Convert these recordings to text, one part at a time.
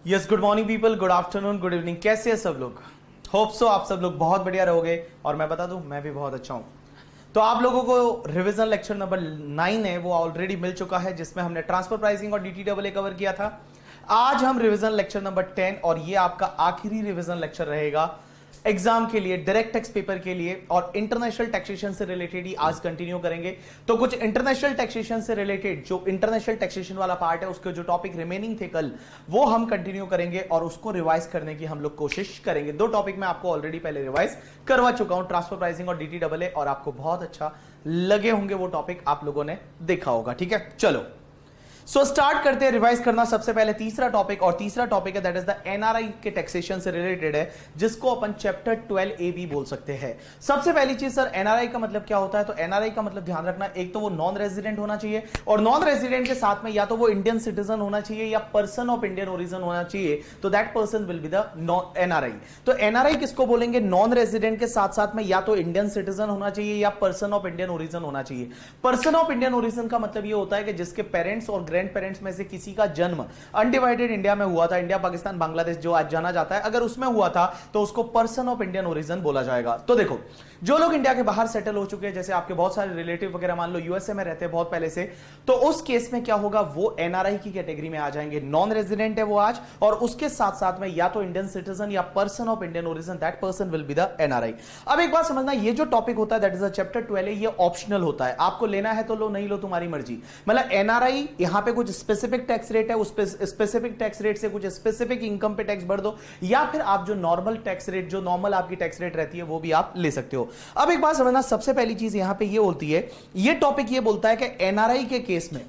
Yes, good morning people, good afternoon, good evening. कैसे हैं सब लोग? होप सो आप सब लोग बहुत बढ़िया रहोगे और मैं बता दूं मैं भी बहुत अच्छा हूं। तो आप लोगों को रिवीजन लेक्चर नंबर 9 है वो ऑलरेडी मिल चुका है, जिसमें हमने ट्रांसफर प्राइसिंग और डीटीडब्ल्यूए कवर किया था। आज हम रिवीजन लेक्चर नंबर 10 और ये आपका आखिरी रिवीजन लेक्चर रहेगा एग्जाम के लिए, डायरेक्ट टैक्स पेपर के लिए, और इंटरनेशनल टैक्सेशन से रिलेटेड ही आज कंटिन्यू करेंगे। तो कुछ इंटरनेशनल टैक्सेशन से रिलेटेड जो इंटरनेशनल टैक्सेशन वाला पार्ट है उसके जो टॉपिक रिमेनिंग थे कल, वो हम कंटिन्यू करेंगे और उसको रिवाइज करने की हम लोग कोशिश करेंगे। दो टॉपिक मैं आपको ऑलरेडी पहले रिवाइज करवा चुका हूं, ट्रांसफर प्राइसिंग और डीटीडब्ल्यूए, और आपको बहुत अच्छा लगे होंगे वो टॉपिक, आप लोगों ने देखा होगा। ठीक है, चलो स्टार्ट करते हैं रिवाइज करना। सबसे पहले तीसरा टॉपिक, और तीसरा टॉपिक है दैट इज द एनआरआई के टैक्सेशन से रिलेटेड है, जिसको अपन चैप्टर 12A भी बोल सकते हैं। सबसे पहली चीज सर, एनआरआई का मतलब क्या होता है? तो एनआरआई का मतलब ध्यान रखना, एक तो वो नॉन रेजिडेंट होना चाहिए, और नॉन रेजिडेंट के साथ में या तो वो इंडियन सिटीजन होना चाहिए या पर्सन ऑफ इंडियन ओरिजिन होना चाहिए, तो that person will be the NRI. तो एनआरआई किसको बोलेंगे? नॉन रेजिडेंट के साथ साथ में या तो इंडियन सिटीजन होना चाहिए या पर्सन ऑफ इंडियन ओरिजिन होना चाहिए। पर्सन ऑफ इंडियन ओरिजिन का मतलब ये होता है कि जिसके पेरेंट्स और ग्रैंड पेरेंट्स में से किसी का जन्म अनडिवाइडेड इंडिया में हुआ था, इंडिया पाकिस्तान बांग्लादेश जो आज जाना जाता है, अगर उसमें हुआ था तो उसको पर्सन ऑफ इंडियन ओरिजिन बोला जाएगा। तो देखो, जो लोग इंडिया के बाहर सेटल हो चुके हैं, जैसे आपके बहुत सारे रिलेटिव वगैरह मान लो यूएसए में रहते हैं बहुत पहले से, तो उस केस में क्या होगा, वो एनआरआई की कैटेगरी में आ जाएंगे। नॉन रेजिडेंट है वो आज, और उसके साथ साथ में या तो इंडियन सिटीजन या person of Indian origin, that person will be the NRI. अब एक बात समझना, ये जो टॉपिक होता है दैट इज चैप्टर 12, ये ऑप्शनल होता है। आपको लेना है तो लो, नहीं लो तुम्हारी मर्जी। मतलब एनआरआई यहां पे कुछ स्पेसिफिक टैक्स रेट है, उस स्पेसिफिक टैक्स रेट से कुछ स्पेसिफिक इनकम पे टैक्स भर दो, या फिर आप जो नॉर्मल टैक्स रेट, जो नॉर्मल आपकी टैक्स रेट रहती है वो भी आप ले सकते हो। अब एक बात समझना, सबसे पहली चीज यहां पे ये होती है, ये टॉपिक ये बोलता है कि एनआरआई के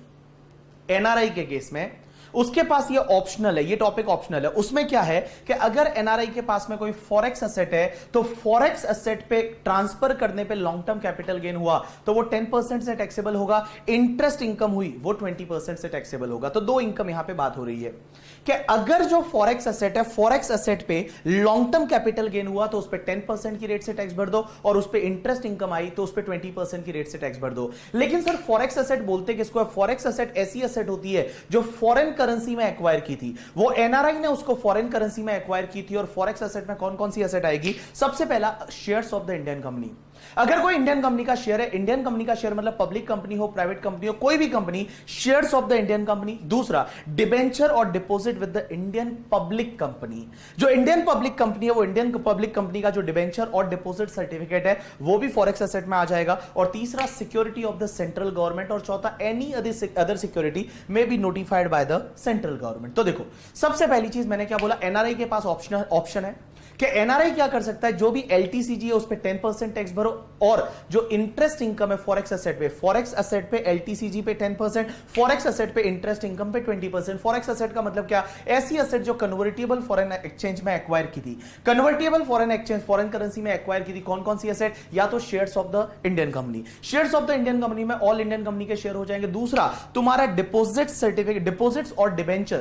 केस में उसके पास ये ऑप्शनल है, ये टॉपिक ऑप्शनल है। उसमें क्या है कि अगर एनआरआई के पास में कोई फॉरेक्स एसेट है, तो फॉरेक्स एसेट पे ट्रांसफर करने पे लॉन्ग टर्म कैपिटल गेन हुआ तो वो 10% से टैक्सेबल होगा, इंटरेस्ट इनकम हुई वो 20% से टैक्सेबल होगा। तो दो इनकम यहां पे बात हो रही है कि अगर जो फॉरेक्स एसेट है, फॉरेक्स एसेट पे लॉन्ग टर्म कैपिटल गेन हुआ तो उस पर 10% की रेट से टैक्स भर दो, और उस पर इंटरेस्ट इनकम आई तो उस पर 20% की रेट से टैक्स भर दो। लेकिन सर फॉरेक्स एसेट बोलते किसको है? फॉरेक्स एसेट ऐसी एसेट होती है जो फॉरेन करेंसी में एक्वायर की थी, वो एनआरआई ने उसको फॉरेन करेंसी में एक्वायर की थी। और फॉरेक्स एसेट में कौन कौन सी एसेट आएगी? सबसे पहला, shares of the Indian company. अगर कोई इंडियन कंपनी का शेयर है, इंडियन कंपनी का शेयर मतलब पब्लिक कंपनी हो, प्राइवेट कंपनी हो, कोई भी company, shares of the Indian company. दूसरा, डिबेंचर और deposit with the Indian public company. जो इंडियन पब्लिक कंपनी है, वो इंडियन पब्लिक कंपनी का जो डिबेंचर और डिपॉजिट सर्टिफिकेट है वो भी फॉरेक्स एसेट में आ जाएगा। और तीसरा, security of the central government. और चौथा, any other security may be notified by the central government. तो देखो, सबसे पहली चीज मैंने क्या बोला, एनआरआई के पास ऑप्शन है कि एनआरआई क्या कर सकता है, जो भी एलटीसीजी है उस पे 10% टैक्स भरो, और जो इंटरेस्ट इनकम है फॉरेक्स एसेट पे एलटीसीजी पे 10%, फॉरेक्स एसेट पे इंटरेस्ट इनकम पे 20%। फॉरेक्स एसेट का मतलब क्या? ऐसी एसेट जो कन्वर्टेबल फॉरेन एक्सचेंज में एक्वायर की थी, convertible foreign exchange, foreign currency में एक्वायर की थी। कौन कौन सी एसेट? या तो shares of the Indian company, shares of the Indian company में ऑल इंडियन कंपनी के शेयर हो जाएंगे। दूसरा, तुम्हारा डिपॉजिट सर्टिफिकेट, डिपॉजिट्स और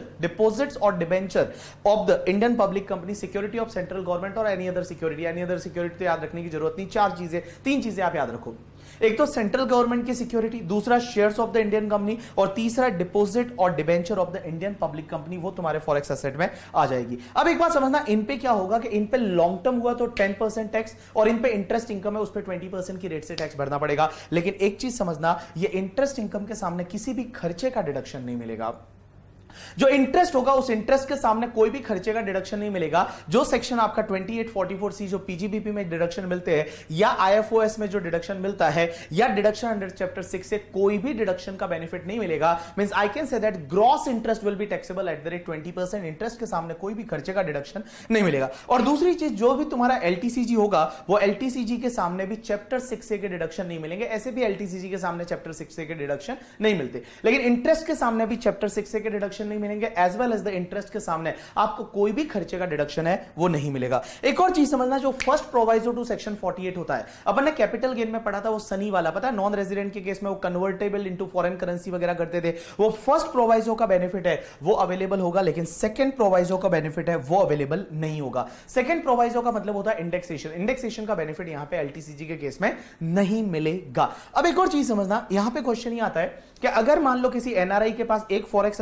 debenture of the Indian public company, security of central government और एनी अदर सिक्योरिटी तो याद रखने की जरूरत नहीं। तीन चीजें आप याद रखो, एक तो सेंट्रल गवर्नमेंट की सिक्योरिटी, दूसरा shares of the Indian company, और तीसरा डिपॉजिट और debenture of the Indian public company, वो तुम्हारे फॉरेक्स एसेट में आ जाएगी। अब एक बात समझना, इन पे क्या होगा कि इन पे लॉन्ग टर्म हुआ तो 10% टैक्स, और इन पे इंटरेस्ट इनकम है उस पे 20% की रेट से टैक्स भरना पड़ेगा। लेकिन एक चीज समझना, ये इंटरेस्ट इनकम के सामने किसी भी खर्चे का डिडक्शन नहीं मिलेगा। जो इंटरेस्ट होगा उस इंटरेस्ट के सामने कोई भी खर्चे का डिडक्शन नहीं मिलेगा। जो सेक्शन आपका 2844C जो पीजीबीपी में डिडक्शन मिलते हैं, या आईएफओएस में जो डिडक्शन मिलता है, या डिडक्शन अंडर चैप्टर 6 से कोई भी डिडक्शन का बेनिफिट नहीं मिलेगा। Means I can say that gross interest will be taxable at the rate 20%। Interest के सामने कोई भी खर्चे का डिडक्शन नहीं मिलेगा। और दूसरी चीज, जो भी तुम्हारा एलटीसीजी होगा वो एलटीसीजी के सामने भी चैप्टर 6 के डिडक्शन नहीं मिलेंगे। ऐसे भी एलटीसीजी के सामने चैप्टर 6 के डिडक्शन नहीं मिलते, लेकिन इंटरेस्ट के सामने भी चैप्टर 6 के डिडक्शन नहीं मिलेंगे, as well as the interest के सामने आपको कोई भी खर्चे का डिडक्शन है वो नहीं मिलेगा। एक और चीज समझना, जो फर्स्ट प्रोवाइजो टू सेक्शन 48 होता है, अपन ने कैपिटल गेन में पढ़ा था वो सनी वाला, पता है नॉन रेजिडेंट के केस में वो कन्वर्टेबल इनटू फॉरेन करेंसी वगैरह करते थे, वो फर्स्ट प्रोवाइजो का बेनिफिट है वो अवेलेबल होगा, लेकिन सेकंड प्रोवाइजो का बेनिफिट है वो अवेलेबल नहीं होगा। सेकंड प्रोवाइजो का मतलब होता है इंडेक्सेशन का बेनिफिट यहां पे एलटीसीजी के केस में नहीं मिलेगा। अब एक और चीज समझना, यहां पे क्वेश्चन ही आता है कि अगर मान लो किसी एनआरआई के पास एक फॉरेक्स एसेट है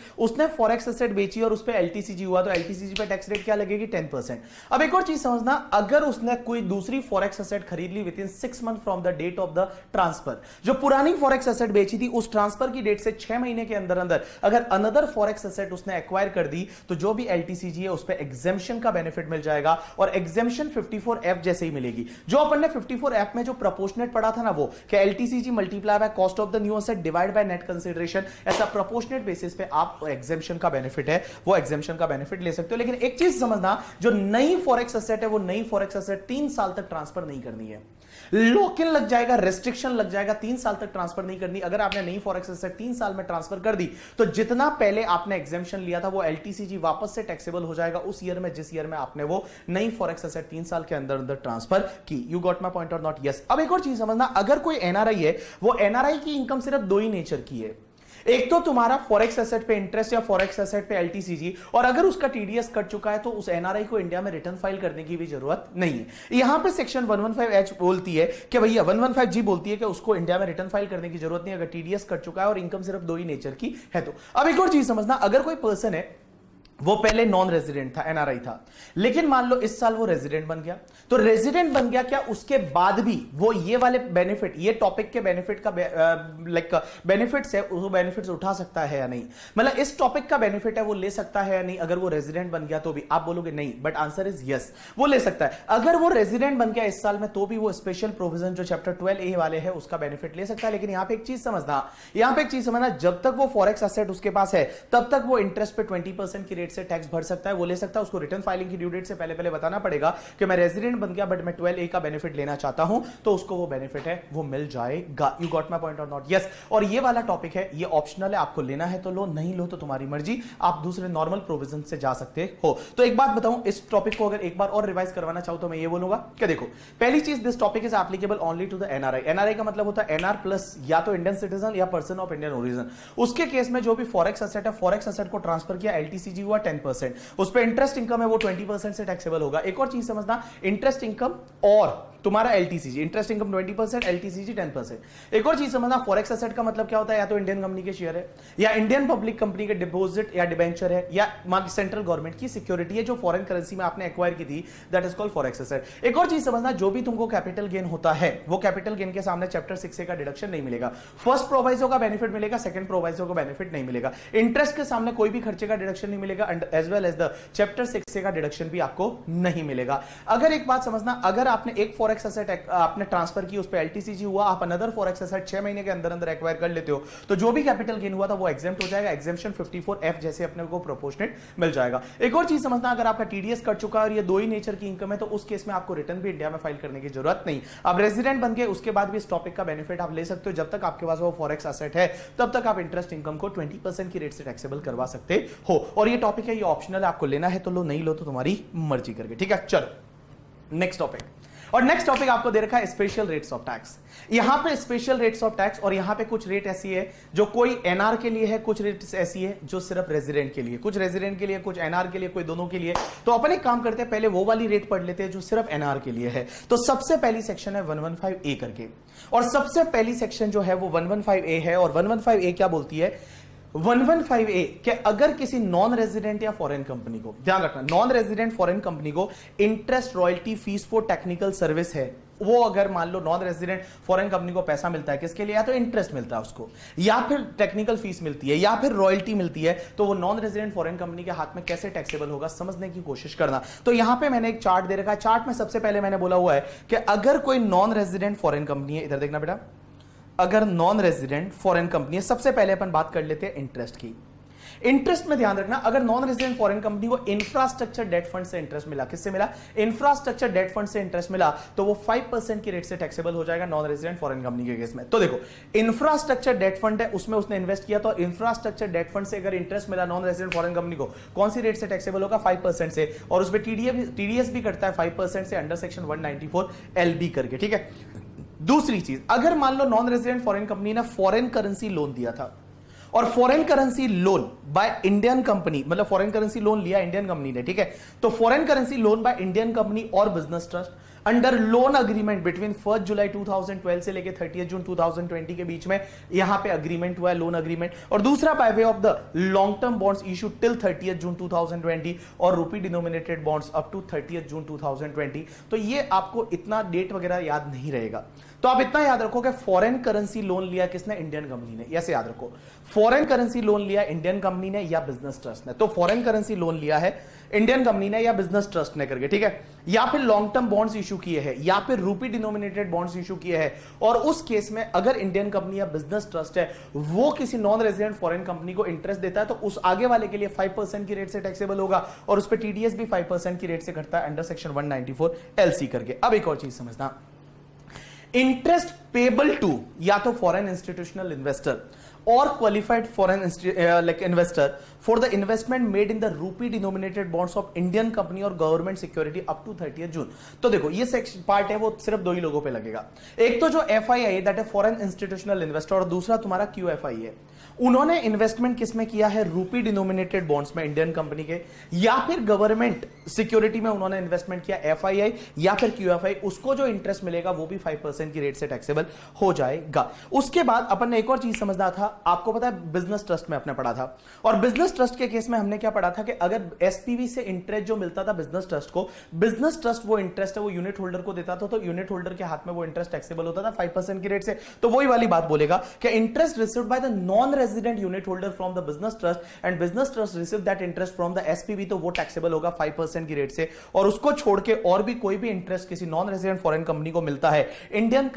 उसने फॉरेक्स एसेट बेची और उस पर एलटीसीजी हुआ, तो एलटीसीजी पे टैक्स रेट क्या लगेगी? 10%। अब एक और चीज समझना, अगर उसने कोई दूसरी फॉरेक्स एसेट खरीद ली within 6 month from the date of the transfer, जो पुरानी फॉरेक्स एसेट बेची थी उस ट्रांसफर की डेट से 6 महीने के अंदर अंदर अगर अनदर फॉरेक्स एसेट उसने एक्वायर कर दी, तो जो भी एलटीसीजी है उस पर एग्जेम्पशन का बेनिफिट मिल जाएगा, और एग्जेम्पशन 54F जैसे ही मिलेगी। जो अपन ने 54F में जो प्रोपोर्शनेट पढ़ा था ना, वो कि LTCG multiply by cost of the new asset divide by net consideration, ऐसा प्रोपोर्शनेट बेसिस पे आप एग्जेम्पशन का बेनिफिट है वो एग्जेम्पशन का बेनिफिट ले सकते हो। लेकिन एक चीज समझना, जो नई फॉरेक्स एसेट है वो नई फॉरेक्स एसेट 3 साल तक ट्रांसफर नहीं करनी है। लॉक इन लग जाएगा, रेस्ट्रिक्शन लग जाएगा, 3 साल तक ट्रांसफर नहीं करनी। अगर आपने नई फॉरेक्स एसेट 3 साल में ट्रांसफर कर दी, तो जितना पहले आपने एग्जेम्पशन लिया था वो एलटीसीजी वापस से टैक्सेबल हो जाएगा उस ईयर में जिस ईयर में आपने वो नई फॉरेक्स एसेट 3 साल के अंदर अंदर ट्रांसफर की। You got my point or not? Yes. अब एक और चीज समझना, अगर कोई एनआरआई है, वो एनआरआई की इनकम सिर्फ दो ही नेचर की है, एक तो तुम्हारा फॉरेक्स एसेट पे इंटरेस्ट या फॉरेक्स एसेट पे एलटीसीजी, और अगर उसका टीडीएस कट चुका है तो उस एनआरआई को इंडिया में रिटर्न फाइल करने की भी जरूरत नहीं है। यहां पे सेक्शन 115H बोलती है कि भैया 115G बोलती है कि उसको इंडिया में रिटर्न फाइल करने की जरूरत नहीं अगर टीडीएस कट चुका है और इनकम सिर्फ दो ही नेचर की है तो। अब एक और चीज समझना, अगर कोई पर्सन है वो पहले नॉन रेजिडेंट था, एनआरआई था, लेकिन मान लो इस साल वो रेजिडेंट बन गया, तो रेजिडेंट बन गया, क्या उसके बाद भी वो ये वाले बेनिफिट, ये टॉपिक के बेनिफिट का बेनिफिट्स है, वो बेनिफिट्स उठा सकता है या नहीं? मतलब इस टॉपिक का बेनिफिट है वो ले सकता है या नहीं अगर वो रेजिडेंट बन गया तो भी? आप बोलोगे नहीं, बट आंसर इज यस, वो ले सकता है। अगर वो रेजिडेंट बन गया इस साल में तो भी वो स्पेशल प्रोविजन जो चैप्टर 12A वाले है उसका बेनिफिट ले सकता है। लेकिन यहां पे एक चीज समझना, जब तक वो फॉरेक्स एसेट उसके पास है तब तक वो इंटरेस्ट पे 20% की से टैक्स भर सकता है, वो ले सकता है। उसको रिटर्न फाइलिंग की ड्यू डेट से पहले बताना पड़ेगा कि मैं रेजिडेंट बन गया बट मैं 12A का बेनिफिट लेना चाहता हूं, तो उसको वो बेनिफिट है वो मिल जाएगा। You got my point or not? Yes. और ये वाला टॉपिक है, ये ऑप्शनल है, आपको लेना है तो लो, नहीं लो तो तुम्हारी मर्जी, आप दूसरे नॉर्मल प्रोविजन से जा सकते हो। तो एक बात बताऊं, इस टॉपिक को अगर एक बार और रिवाइज करवाना चाहूं तो मैं ये बोलूंगा कि देखो, पहली चीज, this topic is applicable only to the NRI. NRI का मतलब होता है एनआर प्लस या तो इंडियन सिटीजन या पर्सन ऑफ इंडियन ओरिजिन। उसके केस में जो भी फॉरेक्स एसेट है, फॉरेक्स एसेट को ट्रांसफर किया, एलटीसीजी हुआ 10%, उस पर इंटरेस्ट इनकम है वो 20% से टैक्सेबल होगा। एक और चीज समझना, इंटरेस्ट इनकम और तुम्हारा एलटीसीजी, इंटरेस्ट इनकम 20%, एलटीसीजी 10%। एक और चीज समझना, फॉरेक्स एसेट का मतलब क्या होता है, या तो इंडियन कंपनी के शेयर है, या इंडियन पब्लिक कंपनी के डिपॉजिट या डिबेंचर है, या सेंट्रल गवर्नमेंट की सिक्योरिटी है जो फॉरेन करेंसी में आपने एक्वायर की थी, that is called forex asset. एक और चीज समझना, जो भी तुमको कैपिटल गेन होता है वो कैपिटल गेन के सामने चैप्टर 6A का डिडक्शन नहीं मिलेगा। फर्स्ट प्रोवाइजो का बेनिफिट मिलेगा, सेकंड प्रोवाइजो का बेनिफिट नहीं मिलेगा। इंटरेस्ट के सामने कोई भी खर्चे का डिडक्शन नहीं मिलेगा, as well as the chapter 6A का डिडक्शन भी आपको नहीं मिलेगा। अगर एक बात समझना, अगर आपने एक फॉरेक्स एसेट आपने ट्रांसफर की, उस पे एलटीसीजी हुआ, आप अनदर फॉरेक्स एसेट 6 महीने के अंदर अंदर एक्वायर कर लेते हो, तो जो भी कैपिटल गेन हुआ था वो एग्जेम्प्ट हो जाएगा, एग्जेम्पशन 54F जैसे अपने को प्रोपोर्शनेट मिल जाएगा। एक और चीज समझना, अगर आपका टीडीएस कट चुका है और ये दो ही नेचर की इनकम है तो उस केस में आपको रिटर्न भी इंडिया में फाइल करने की जरूरत नहीं। आप रेजिडेंट बन गए उसके बाद भी इस टॉपिक का बेनिफिट आप ले सकते हो, जब तक आपके पास वो फॉरेक्स एसेट है तब तक आप इंटरेस्ट इनकम को 20% की रेट से टैक्सेबल करवा सकते हो। और ये टॉपिक है, ये ऑप्शनल है, आपको लेना है तो लो, नहीं लो तो तुम्हारी मर्जी करके। ठीक है, चलो नेक्स्ट टॉपिक। और नेक्स्ट टॉपिक आपको दे रखा है स्पेशल रेट्स ऑफ टैक्स। यहां पे स्पेशल रेट्स ऑफ टैक्स, और यहां पे कुछ रेट ऐसी है जो कोई एनआर के लिए है, कुछ रेट्स ऐसी है जो सिर्फ रेजिडेंट के लिए, कुछ रेजिडेंट के लिए, कुछ एनआर के लिए, कोई दोनों के लिए। तो अपन एक काम करते हैं, पहले वो वाली रेट पढ़ लेते हैं जो सिर्फ एनआर के लिए है। तो सबसे पहली सेक्शन है 115A करके, और सबसे पहली सेक्शन जो है वो 115A है। और 115A क्या बोलती है? 115A कि अगर किसी नॉन रेजिडेंट या फॉरेन कंपनी को, ध्यान रखना, नॉन रेजिडेंट फॉरेन कंपनी को interest, royalty, fees for technical service है, वो अगर मान लो नॉन रेजिडेंट फॉरेन कंपनी को पैसा मिलता है, किसके लिए? या तो इंटरेस्ट मिलता है उसको, या फिर टेक्निकल फीस मिलती है, या फिर रॉयल्टी मिलती है, तो वो नॉन रेजिडेंट फॉरेन कंपनी के हाथ में कैसे टैक्सेबल होगा समझने की कोशिश करना। तो यहां पे मैंने एक चार्ट दे रखा है। चार्ट में सबसे पहले मैंने बोला हुआ है कि अगर कोई नॉन रेजिडेंट फॉरेन कंपनी है, इधर देखना बेटा, अगर नॉन रेजिडेंट फॉरेन कंपनी है, सबसे पहले अपन बात कर लेते हैं इंटरेस्ट की। इंटरेस्ट में ध्यान रखना, अगर नॉन रेजिडेंट फॉरेन कंपनी को इंफ्रास्ट्रक्चर डेट फंड से इंटरेस्ट मिला, किससे मिला? इंफ्रास्ट्रक्चर डेट फंड से इंटरेस्ट मिला, तो वो 5% की रेट से टैक्सेबल हो जाएगा नॉन रेजिडेंट फॉरेन कंपनी के केस में। तो देखो, इंफ्रास्ट्रक्चर डेट फंड है, उसमें उसने इन्वेस्ट किया, तो इंफ्रास्ट्रक्चर डेट फंड से अगर इंटरेस्ट मिला नॉन रेजिडेंट फॉरेन कंपनी को, कौन सी रेट से टैक्सेबल होगा? 5% से, और उसमें टीडीएस भी करता है 5% से, अंडर सेक्शन 194LB करके। ठीक है, दूसरी चीज, अगर मान लो नॉन रेजिडेंट फॉरेन कंपनी ने फॉरेन करेंसी लोन दिया था, और foreign currency loan by Indian company, मतलब फॉरेन करेंसी लोन लिया इंडियन कंपनी ने, ठीक है, तो foreign currency loan by Indian company और business trust, under loan agreement between 1 जुलाई 2012 से लेके 30 जून 2020 के बीच में यहां पे अग्रीमेंट हुआ है, लोन अग्रीमेंट। और दूसरा by way of the long term bonds issue till 30 जून 2020 और rupee denominated bonds up to 30 जून 2020। तो ये आपको इतना डेट वगैरह याद नहीं रहेगा, तो आप इतना याद रखो कि फॉरेन करेंसी लोन लिया किसने? इंडियन कंपनी ने। ऐसे याद रखो, फॉरेन करेंसी लोन लिया इंडियन कंपनी ने या बिजनेस ट्रस्ट ने। तो फॉरेन करेंसी लोन लिया है इंडियन कंपनी ने या बिजनेस ट्रस्ट ने करके, ठीक है, या फिर लॉन्ग टर्म बॉन्ड्स इशू किए हैं या फिर रूपी डिनोमिनेटेड बॉन्ड्स इशू किए हैं। और उस केस में अगर इंडियन कंपनी या बिजनेस ट्रस्ट है वो किसी नॉन रेजिडेंट फॉरेन कंपनी को इंटरेस्ट देता है तो उस आगे वाले के लिए 5% की रेट से टैक्सेबल होगा और उस पर टीडीएस भी 5% की रेट से घटता है अंडर सेक्शन 194 LC करके। अब एक और चीज समझना, इंटरेस्ट पेबल टू या तो foreign institutional investor or qualified foreign investor for the investment made in the rupee denominated bonds of Indian company or government security up to 30th जून। तो देखो ये सेक्शन पार्ट है वो सिर्फ दो ही लोगों पे लगेगा, एक तो जो FII है दैट है फॉरेन इंस्टीट्यूशनल इन्वेस्टर और दूसरा तुम्हारा QFI है। उन्होंने इन्वेस्टमेंट किसमें किया है? रूपी डिनोमिनेटेड बॉन्ड्स में इंडियन कंपनी के, या फिर गवर्नमेंट सिक्योरिटी में उन्होंने इन्वेस्टमेंट किया FII या फिर QFI, उसको जो इंटरेस्ट मिलेगा वो भी 5% की रेट से टैक्सेबल हो जाएगा। उसके बाद अपन ने एक और चीज समझना था, आपको पता है बिजनेस ट्रस्ट में अपने पढ़ा था, और बिजनेस ट्रस्ट के केस में हमने क्या पढ़ा था कि अगर एसपीवी से इंटरेस्ट जो मिलता था बिजनेस ट्रस्ट को, बिजनेस ट्रस्ट वो इंटरेस्ट है वो यूनिट होल्डर को देता था, तो यूनिट होल्डर के हाथ में वो इंटरेस्ट टैक्सेबल होता था 5% की रेट से। तो वही वाली बात बोलेगा कि interest received by the non resident unit holder from the business trust and business trust receive that interest from the SPV, तो वो टैक्सेबल होगा 5% की रेट से। और उसको छोड़ के और भी कोई भी इंटरेस्ट किसी नॉन रेजिडेंट फॉरेन कंपनी को मिलता है इंडियन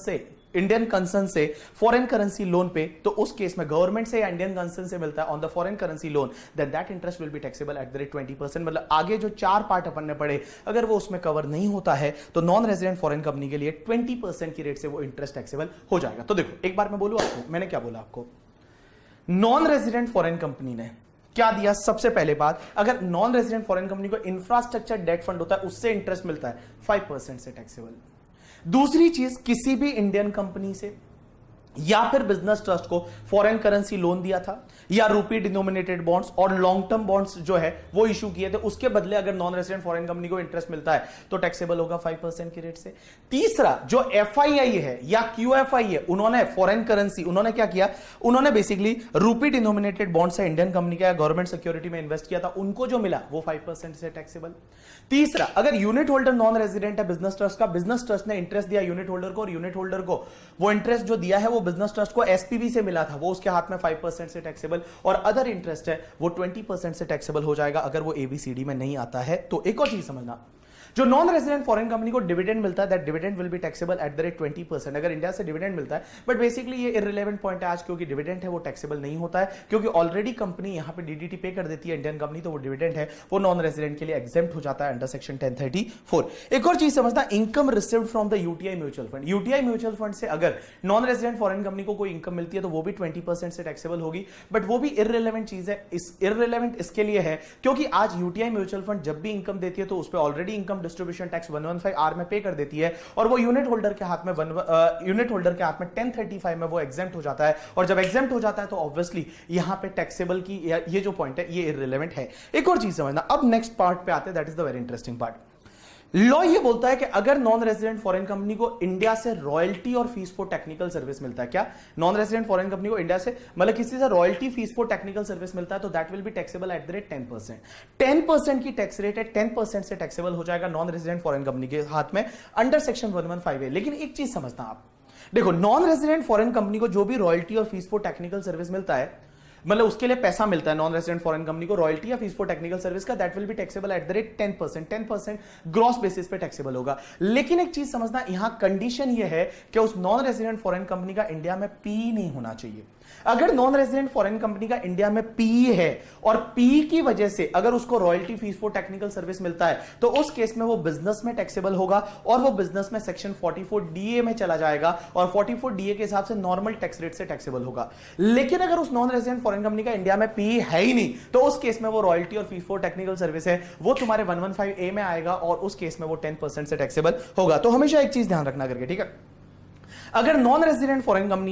कंसर्न से फॉरेन करेंसी लोन पे, तो उस केस में गवर्नमेंट से या इंडियन कंसर्न से मिलता है on the foreign currency loan, then that interest will be taxable at the rate 20%। मतलब आगे जो 4 पार्ट अपन ने पढ़े अगर वो उसमें कवर नहीं होता है तो नॉन रेजिडेंट फॉरेन कंपनी के लिए 20% की रेट से वो इंटरेस्ट टैक्सेबल हो जाएगा। तो देखो एक बार मैं बोलूं आपको, मैंने क्या बोला आपको, नॉन रेजिडेंट फॉरेन कंपनी ने क्या दिया? सबसे पहले बात, अगर नॉन रेजिडेंट फॉरेन कंपनी को इंफ्रास्ट्रक्चर डेट फंड होता है उससे इंटरेस्ट मिलता है 5% से टैक्सेबल। दूसरी चीज, किसी भी इंडियन कंपनी से या फिर बिजनेस ट्रस्ट को फॉरेन करेंसी लोन दिया था या रूपी डिनोमिनेटेड बॉन्ड्स और लॉन्ग टर्म बॉन्ड्स जो है वो इशू किए थे, उसके बदले अगर नॉन रेजिडेंट फॉरेन कंपनी को इंटरेस्ट मिलता है तो टैक्सेबल होगा 5% की रेट से। तीसरा, जो FII है या QFI है, उन्होंने फॉरेन करेंसी, उन्होंने क्या किया, उन्होंने बेसिकली रूपी डिनोमिनेटेड बॉन्ड्स है इंडियन कंपनी का या गवर्नमेंट सिक्योरिटी में इन्वेस्ट किया था, उनको जो मिला वो 5% से टैक्सेबल। तीसरा, अगर यूनिट होल्डर नॉन रेजिडेंट है बिजनेस ट्रस्ट का, बिजनेस ट्रस्ट ने इंटरेस्ट दिया यूनिट होल्डर को और यूनिट होल्डर को वो इंटरेस्ट जो दिया है वो बिजनेस ट्रस्ट को एसपीवी से मिला था, वो उसके हाथ में 5% से टैक्सेबल, और अदर इंटरेस्ट है वो 20% से टैक्सेबल हो जाएगा अगर वो ABCD में नहीं आता है। तो एक और चीज समझना, जो नॉन रेजिडेंट फॉरेन कंपनी को डिविडेंड मिलता है, that dividend will be taxable at the rate 20% अगर इंडिया से डिविडेंड मिलता है। बट बेसिकली ये इररिलेवेंट पॉइंट है आज, क्योंकि डिविडेंड है वो टैक्सेबल नहीं होता है, क्योंकि ऑलरेडी कंपनी यहां पे DDT पे कर देती है इंडियन कंपनी, तो वो डिविडेंड है वो नॉन रेजिडेंट के लिए एग्जेम्प्ट हो जाता है अंडर सेक्शन 1034। एक और चीज समझना, income received from the UTI mutual fund, UTI mutual fund से अगर नॉन रेजिडेंट फॉरेन कंपनी को कोई इनकम मिलती है तो वो भी 20% से टैक्सेबल होगी। बट वो भी इररिलेवेंट चीज है, इररिलेवेंट इसके लिए है क्योंकि आज UTI म्यूचुअल फंड जब भी इनकम देती है तो उस पर already income distribution tax 115R में पे कर देती है, और वो यूनिट होल्डर के हाथ में 1035 में वो एग्जेम्प्ट हो जाता है, और जब एग्जेम्प्ट हो जाता है तो ऑब्वियसली यहां पे टैक्सेबल की ये जो पॉइंट है ये इररिलेवेंट है। एक और चीज समझना, अब नेक्स्ट पार्ट पे आते हैं, that is the very interesting part. Law ये बोलता है कि अगर नॉन रेजिडेंट फॉरेन कंपनी को इंडिया से रॉयल्टी और फीस फॉर टेक्निकल सर्विस मिलता है, क्या नॉन रेजिडेंट फॉरेन कंपनी को इंडिया से मतलब किसी से royalty fees for technical service मिलता है तो that will be taxable at the rate 10%। 10% की टैक्स रेट है, 10% से टैक्सेबल हो जाएगा नॉन रेजिडेंट फॉरेन कंपनी के हाथ में अंडर सेक्शन 115A। लेकिन एक चीज समझना आप, देखो नॉन रेजिडेंट फॉरेन कंपनी को जो भी रॉयल्टी और फीस फॉर टेक्निकल सर्विस मिलता है, मतलब उसके लिए पैसा मिलता है नॉन रेजिडेंट फॉरेन कंपनी को रॉयल्टी या फीस फॉर टेक्निकल सर्विस का, that will be taxable at the rate 10% gross basis पे टैक्सेबल होगा। लेकिन एक चीज समझना, यहां कंडीशन ये है कि उस नॉन रेजिडेंट फॉरेन कंपनी का इंडिया में पी नहीं होना चाहिए। अगर नॉन रेजिडेंट फॉरेन कंपनी का इंडिया में पी है और पी की वजह से अगर उसको royalty fees for technical service मिलता है तो उस केस में वो बिजनेस में टैक्सेबल होगा, और वो बिजनेस में सेक्शन 44DA में चला जाएगा, और 44DA के हिसाब से नॉर्मल टैक्स रेट से टैक्सेबल होगा। लेकिन अगर उस नॉन रेजिडेंट फॉरेन कंपनी का इंडिया में पी है ही नहीं तो उस केस में वो रॉयल्टी और फीस फॉर टेक्निकल सर्विस है वो तुम्हारे 115A में आएगा, और उस केस में वो 10% से टैक्सेबल होगा। तो हमेशा एक चीज ध्यान रखना करके, ठीक है, अगर नॉन रेजिडेंट फॉरेन कंपनी है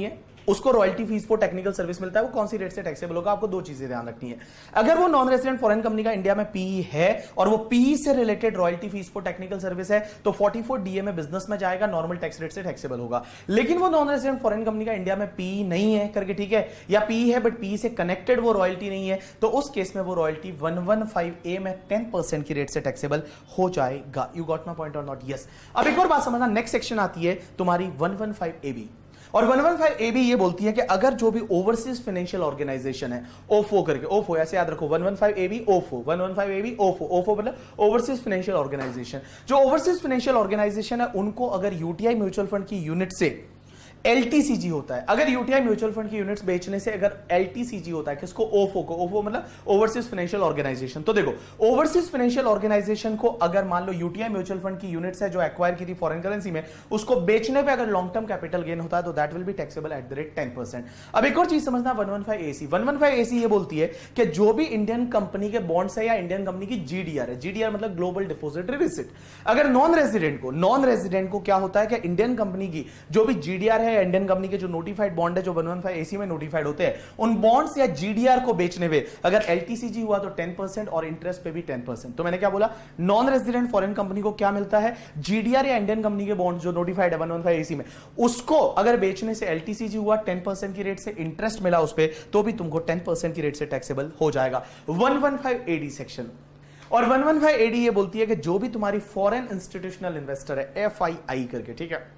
उसको royalty fees for technical service मिलता है, वो कौन सी रेट से टैक्सेबल होगा, आपको दो चीजें ध्यान रखनी है। अगर वो नॉन रेजिडेंट फॉरेन कंपनी का इंडिया में पीई है और वो पीई से related royalty fees for technical service है तो 44 डीए में बिजनेस में जाएगा, नॉर्मल टैक्स रेट से टैक्सेबल होगा। लेकिन वो नॉन रेजिडेंट फॉरेन कंपनी का इंडिया में पीई नहीं है करके, ठीक है, या पीई है बट पीई से कनेक्टेड वो रॉयल्टी नहीं है, तो उस केस में वो रॉयल्टी 115A में 10% की रेट से टैक्सेबल हो जाएगा। You got my point or not? Yes. अब एक और बात समझना, नेक्स्ट सेक्शन आती है तुम्हारी 115AB, और 115AB ये बोलती है कि अगर जो भी ओवरसीज फाइनेंशियल ऑर्गेनाइजेशन है, ओफो करके, ओफो ऐसे याद रखो, 115AB ओफो, 115AB ओफो, ओफो मतलब ओवरसीज फाइनेंशियल ऑर्गेनाइजेशन। जो ओवरसीज फाइनेंशियल ऑर्गेनाइजेशन है उनको अगर यूटीआई म्यूचुअल फंड की यूनिट से एलटीसीजी होता है, अगर यूटीआई म्यूचुअल फंड की यूनिट्स बेचने से अगर एलटीसीजी होता है, किसको? ओफो को। ओफो मतलब ओवरसीज फाइनेंशियल ऑर्गेनाइजेशन। तो देखो, ओवरसीज फाइनेंशियल ऑर्गेनाइजेशन को अगर मान लो यूटीआई म्यूचुअल फंड की यूनिट्स है जो एक्वायर की थी फॉरेन करेंसी में, उसको बेचने पे अगर लॉन्ग टर्म कैपिटल गेन होता है तो that will be taxable at the rate 10%। अब एक और चीज समझना, 115AC, 115AC ये बोलती है कि जो भी इंडियन कंपनी के बॉन्ड्स है या इंडियन कंपनी की जीडीआर है, जीडीआर मतलब ग्लोबल डिपोजिटरी रिसिप्ट, अगर नॉन रेजिडेंट को क्या होता है कि इंडियन कंपनी की जो भी जीडीआर है या इंडियन कंपनी के जो नोटिफाइड बॉन्ड है जो 115AC में नोटिफाइड होते हैं, उन बॉन्ड्स या जीडीआर को बेचने में अगर एलटीसीजी हुआ तो 10% और इंटरेस्ट पे भी 10%। तो मैंने क्या बोला, नॉन रेजिडेंट फॉरेन कंपनी को क्या मिलता है? जीडीआर या इंडियन कंपनी के बॉन्ड जो नोटिफाइड है 115AC में, उसको अगर बेचने से एलटीसीजी हुआ 10% की रेट से, इंटरेस्ट मिला उस पर, तो भी तुमको 10% की रेट से टैक्सेबल हो जाएगा। 115AD सेक्शन, और 115AD ये बोलती है कि जो भी तुम्हारी फॉरेन इंस्टीट्यूशनल इन्वेस्टर है, एफआईआई करके, ठीक है,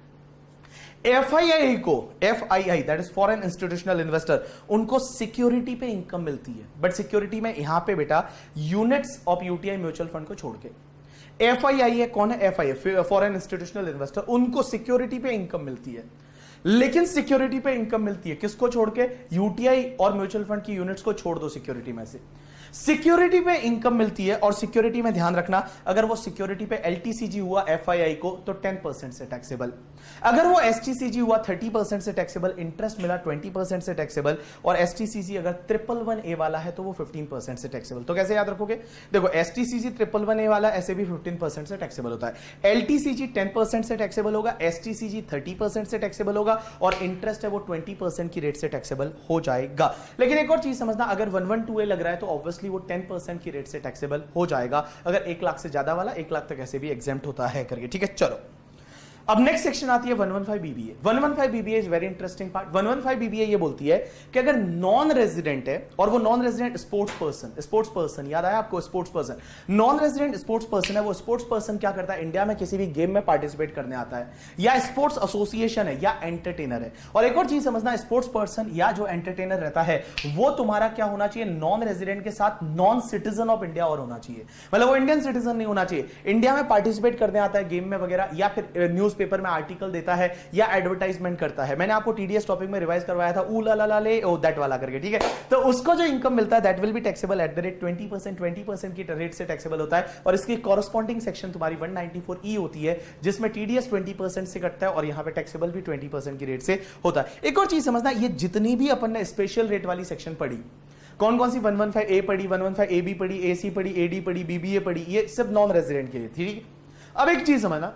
एफआईआई को, FII that is foreign institutional investor, उनको सिक्योरिटी पे इनकम मिलती है, बट सिक्योरिटी में यहां पे बेटा units of UTI mutual fund को छोड़ के। एफआईआई है, कौन है? एफआईआई, फॉरेन इंस्टीट्यूशनल इन्वेस्टर, उनको सिक्योरिटी पे इनकम मिलती है, लेकिन सिक्योरिटी पे इनकम मिलती है किसको छोड़ के? यूटीआई और म्यूचुअल फंड की यूनिट्स को छोड़ दो सिक्योरिटी में से। सिक्योरिटी पे इनकम मिलती है, और सिक्योरिटी में ध्यान रखना, अगर वो सिक्योरिटी पे एलटीसीजी हुआ एफआईआई को तो 10% से टैक्सेबल, अगर वो एसटीसीजी हुआ 30% से टैक्सेबल, इंटरेस्ट मिला 20% से टैक्सेबल, और एसटीसीजी अगर 111A वाला है तो वो 15% से टैक्सेबल। तो कैसे याद रखोगे? देखो, एसटीसीजी 111A वाला ऐसे भी 15% से टैक्सेबल होता है, एलटीसीजी 10% से टैक्सेबल होगा, एसटीसीजी 30% से टैक्सेबल होगा, और इंटरेस्ट है वो 20% की रेट से टैक्सेबल हो जाएगा। लेकिन एक और चीज समझना, अगर 112A लग रहा है तो ऑब्वियसली वो 10% की रेट से टैक्सेबल हो जाएगा, अगर 1 लाख से ज्यादा वाला 1 लाख तक ऐसे भी एग्जेम्प्ट होता है करके, ठीक है। चलो, अब नेक्स्ट सेक्शन आती है 115BBA। 115BBA is very interesting part. 115BBA ये बोलती है कि अगर नॉन रेजिडेंट है, और वो नॉन रेजिडेंट स्पोर्ट्स पर्सन, याद आया आपको? Sports person, non resident sports person है, वो स्पोर्ट्स पर्सन क्या करता है? इंडिया में किसी भी गेम में पार्टिसिपेट करने आता है, या स्पोर्ट्स एसोसिएशन है, या एंटरटेनर है। और एक और चीज समझना, स्पोर्ट्स पर्सन या जो एंटरटेनर रहता है वो तुम्हारा क्या होना चाहिए? नॉन रेजिडेंट के साथ नॉन सिटीजन ऑफ इंडिया और होना चाहिए, मतलब वो इंडियन सिटीजन नहीं होना चाहिए, इंडिया में पार्टिसिपेट करने आता है गेम में वगैरह, या फिर न्यूज पेपर में आर्टिकल देता है या एडवर्टाइजमेंट करता है। मैंने आपको टीडीएस टॉपिक में रिवाइज करवाया था, ऊ ला ला ला ले ओ दैट वाला करके, ठीक है। तो उसको जो इनकम मिलता है that will be taxable at the rate 20% की रेट से टैक्सेबल होता है, और इसकी कॉरस्पॉन्डिंग सेक्शन तुम्हारी 194E होती है, जिसमें टीडीएस 20% से कटता है और यहां पे टैक्सेबल भी 20% की रेट से होता है। एक और चीज समझना, ये जितनी भी अपन ने स्पेशल रेट वाली सेक्शन पढ़ी, कौन कौन सी? 115A पढ़ी, 115AB पढ़ी, AC पढ़ी, AD पढ़ी, BBA पढ़ी, ये सब नॉन रेजिडेंट के लिए, ठीक है। अब एक चीज समझना,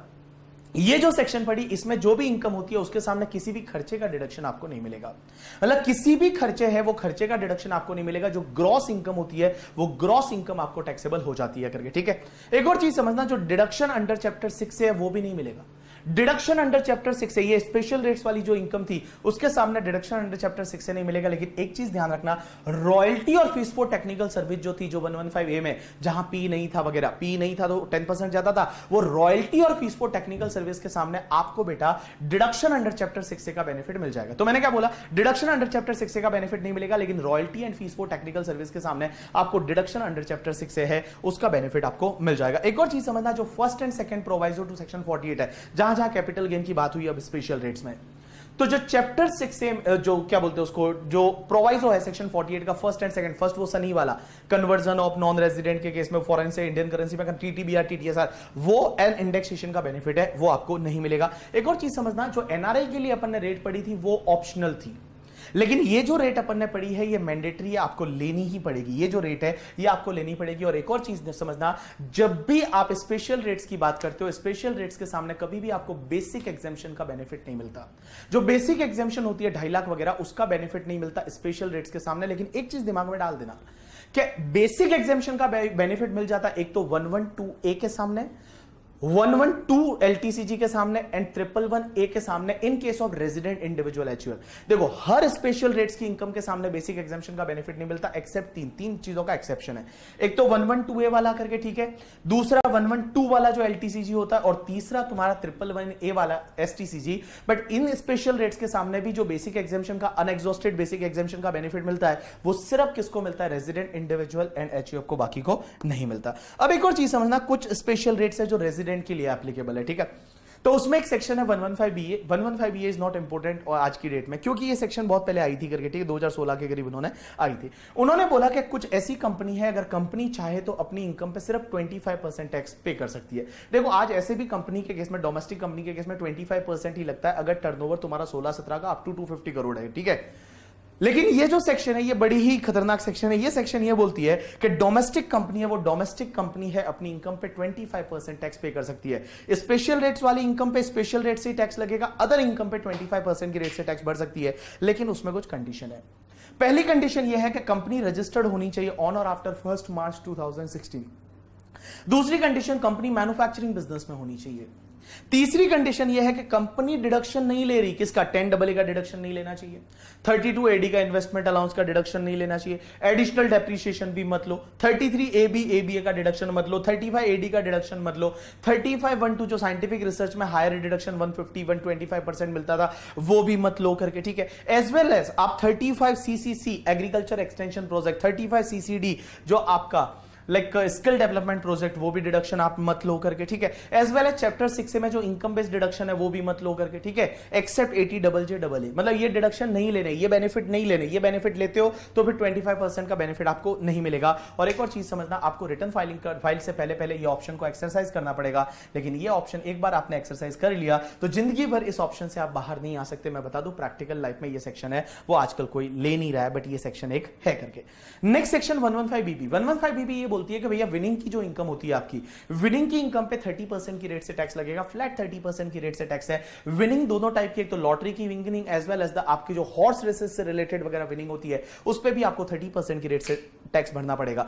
ये जो सेक्शन पड़ी इसमें जो भी इनकम होती है उसके सामने किसी भी खर्चे का डिडक्शन आपको नहीं मिलेगा, मतलब किसी भी खर्चे है वो खर्चे का डिडक्शन आपको नहीं मिलेगा, जो ग्रॉस इनकम होती है वो ग्रॉस इनकम आपको टैक्सेबल हो जाती है करके, ठीक है। एक और चीज समझना, जो डिडक्शन अंडर चैप्टर 6 से है वो भी नहीं मिलेगा, डिडक्शन अंडर चैप्टर 6 से, ये स्पेशल रेट्स वाली जो इनकम थी उसके सामने डिडक्शन अंडर चैप्टर 6 से नहीं मिलेगा। लेकिन एक चीज ध्यान रखना, रॉयल्टी और फीस फॉर टेक्निकल सर्विस जो थी, जो 115A में जहां पी नहीं था वगैरह, पी नहीं था तो 10% ज्यादा था, वो रॉयल्टी और फीस फॉर टेक्निकल सर्विस के सामने आपको बेटा डिडक्शन अंडर चैप्टर 6 से का बेनिफिट मिल जाएगा। तो मैंने क्या बोला, डिडक्शन अंडर चैप्टर 6 से का बेनिफिट नहीं मिलेगा, लेकिन royalty and fees for technical service के सामने आपको डिडक्शन अंडर चैप्टर 6 से है उसका बेनिफिट आपको मिल जाएगा। एक और चीज समझना, जो first and second proviso to section 48 है, जहां जहां कैपिटल गेन की बात हुई अब स्पेशल रेट्स में, तो जो चैप्टर 6 से जो क्या बोलते हैं उसको, जो प्रोवाइजो है सेक्शन 48 का फर्स्ट एंड सेकंड, फर्स्ट वो सनी वाला कन्वर्जन ऑफ नॉन रेजिडेंट के केस में फॉरेन से इंडियन करेंसी में टीटीबीआर टीटीएसआर, वो एन इंडेक्सेशन का बेनिफिट है वो आपको नहीं मिलेगा। एक और चीज समझना, जो एनआरआई के लिए अपन ने रेट पड़ी थी वो ऑप्शनल थी, लेकिन ये जो रेट अपन ने पड़ी है ये मैंडेटरी है, आपको लेनी ही पड़ेगी। ये जो रेट है ये आपको लेनी पड़ेगी। और एक और चीज समझना, जब भी आप स्पेशल रेट्स की बात करते हो, स्पेशल रेट्स के सामने कभी भी आपको बेसिक एग्जेम्पशन का बेनिफिट नहीं मिलता। जो बेसिक एग्जेम्पशन होती है 2.5 लाख वगैरह, उसका बेनिफिट नहीं मिलता स्पेशल रेट्स के सामने। लेकिन एक चीज दिमाग में डाल देना कि बेसिक एग्जेम्पशन का बेनिफिट मिल जाता एक तो 112A के सामने, 112 LTCG के सामने एंड 111A के सामने in case of resident individual HUL. देखो हर स्पेशल रेट्स की इनकम के सामने बेसिक एग्जेम्पशन का बेनिफिट नहीं मिलता एक्सेप्ट तीन चीजों का एक्सेप्शन है। एक तो 112A वाला करके, ठीक है, दूसरा 112 वाला जो LTCG होता है, और तीसरा तुम्हारा 111A वाला STCG। But in special rates के सामने भी जो बेसिक एग्जेम्पशन का, अनएग्जॉस्टेड बेसिक एग्जेम्पशन का बेनिफिट मिलता है, वो सिर्फ किसको मिलता है? रेजिडेंट इंडिविजुअल एंड एचयूएफ को, बाकी को नहीं मिलता। अब एक और चीज समझना, कुछ स्पेशल रेट्स है जो रेजिडेंट के लिए एप्लीकेबल है, ठीक है। तो उसमें एक सेक्शन है 115BA। 115BA is not important और आज की डेट में, क्योंकि ये सेक्शन बहुत पहले आई थी करके, ठीक है, 2016 के करीब उन्होंने आई थी। उन्होंने बोला कि कुछ ऐसी कंपनी है, अगर कंपनी चाहे तो अपनी इनकम पे सिर्फ 25% टैक्स पे कर सकती है। देखो आज ऐसे भी कंपनी के केस में, डोमेस्टिक कंपनी के केस में 25% ही लगता है अगर टर्नओवर तुम्हारा 16-17 का अप टू 250 करोड़ है, ठीक है। लेकिन ये जो सेक्शन है ये बड़ी ही खतरनाक सेक्शन है। ये सेक्शन ये बोलती है कि डोमेस्टिक कंपनी है, वो डोमेस्टिक कंपनी है, अपनी इनकम पे 25% टैक्स पे कर सकती है। स्पेशल रेट्स वाली इनकम पे स्पेशल रेट से टैक्स लगेगा, अदर इनकम पे 25% की रेट से टैक्स बढ़ सकती है। लेकिन उसमें कुछ कंडीशन है। पहली कंडीशन ये है कि कंपनी रजिस्टर्ड होनी चाहिए ऑन और आफ्टर 1 मार्च 2016। दूसरी कंडीशन, कंपनी मैन्युफैक्चरिंग बिजनेस में होनी चाहिए। तीसरी कंडीशन यह है कि कंपनी डिडक्शन नहीं ले रही, किसका? 10AA का डिडक्शन नहीं लेना चाहिए, 32AD का इन्वेस्टमेंट अलाउंस का डिडक्शन नहीं लेना चाहिए, एडिशनल डेप्रिसिएशन भी मत लो, 33AB ABA का डिडक्शन मत लो, 35AD का डिडक्शन मत लो, 3512 जो साइंटिफिक रिसर्च में हायर डिडक्शन 150-125% मिलता था वो भी मत लो करके, ठीक है। एज वेल एज आप 35CCC agriculture extension project, 35CCD जो आपका लाइक स्किल डेवलपमेंट प्रोजेक्ट, वो भी डिडक्शन आप मत लो करके, ठीक है। एज वेल एज चैप्टर 6 में जो इनकम बेस्ड डिडक्शन है वो भी मत लो करके, ठीक है, एक्सेप्ट 80JJAA। मतलब ये डिडक्शन नहीं लेने, ये बेनिफिट नहीं लेने। ये बेनिफिट लेते हो तो फिर 25% का बेनिफिट आपको नहीं मिलेगा। और एक और चीज समझना, आपको रिटर्न फाइल से पहले ये ऑप्शन को एक्सरसाइज करना पड़ेगा। लेकिन ये ऑप्शन एक बार आपने एक्सरसाइज कर लिया तो जिंदगी भर इस ऑप्शन से आप बाहर नहीं आ सकते। मैं बता दूं प्रैक्टिकल लाइफ में ये सेक्शन है वो आजकल कोई ले नहीं रहा है, बट ये सेक्शन एक है करके। Next section 115BB। 115BB ये बोलती है कि भैया विनिंग की जो इनकम होती है आपकी, विनिंग की इनकम पे 30% की रेट से टैक्स लगेगा, फ्लैट 30% की रेट से टैक्स है। विनिंग दोनों टाइप की, एक तो लॉटरी की winning as well as the आपकी जो हॉर्स रेसेस से रिलेटेड वगैरह विनिंग होती है उस पे भी आपको 30% की रेट से टैक्स भरना पड़ेगा।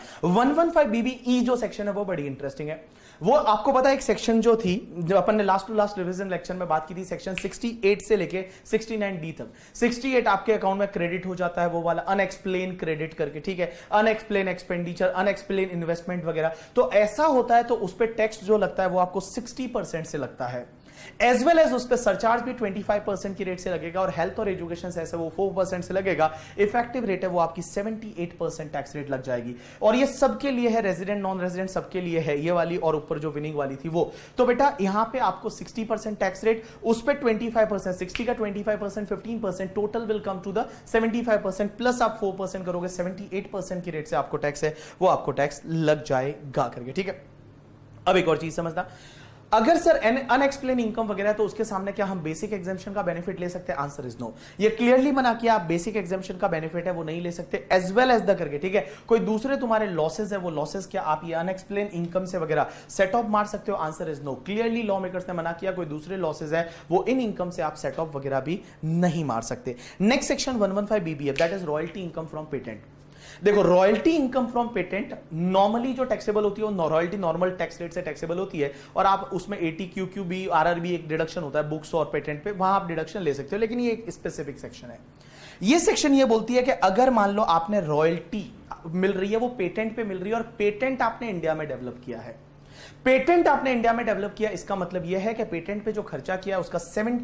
115BB जो सेक्शन है वो बड़ी इंटरेस्टिंग है। वो आपको पता है एक सेक्शन जो थी, जो अपन ने last to last revision lecture में बात की थी, सेक्शन 68 से लेके 69D तक। 68 आपके अकाउंट में क्रेडिट हो जाता है, वो वाला अनएक्सप्लेन क्रेडिट करके, ठीक है, अनएक्सप्लेन एक्सपेंडिचर, अनएक्सप्लेन इन्वेस्टमेंट वगैरह। तो ऐसा होता है तो उस पर टैक्स जो लगता है वो आपको 60% से लगता है। एज वेल एज उस पर सरचार्ज भी 25% की रेट से लगेगा, और हेल्थ और एजुकेशन से ऐसे वो 4% से लगेगा। इफेक्टिव रेट है वो आपकी 78% टैक्स रेट लग जाएगी। और ये सबके लिए है, रेजिडेंट नॉन रेजिडेंट सबके लिए है ये वाली, और ऊपर जो विनिंग वाली थी वो। तो बेटा यहां पे आपको 60% टैक्स रेट, उस पर 25%, 60 का 25%, 15%, total will come to the 75%, plus आप 4% करोगे, 78% की रेट से आपको टैक्स है वो आपको टैक्स लग जाएगा करके, ठीक है। अब एक और चीज समझना, अगर सर अनएक्सप्लेन इनकम वगैरह है तो उसके सामने क्या हम बेसिक एग्जाम्पशन का बेनिफिट ले सकते हैं? Answer is no. ये क्लियरली मना किया, आप बेसिक एग्जाम्पशन का बेनिफिट है वो नहीं ले सकते, एज वेल एज द करके, ठीक है। कोई दूसरे तुम्हारे लॉसेस है, वो लॉसेस क्या आप ये अनएक्सप्लेन इनकम से वगैरह सेट ऑफ मार सकते हो? Answer is no. Clearly law makers ने मना किया, कोई दूसरे लॉसेस है वो इन इनकम से आप सेट ऑफ वगैरह भी नहीं मार सकते। नेक्स्ट सेक्शन 115BB है, that is royalty income from patent. देखो royalty income from patent normally जो टैक्सेबल होती है वो रॉयल्टी नॉर्मल टैक्स रेट से टैक्सेबल होती है, और आप उसमें ATQQB RRB एक डिडक्शन होता है बुक्स और पेटेंट पे, वहां आप डिडक्शन ले सकते हो। लेकिन ये एक स्पेसिफिक सेक्शन है। ये सेक्शन ये बोलती है कि अगर मान लो आपने रॉयल्टी मिल रही है वो पेटेंट पे मिल रही है, और पेटेंट आपने इंडिया में डेवलप किया है, पेटेंट आपने इंडिया में डेवलप किया, इसका मतलब यह है कि पेटेंट पे जो खर्चा किया उसका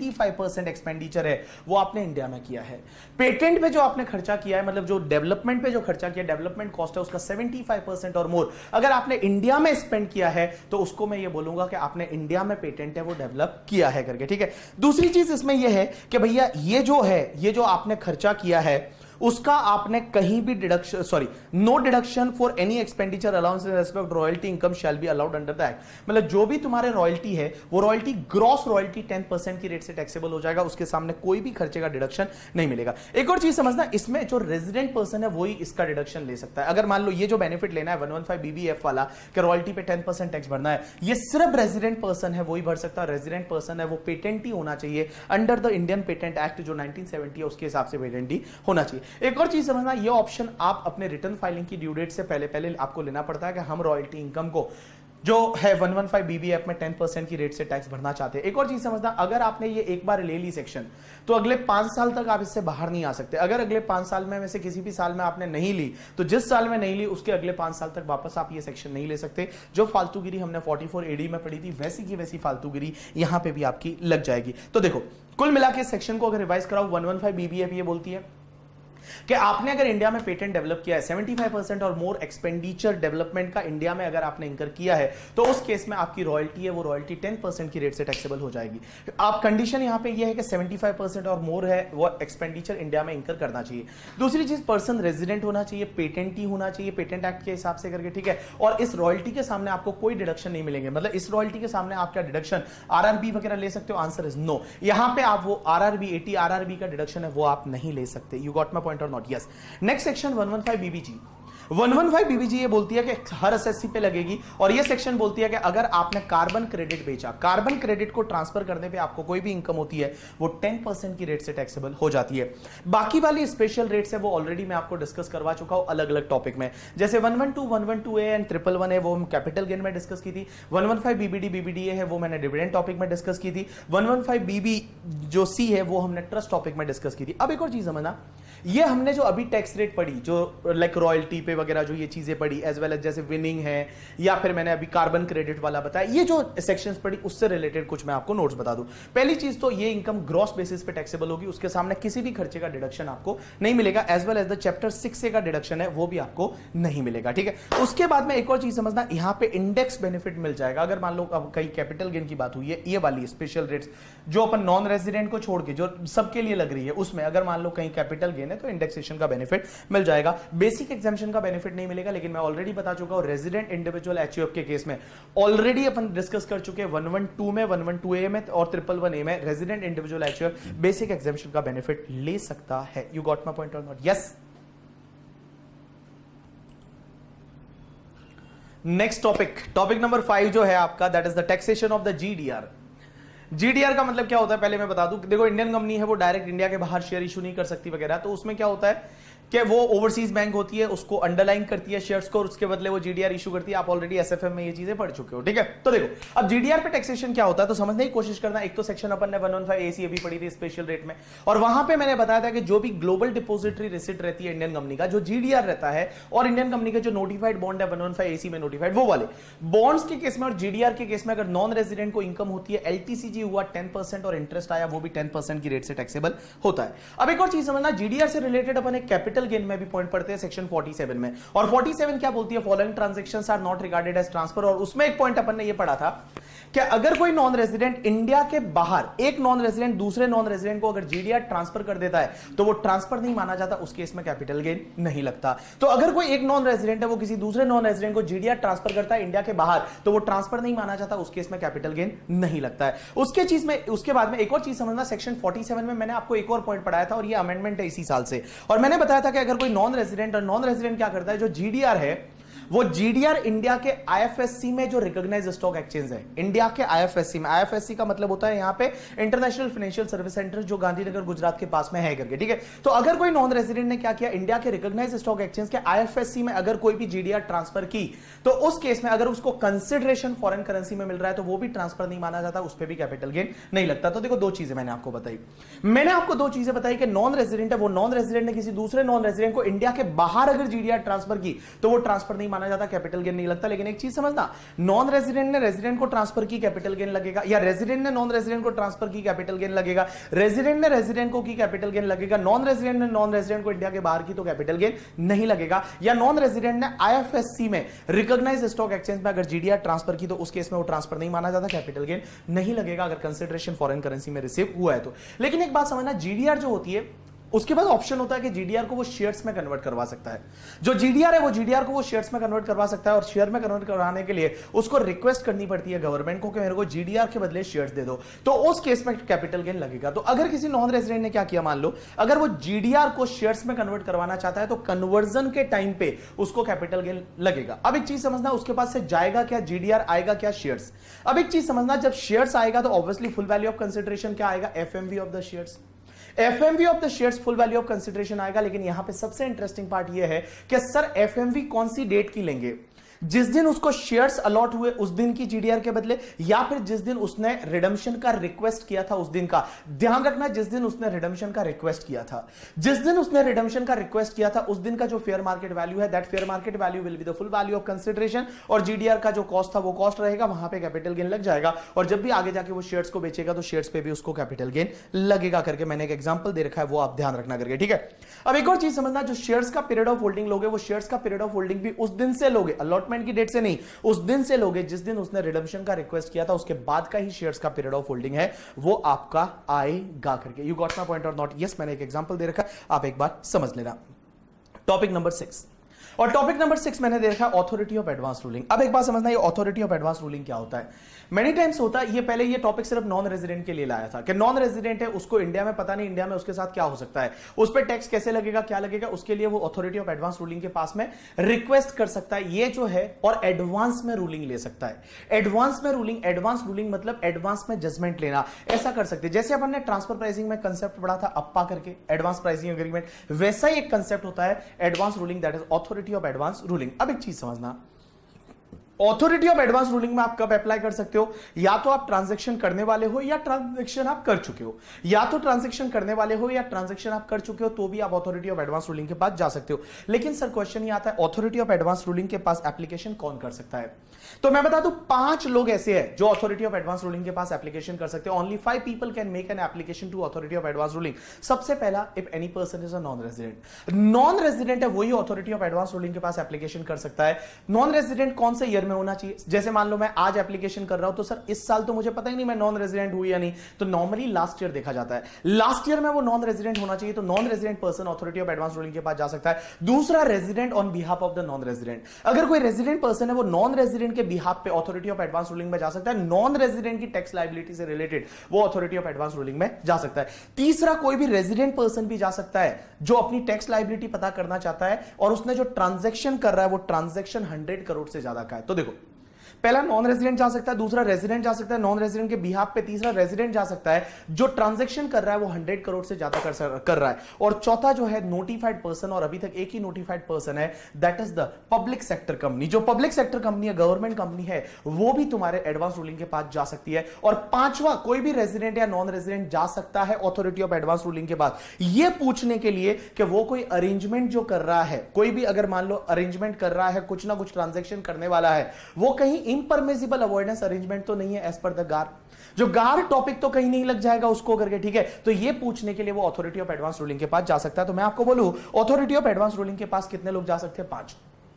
75% एक्सपेंडिचर है वो आपने इंडिया में किया है। पेटेंट पे जो आपने खर्चा किया है, मतलब जो डेवलपमेंट पे जो खर्चा किया, डेवलपमेंट कॉस्ट है उसका 75% और मोर अगर आपने इंडिया में स्पेंड किया है तो उसको मैं ये बोलूंगा कि आपने इंडिया में पेटेंट है वो डेवलप किया है करके, ठीक है। दूसरी चीज इसमें यह है कि भैया ये जो है, ये जो आपने खर्चा किया है उसका आपने कहीं भी deduction, sorry, no deduction for any expenditure allowance in respect royalty income shall be allowed under the act. मतलब जो भी तुम्हारे रॉयल्टी है वो रॉयल्टी, ग्रॉस रॉयल्टी 10% की रेट से टैक्सेबल हो जाएगा, उसके सामने कोई भी खर्चे का डिडक्शन नहीं मिलेगा। एक और चीज समझना, इसमें जो रेजिडेंट पर्सन है वही इसका डिडक्शन ले सकता है। अगर मान लो ये जो बेनिफिट लेना है 115 BBF वाला कि रॉयल्टी पे 10% टैक्स भरना है, ये सिर्फ रेजिडेंट पर्सन है वही भर सकता है। रेजिडेंट पर्सन है वो पेटेंट ही होना चाहिए under the Indian patent act जो 1970 है, उसके हिसाब से पेटेंट ही होना चाहिए। एक और चीज समझना, ये ऑप्शन आप अपने रिटर्न फाइलिंग की ड्यू डेट से पहले आपको लेना पड़ता है कि हम रॉयल्टी इनकम को जो है 115 BBF में 10% की रेट से टैक्स भरना चाहते हैं। एक और चीज समझना, अगर आपने ये एक बार ले ली सेक्शन तो अगले 5 साल तक आप इससे बाहर नहीं आ सकते। अगर अगले 5 साल में से किसी भी साल में आपने नहीं ली तो जिस साल में नहीं ली उसके अगले 5 साल तक वापस आप ये सेक्शन नहीं ले सकते। जो फालतूगिरी हमने 44 AD में पढ़ी थी वैसी की वैसी फालतूगिरी यहां पे भी आपकी लग जाएगी। तो देखो कुल मिला के सेक्शन को अगर रिवाइज कराओ, 115 BBF ये बोलती है कि आपने अगर इंडिया में पेटेंट डेवलप किया है, 75% और मोर एक्सपेंडिचर डेवलपमेंट का इंडिया में अगर आपने इंकर किया है तो उस केस में आपकी रॉयल्टी है वो रॉयल्टी 10% की रेट से टैक्सेबल हो जाएगी। आप कंडीशन यहां पे ये है कि 75% और मोर है वो एक्सपेंडिचर इंडिया में इंकर करना चाहिए। दूसरी चीज, पर्सन रेजिडेंट होना चाहिए, पेटेंट ही होना चाहिए पेटेंट एक्ट के हिसाब से करके, ठीक है। और इस रॉयल्टी के सामने आपको कोई डिडक्शन नहीं मिलेंगे। मतलब इस रॉयल्टी के सामने आप क्या डिडक्शन RRB वगैरह ले सकते हो? Answer is no. यहां पे आप वो RRB 80 RRB का डिडक्शन है वो आप नहीं ले सकते। You got my point or not? Yes. Next section 115 BBG। 115 BBG ये बोलती है कि हर एसएससी पे लगेगी और ये सेक्शन बोलती है कि अगर आपने कार्बन क्रेडिट बेचा, कार्बन क्रेडिट को ट्रांसफर करने पे आपको कोई भी इनकम होती है वो 10% की रेट से टैक्सेबल हो जाती है। बाकी वाली स्पेशल रेट्स है वो ऑलरेडी मैं आपको डिस्कस करवा चुका हूं अलग अलग टॉपिक में, जैसे 112, 112A एंड 111 है वो हम कैपिटल गेन में डिस्कस की थी। 115 BBD BBDA है वो मैंने डिविडेंड टॉपिक में डिस्कस की थी। 115 BB जो C है वो हमने ट्रस्ट टॉपिक में डिस्कस की थी। अब एक और चीज समझना, ये हमने जो अभी टैक्स रेट पढ़ी जो लाइक रॉयल्टी पे वगैरह जो ये चीजें पढ़ी एज वेल एज जैसे विनिंग है या फिर मैंने अभी कार्बन क्रेडिट वाला बताया, ये जो सेक्शंस पढ़ी उससे रिलेटेड कुछ मैं आपको नोट्स बता दूं। पहली चीज तो ये इनकम ग्रॉस बेसिस पे टैक्सेबल होगी, उसके सामने किसी भी खर्चे का डिडक्शन आपको नहीं मिलेगा। As well as the chapter 6 से का डिडक्शन है वो भी आपको नहीं मिलेगा, ठीक है। उसके बाद में एक और चीज समझना, यहां पे इंडेक्स बेनिफिट मिल जाएगा। अगर मान लो अब कहीं कैपिटल गेन की बात हुई है, ये वाली स्पेशल रेट्स जो अपन नॉन रेजिडेंट को छोड़ के जो सबके लिए लग रही है उसमें अगर मान लो कहीं कैपिटल गेन है तो इंडेक्सेशन का बेनिफिट मिल जाएगा। बेसिक एग्जाम्पशन का बेनिफिट नहीं मिलेगा, लेकिन मैं ऑलरेडी बता चुका हूं रेजिडेंट इंडिविजुअल एचयूएफ के केस में ऑलरेडी अपन डिस्कस कर चुके हैं 112 में, 112A में और 111A में resident individual HUF basic exemption का बेनिफिट ले सकता है। You got my point or not? Yes. Next topic number 5 जो है आपका that is the taxation of the GDR. GDR का मतलब क्या होता है पहले मैं बता दूं। देखो इंडियन कंपनी है वो डायरेक्ट इंडिया के बाहर शेयर इशू नहीं कर सकती वगैरह, तो उसमें क्या होता है कि वो ओवरसीज बैंक होती है उसको अंडरलाइन करती है शेयर्स को और उसके बदले वो जीडीआर इशू करती है। आप ऑलरेडी एसएफएम में ये चीजें पढ़ चुके हो, ठीक है। तो देखो अब जीडीआर पे टैक्सेशन क्या होता है तो समझने की कोशिश करना। एक तो सेक्शन अपन ने 115AC अभी पढ़ी थी स्पेशल रेट में, और वहां पे मैंने बताया था कि जो भी ग्लोबल डिपोजिटरी रिसिट रहती है इंडियन कंपनी का, जो जीडीआर रहता है और इंडियन कंपनी का जो नोटिफाइड बॉन्ड है 115AC में नोटिफाइड, वो वाले बॉन्ड्स के केस में और जीडीआर के केस में अगर नॉन रेजिडेंट को इनकम होती है, एलटीसीजी हुआ 10% और इंटरेस्ट आया वो भी 10% की रेट से टैक्सेबल होता है। अब एक और चीज समझना, जीडीआर से रिलेटेड अपन एक कैपिटल गेन में भी पॉइंट पढ़ते हैं सेक्शन 47 में, और 47 क्या बोलती है, following transactions are not regarded as transfer. और उसमें एक पॉइंट अपन ने ये पढ़ा था कि अगर कोई नॉन रेजिडेंट इंडिया के बाहर एक नॉन रेजिडेंट दूसरे नॉन रेजिडेंट को अगर जीडीआर ट्रांसफर कर देता है तो वो ट्रांसफर नहीं माना जाता, उस केस में कैपिटल गेन नहीं लगता। तो अगर कोई एक नॉन रेजिडेंट है वो किसी दूसरे नॉन रेजिडेंट को जीडीआर ट्रांसफर करता है इंडिया के बाहर तो वो ट्रांसफर नहीं माना जाता, उस केस में कैपिटल गेन नहीं लगता है। उसके बाद में एक और चीज समझना, सेक्शन 47 में मैंने आपको एक और पॉइंट पढ़ाया था और ये अमेंडमेंट है इसी साल से, और मैंने बताया था कि अगर कोई नॉन रेजिडेंट और नॉन रेजिडेंट क्या करता है, जो जीडीआर है वो जीडीआर इंडिया के आईएफएससी में जो रिकॉग्नाइज्ड स्टॉक एक्सचेंज है इंडिया के आईएफएससी में, आईएफएससी का मतलब होता है यहां पे इंटरनेशनल फाइनेंशियल सर्विस सेंटर जो गांधीनगर गुजरात के पास में है करके, ठीक है। तो अगर कोई नॉन रेजिडेंट ने क्या किया, इंडिया के रिकॉग्नाइज्ड स्टॉक एक्सचेंज के आईएफएससी में अगर कोई भी जीडीआर ट्रांसफर की तो उस केस में अगर उसको कंसिडरेशन फॉरेन करेंसी में मिल रहा है तो वो भी ट्रांसफर नहीं माना जाता, उस पर भी कैपिटल गेन नहीं लगता। तो देखो दो चीजें मैंने आपको बताई, कि नॉन रेजिडेंट है वो नॉन रेजिडेंट ने किसी दूसरे नॉन रेजिडेंट को इंडिया के बाहर अगर जीडीआर ट्रांसफर की तो वो ट्रांसफर नहीं माना जाता, कैपिटल गेन नहीं लगता। लेकिन एक चीज समझना, नॉन रेजिडेंट ने रेजिडेंट को ट्रांसफर की कैपिटल गेन लगेगा, या रेजिडेंट ने नॉन रेजिडेंट को ट्रांसफर की कैपिटल गेन लगेगा, रेजिडेंट ने रेजिडेंट को की कैपिटल गेन लगेगा, नॉन रेजिडेंट ने नॉन रेजिडेंट को इंडिया के बाहर की तो कैपिटल गेन नहीं लगेगा, या नॉन रेजिडेंट ने आईएफएससी में रिकॉग्नाइज्ड स्टॉक एक्सचेंज में अगर जीडीआर ट्रांसफर की तो उस केस में वो ट्रांसफर नहीं माना जाता, कैपिटल गेन नहीं लगेगा अगर कंसिडरेशन फॉरेन करेंसी में रिसीव हुआ है तो। लेकिन एक बात समझना, जीडीआर जो होती है उसके पास ऑप्शन होता है कि जीडीआर को वो शेयर्स में कन्वर्ट करवा सकता है। जो जीडीआर है वो जीडीआर को वो शेयर्स में कन्वर्ट करवा सकता है, और शेयर में कन्वर्ट करवाने के लिए उसको रिक्वेस्ट करनी पड़ती है गवर्नमेंट को कि मेरे को जीडीआर के बदले शेयर्स दे दो, तो उस केस में कैपिटल गेन लगेगा। तो अगर किसी नॉन रेजिडेंट ने क्या किया, मान लो अगर वो जीडीआर को शेयर्स में कन्वर्ट करवाना चाहता है तो कन्वर्जन के टाइम पे उसको कैपिटल गेन लगेगा। अब एक चीज समझना, उसके पास से जाएगा क्या जीडीआर, आएगा क्या शेयर्स। अब एक चीज समझना, जब शेयर्स आएगा तो obviously full value of consideration क्या आएगा, FMV of the shares. FMV of the shares full value of consideration आएगा। लेकिन यहां पे सबसे इंटरेस्टिंग पार्ट यह है कि सर एफएमवी कौन सी डेट की लेंगे, जिस दिन उसको शेयर्स अलॉट हुए उस दिन की जीडीआर के बदले, या फिर जिस दिन उसने रिडम्पशन का रिक्वेस्ट किया था उस दिन का। ध्यान रखना, जिस दिन उसने रिडम्पशन का रिक्वेस्ट किया था, जिस दिन उसने रिडम्पशन का रिक्वेस्ट किया था उस दिन का जो फेयर मार्केट वैल्यू है, that fair market value will be the full value of consideration, और जीडीआर का जो कॉस्ट था वो कॉस्ट रहेगा, वहां पे कैपिटल गेन लग जाएगा। और जब भी आगे जाके वो शेयर्स को बेचेगा तो शेयर्स पे भी उसको कैपिटल गेन लगेगा करके मैंने एक एग्जांपल दे रखा है, वो आप ध्यान रखना करके, ठीक है। अब एक और चीज समझना, जो शेयर्स का पीरियड ऑफ होल्डिंग लोगे वो शेयर्स का पीरियड ऑफ होल्डिंग भी उस दिन से लोगे, अलॉटमेंट की डेट से नहीं, उस दिन से लोगे जिस दिन उसने रिडम्पशन का रिक्वेस्ट किया था, उसके बाद का ही शेयर्स का पीरियड ऑफ होल्डिंग है वो आपका आएगा करके। You got my point or not? Yes, मैंने एक एग्जांपल दे रखा, आप एक बार समझ लेना। टॉपिक नंबर 6, और टॉपिक नंबर 6 मैंने देखा अथॉरिटी ऑफ एडवांस रूलिंग। अब एक बात समझना, ये अथॉरिटी ऑफ एडवांस रूलिंग क्या होता है। मेनी टाइम्स होता है, ये पहले ये टॉपिक सिर्फ नॉन रेजिडेंट के लिए लाया था कि नॉन रेजिडेंट है, उसको इंडिया में पता नहीं इंडिया में उसके साथ क्या हो सकता है, उस पर टैक्स कैसे लगेगा, क्या लगेगा, उसके लिए वो अथॉरिटी ऑफ एडवांस रूलिंग के पास में रिक्वेस्ट कर सकता है, ये जो है, और एडवांस में रूलिंग ले सकता है। एडवांस में रूलिंग, एडवांस रूलिंग मतलब एडवांस में जजमेंट लेना, ऐसा कर सकते हैं। जैसे अपन ने ट्रांसफर प्राइसिंग में कंसेप्ट पढ़ा था अप्पा करके, एडवांस प्राइसिंग एग्रीमेंट, वैसा ही एक कंसेप्ट होता है advance ruling, that is authority of advance ruling. अब एक चीज समझना, ऑथोरिटी ऑफ एडवांस रूलिंग में आप कब अप्लाई कर सकते हो, या तो आप ट्रांजैक्शन करने वाले हो या ट्रांजैक्शन आप कर चुके हो, या तो ट्रांजैक्शन करने वाले हो या ट्रांजैक्शन आप कर चुके हो, तो भी आप ऑथोरिटी ऑफ एडवांस रूलिंग के पास जा सकते हो। लेकिन सर क्वेश्चन ये आता है ऑथोरिटी ऑफ एडवांस रूलिंग के पास एप्लीकेशन कौन कर सकता है। तो मैं बता दूं 5 लोग ऐसे हैं जो अथॉरिटी ऑफ एडवांस रूलिंग के पास एप्लीकेशन कर सकते हैं। Only 5 people can make an application to authority of advance ruling. सबसे पहला, if any person is a non resident. Non resident है वही अथॉरिटी ऑफ एडवांस रूलिंग के पास एप्लीकेशन कर सकता है। नॉन रेजिडेंट कौन से ईयर में होना चाहिए, जैसे मान लो मैं आज एप्लीकेशन कर रहा हूं तो सर इस साल तो मुझे पता ही नहीं मैं नॉन रेजिडेंट हूं या नहीं, तो नॉर्मली लास्ट ईयर देखा जाता है, लास्ट ईयर में वो नॉन रेजिडेंट होना चाहिए, तो non resident person authority of advance ruling के पास जा सकता है। दूसरा, resident on behalf of the non resident. अगर कोई रेजिडेंट पर्सन है वो नॉन रेजिडेंट के बिहाफ पे अथॉरिटी ऑफ एडवांस रूलिंग में जा सकता है। नॉन रेजिडेंट की टैक्स लायबिलिटी से रिलेटेड वो अथॉरिटी ऑफ एडवांस रूलिंग में जा सकता है। तीसरा, कोई भी रेजिडेंट पर्सन भी जा सकता है जो अपनी टैक्स लायबिलिटी पता करना चाहता है और उसने जो ट्रांजैक्शन कर रहा है वो ट्रांजैक्शन 100 करोड़ से ज्यादा का है। तो देखो, पहला नॉन रेजिडेंट जा सकता है, दूसरा रेजिडेंट जा सकता है नॉन रेजिडेंट के बिहाफ पे, तीसरा रेजिडेंट जा सकता है जो ट्रांजैक्शन कर रहा है वो 100 करोड़ से ज्यादा कर रहा है, और चौथा जो है नोटिफाइड पर्सन, और अभी तक एक ही नोटिफाइड पर्सन है, that is the public sector company. जो पब्लिक सेक्टर कंपनी है, गवर्नमेंट कंपनी है, वो भी तुम्हारे एडवांस रूलिंग के पास जा सकती है। और पांचवा, कोई भी रेजिडेंट या नॉन रेजिडेंट जा सकता है अथॉरिटी ऑफ एडवांस रूलिंग के पास ये पूछने के लिए कि वो कोई अरेंजमेंट जो कर रहा है, कोई भी अगर मान लो अरेंजमेंट कर रहा है, कुछ ना कुछ ट्रांजैक्शन करने वाला है, वो कहीं इम्परमिसिबल अवॉइडेंस अरेंजमेंट तो नहीं है एज पर द गार, जो गार टॉपिक तो कहीं नहीं लग जाएगा उसको करके, ठीक है। तो ये पूछने के लिए वो अथॉरिटी ऑफ एडवांस रूलिंग के पास जा सकता है। तो मैं आपको बोलूं अथॉरिटी ऑफ एडवांस रूलिंग के पास कितने लोग जा सकते हैं, 5।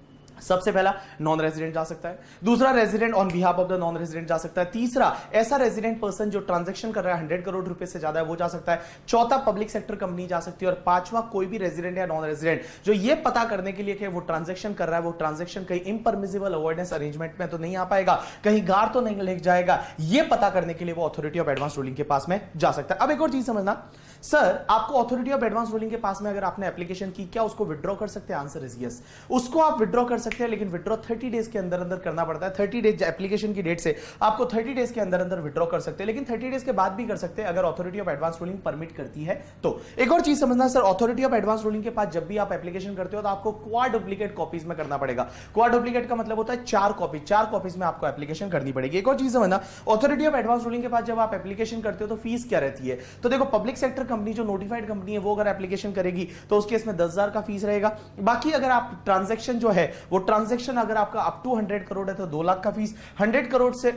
सबसे पहला नॉन रेजिडेंट जा सकता है, दूसरा resident on behalf of the non resident जा सकता है, तीसरा ऐसा रेजिडेंट पर्सन जो ट्रांजैक्शन कर रहा है 100 करोड़ रुपए से ज्यादा है वो जा सकता है, चौथा पब्लिक सेक्टर कंपनी जा सकती है, और पांचवा कोई भी रेजिडेंट या नॉन रेजिडेंट जो ये पता करने के लिए कि वो ट्रांजैक्शन कर रहा है वो ट्रांजैक्शन कहीं इम्परमिसिबल अवॉइडेंस अरेंजमेंट में तो नहीं आ पाएगा, कहीं गार तो नहीं लग जाएगा, ये पता करने के लिए वो अथॉरिटी ऑफ एडवांस रूलिंग के पास में जा सकता है। अब एक और चीज समझना, सर आपको अथॉरिटी ऑफ एडवांस रूलिंग के पास में अगर आपने एप्लीकेशन की, क्या उसको विड्रॉ कर सकते हैं? आंसर इज यस, उसको आप विड्रॉ कर सकते हैं, लेकिन विड्रॉ 30 डेज के अंदर अंदर करना पड़ता है। 30 डेज एप्लीकेशन की डेट से आपको 30 डेज के अंदर अंदर विड्रॉ कर सकते हैं, लेकिन 30 डेज के बाद भी कर सकते हैं अगर authority of advance ruling permit करती है तो। एक और चीज समझना sir, authority of advance ruling के पास जब भी आप एप्लीकेशन करते हो तो आपको क्वाड्रुप्लिकेट कॉपीज में करना पड़ेगा। क्वाड्रुप्लिकेट का मतलब होता है 4 कॉपीज में आपको एप्लीकेशन करनी पड़ेगी। एक और चीज समझना, अथॉरिटी ऑफ एडवांस रूलिंग के पास जब आप एप्लीकेशन करते हो तो फीस क्या रहती है, तो देखो पब्लिक सेक्टर कंपनी जो नोटिफाइड कंपनी है वो अगर एप्लीकेशन करेगी तो उस केस में 10,000 का फीस रहेगा। बाकी अगर आप ट्रांजैक्शन जो है वो ट्रांजैक्शन अगर आपका अप टू 100 करोड़ है तो 2 लाख का फीस, 100 करोड़ से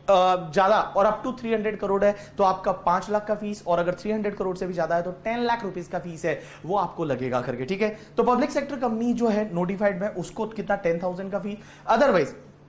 ज्यादा और अप टू 300 करोड़ है तो आपका 5 लाख का फीस, और अगर 300 करोड़ से भी ज्यादा है तो 10 लाख रुपीस का फीस है वो आपको लगेगा करके, ठीक है। तो पब्लिक सेक्टर कंपनी जो है नोटिफाइड में उसको कितना 10,000 का फीस, अदरवाइज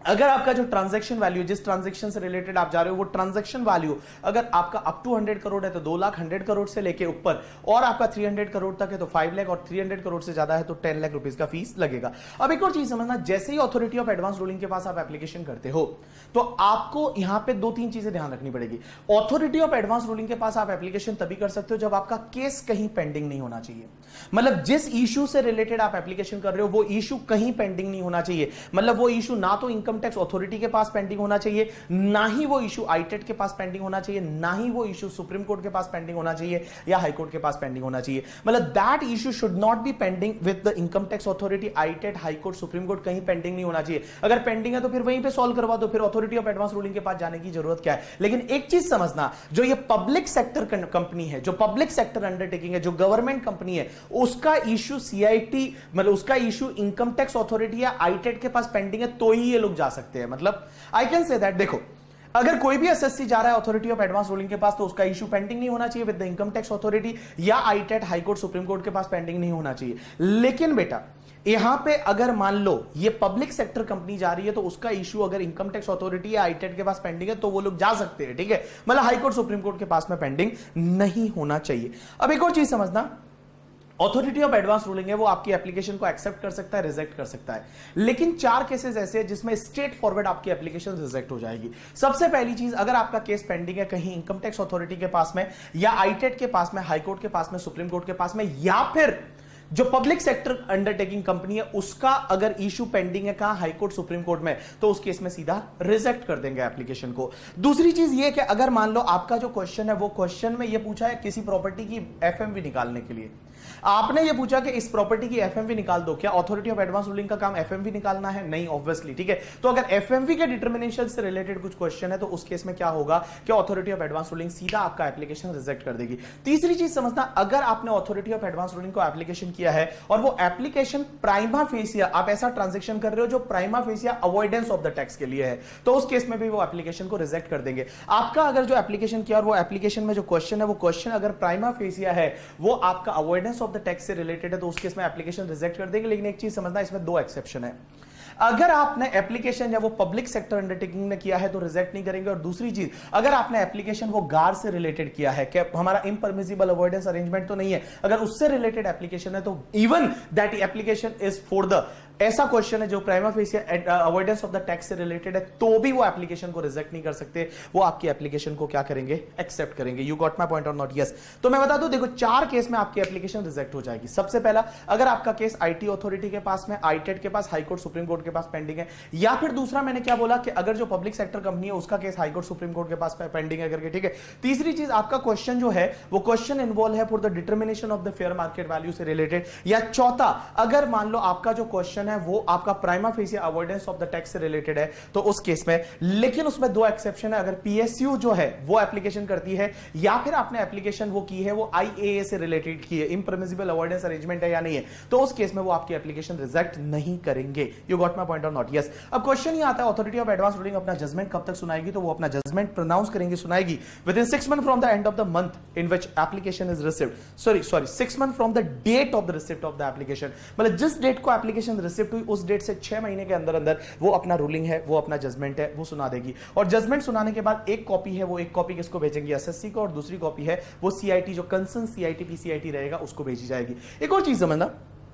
अगर आपका जो ट्रांजैक्शन वैल्यू, जिस ट्रांजैक्शन से रिलेटेड आप जा रहे हो, वो ट्रांजैक्शन वैल्यू अगर आपका अप टू 100 करोड़ है तो 2 लाख, 100 करोड़ से लेके ऊपर, और आपका 300 करोड़ तक है तो 5 लाख, और 300 करोड़ से ज्यादा है तो 10 लाख रुपीस का फीस लगेगा। अब एक और चीज समझना, जैसे ही अथॉरिटी ऑफ एडवांस रूलिंग के पास आप एप्लीकेशन करते हो तो आपको यहां पे 2-3 चीजें ध्यान रखनी पड़ेगी। अथॉरिटी ऑफ एडवांस रूलिंग के पास आप एप्लीकेशन तभी कर सकते हो जब आपका केस कहीं पेंडिंग नहीं होना चाहिए। मतलब जिस इशू से रिलेटेड आप एप्लीकेशन कर रहे हो वो इशू कहीं पेंडिंग नहीं होना चाहिए। मतलब वो इशू ना तो इनकम टैक्स अथॉरिटी के पास पेंडिंग होना चाहिए, ना ही वो इशू आईटेट के पास पेंडिंग होना चाहिए, ना ही वो इशू सुप्रीम कोर्ट के पास पेंडिंग होना चाहिए या हाई कोर्ट के पास पेंडिंग होना चाहिए। मतलब that issue should not be pending with the income tax authority, ITAT, high court, supreme court, कहीं पेंडिंग नहीं होना चाहिए। अगर पेंडिंग है तो फिर वहीं पे सॉल्व करवा दो, फिर अथॉरिटी ऑफ एडवांस रूलिंग के पास जाने की जरूरत क्या है। लेकिन एक चीज समझना, जो ये पब्लिक सेक्टर कंपनी है, जो पब्लिक सेक्टर अंडरटेकिंग है, जो गवर्नमेंट कंपनी है, उसका इशू सीआईटी, मतलब उसका इशू इनकम टैक्स अथॉरिटी या आईटेट के पास पेंडिंग है तो ही ये लोग जा सकते हैं। मतलब आई कैन से दैट, देखो अगर कोई भी एसएससी जा रहा है अथॉरिटी ऑफ एडवांस रूलिंग के पास तो उसका इशू पेंडिंग नहीं होना चाहिए with the income tax authority या ITAT, high court, supreme court के पास पेंडिंग नहीं होना चाहिए। लेकिन बेटा यहां पे अगर मान लो ये पब्लिक सेक्टर कंपनी जा रही है तो उसका इशू अगर इनकम टैक्स अथॉरिटी या आईटेट के पास पेंडिंग है तो वो लोग जा सकते हैं, ठीक है। मतलब हाई कोर्ट, सुप्रीम कोर्ट के पास में पेंडिंग नहीं होना चाहिए। अब एक और चीज समझना, अथॉरिटी ऑफ एडवांस रूलिंग है वो आपकी एप्लीकेशन को एक्सेप्ट कर सकता है, रिजेक्ट कर सकता है। लेकिन 4 केसेस ऐसे हैं जिसमें स्ट्रेट फॉरवर्ड आपकी एप्लीकेशन रिजेक्ट हो जाएगी। सबसे पहली चीज, अगर आपका केस पेंडिंग है कहीं इनकम टैक्स अथॉरिटी के पास में या आईटेट के पास में, हाई कोर्ट के पास में, सुप्रीम कोर्ट के पास में, या फिर जो पब्लिक सेक्टर अंडरटेकिंग कंपनी है उसका अगर इशू पेंडिंग है कहां, हाई कोर्ट, सुप्रीम कोर्ट में, तो उस केस में सीधा रिजेक्ट कर देंगे एप्लीकेशन को। दूसरी चीज ये कि अगर मान लो आपका जो क्वेश्चन है वो क्वेश्चन में ये पूछा है किसी प्रॉपर्टी की एफएमवी निकालने के लिए, आपने ये पूछा कि इस प्रॉपर्टी की एफएमवी निकाल दो, क्या अथॉरिटी ऑफ एडवांस रूलिंग का काम एफएमवी निकालना है? नहीं, ऑब्वियसली, ठीक है। तो अगर एफएमवी के डिटर्मिनेशन से रिलेटेड कुछ क्वेश्चन है तो उस केस में क्या होगा कि अथॉरिटी ऑफ एडवांस रूलिंग सीधा आपका एप्लीकेशन रिजेक्ट कर देगी। तीसरी चीज समझना, अगर आपने अथॉरिटी ऑफ एडवांस रूलिंग को एप्लीकेशन किया है और वो एप्लीकेशन प्राइमा फेसिया, आप ऐसा ट्रांजेक्शन कर रहे हो जो prima facie avoidance of the tax के लिए है, तो उस केस में भी वो एप्लीकेशन को रिजेक्ट कर देंगे। आपका अगर जो एप्लीकेशन किया और वो एप्लीकेशन में जो क्वेश्चन है वो क्वेश्चन अगर प्राइमा फेसिया है, वो आपका अवॉइडेंस ऑफ द टैक्स से रिलेटेड है, तो उस केस में एप्लीकेशन रिजेक्ट कर देंगे। लेकिन एक चीज समझना, इसमें 2 एक्सेप्शन है। अगर आपने एप्लीकेशन या वो पब्लिक सेक्टर अंडरटेकिंग ने किया है तो रिजेक्ट नहीं करेंगे। और दूसरी चीज, अगर आपने एप्लीकेशन वो गार से रिलेटेड किया है, कि हमारा इम्परमिसिबल अवॉइडेंस अरेंजमेंट तो नहीं है, अगर उससे रिलेटेड एप्लीकेशन है तो even that application is for the, ऐसा क्वेश्चन है जो prima facie avoidance of the tax से रिलेटेड है, तो भी वो एप्लीकेशन को रिजेक्ट नहीं कर सकते, वो आपकी एप्लीकेशन को क्या करेंगे, एक्सेप्ट करेंगे। You got my point or not? Yes. तो मैं बता दूं, देखो 4 केस में आपकी एप्लीकेशन रिजेक्ट हो जाएगी। सबसे पहला, अगर आपका केस आईटी अथॉरिटी के पास में, आईटेट के पास, हाई कोर्ट, सुप्रीम कोर्ट के पास पेंडिंग है, या फिर दूसरा मैंने क्या बोला कि अगर जो पब्लिक सेक्टर कंपनी है उसका case high court, supreme court के पास पेंडिंग है करके, ठीक है। तीसरी चीज, आपका क्वेश्चन जो है वो क्वेश्चन इन्वॉल्व है for the determination of the fair market value से रिलेटेड, या चौथा, अगर मान लो आपका जो क्वेश्चन है वो आपका prima facie avoidance of the tax से रिलेटेड है, तो उस केस में, लेकिन उसमें 2 एक्सेप्शन है। अगर पीएसयू जो है वो एप्लीकेशन करती है, या फिर आपने एप्लीकेशन वो की है वो आईएए से रिलेटेड की है, इम्परमिसिबल अवॉइडेंस अरेंजमेंट है या नहीं है, तो उस केस में वो आपकी एप्लीकेशन रिजेक्ट नहीं करेंगे। You got my point or not? Yes. अब क्वेश्चन ये आता है, अथॉरिटी ऑफ एडवांस रूलिंग अपना जजमेंट कब तक सुनाएगी? तो वो अपना जजमेंट प्रोनाउंस करेंगे, सुनाएगी within 6 month from the end of the month in which application is received. Sorry 6 month from the date of the receipt of the application. मतलब जिस डेट को एप्लीकेशन रिसिप्ट हुई उस डेट से 6 महीने के अंदर वो अपना रूलिंग है, वो अपना जजमेंट है, वो सुना देगी। और जजमेंट सुनाने के बाद एक कॉपी है, वो एक कॉपी किसको भेजेंगे? एसएससी को, और दूसरी कॉपी है वो सीआईटी, जो कंसर्न सीआईटी पीसीआईटी रहेगा, उसको भेजी जाएगी। एक और चीज समझना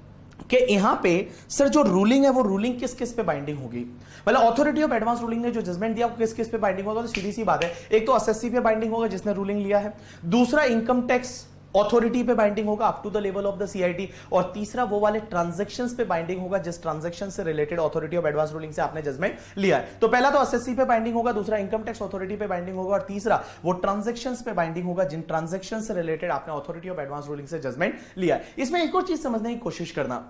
कि यहां पे सर जो रूलिंग है वो रूलिंग किस किस पे बाइंडिंग होगी? मतलब अथॉरिटी ऑफ एडवांस रूलिंग ने जो जजमेंट दिया वो किस किस पे बाइंडिंग होगा? तो सीधी सी बात है, एक तो एसएससी पे बाइंडिंग होगा जिसने रूलिंग लिया है, दूसरा इनकम टैक्स अथॉरिटी पे बाइंडिंग होगा up to the level of the CIT, और तीसरा वो वाले ट्रांजैक्शंस पे बाइंडिंग होगा जिस ट्रांजैक्शन से related authority of advance ruling से आपने जजमेंट लिया है। तो पहला तो एसएससी पे बाइंडिंग होगा, दूसरा इनकम टैक्स अथॉरिटी पे बाइंडिंग होगा, और तीसरा वो ट्रांजैक्शंस पे बाइंडिंग होगा जिन ट्रांजैक्शन से रिलेटेड आपने अथॉरिटी ऑफ एडवांस रूलिंग से जजमेंट लिया है। इसमें एक और चीज समझने की कोशिश करना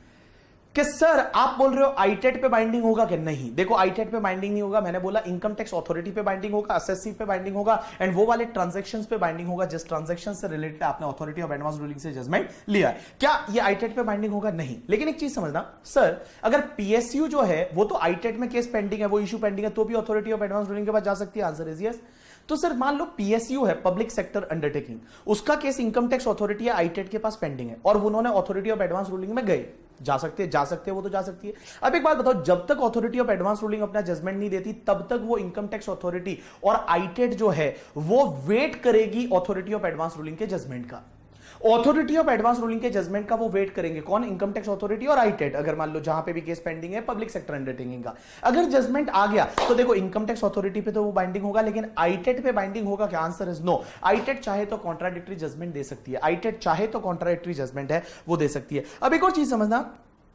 कि सर आप बोल रहे हो आईटेट पे बाइंडिंग होगा कि नहीं? देखो आईटेट पे बाइंडिंग नहीं होगा, मैंने बोला इनकम टैक्स अथॉरिटी पे बाइंडिंग होगा, एसएससी पे बाइंडिंग होगा, एंड वो वाले ट्रांजैक्शंस पे बाइंडिंग होगा जिस ट्रांजैक्शन से रिलेटेड आपने अथॉरिटी ऑफ एडवांस रूलिंग से जजमेंट लिया है। क्या ये आईटेट पे बाइंडिंग होगा? नहीं। लेकिन एक चीज समझना, सर अगर पीएसयू जो है वो तो आईटेट में केस पेंडिंग है, वो इशू पेंडिंग है, तो भी अथॉरिटी ऑफ एडवांस रूलिंग के पास जा सकती है? Answer is yes. तो सर मान लो पीएसयू है, पब्लिक सेक्टर अंडरटेकिंग, उसका केस इनकम टैक्स अथॉरिटी या आईटेट के पास पेंडिंग है और उन्होंने अथॉरिटी ऑफ एडवांस रूलिंग में गए, जा सकते हैं वो तो जा सकती है। अब एक बात बताओ, जब तक अथॉरिटी ऑफ एडवांस रूलिंग अपना जजमेंट नहीं देती तब तक वो इनकम टैक्स अथॉरिटी और आईटेट जो है वो वेट करेगी अथॉरिटी ऑफ एडवांस रूलिंग के जजमेंट का। अथॉरिटी ऑफ एडवांस रूलिंग के जजमेंट का वो वेट करेंगे कौन? इनकम टैक्स अथॉरिटी और आईटेट। अगर मान लो जहां पे भी केस पेंडिंग है पब्लिक सेक्टर अंडरटेकिंग का, अगर जजमेंट आ गया तो देखो इनकम टैक्स अथॉरिटी पे तो वो बाइंडिंग होगा, लेकिन आईटेट पे बाइंडिंग होगा क्या? Answer is no. आईटेट चाहे तो कॉन्ट्राडिक्टरी जजमेंट दे सकती है, आईटेट चाहे तो कॉन्ट्राडिक्टरी जजमेंट है वो दे सकती है। अब एक और चीज समझना,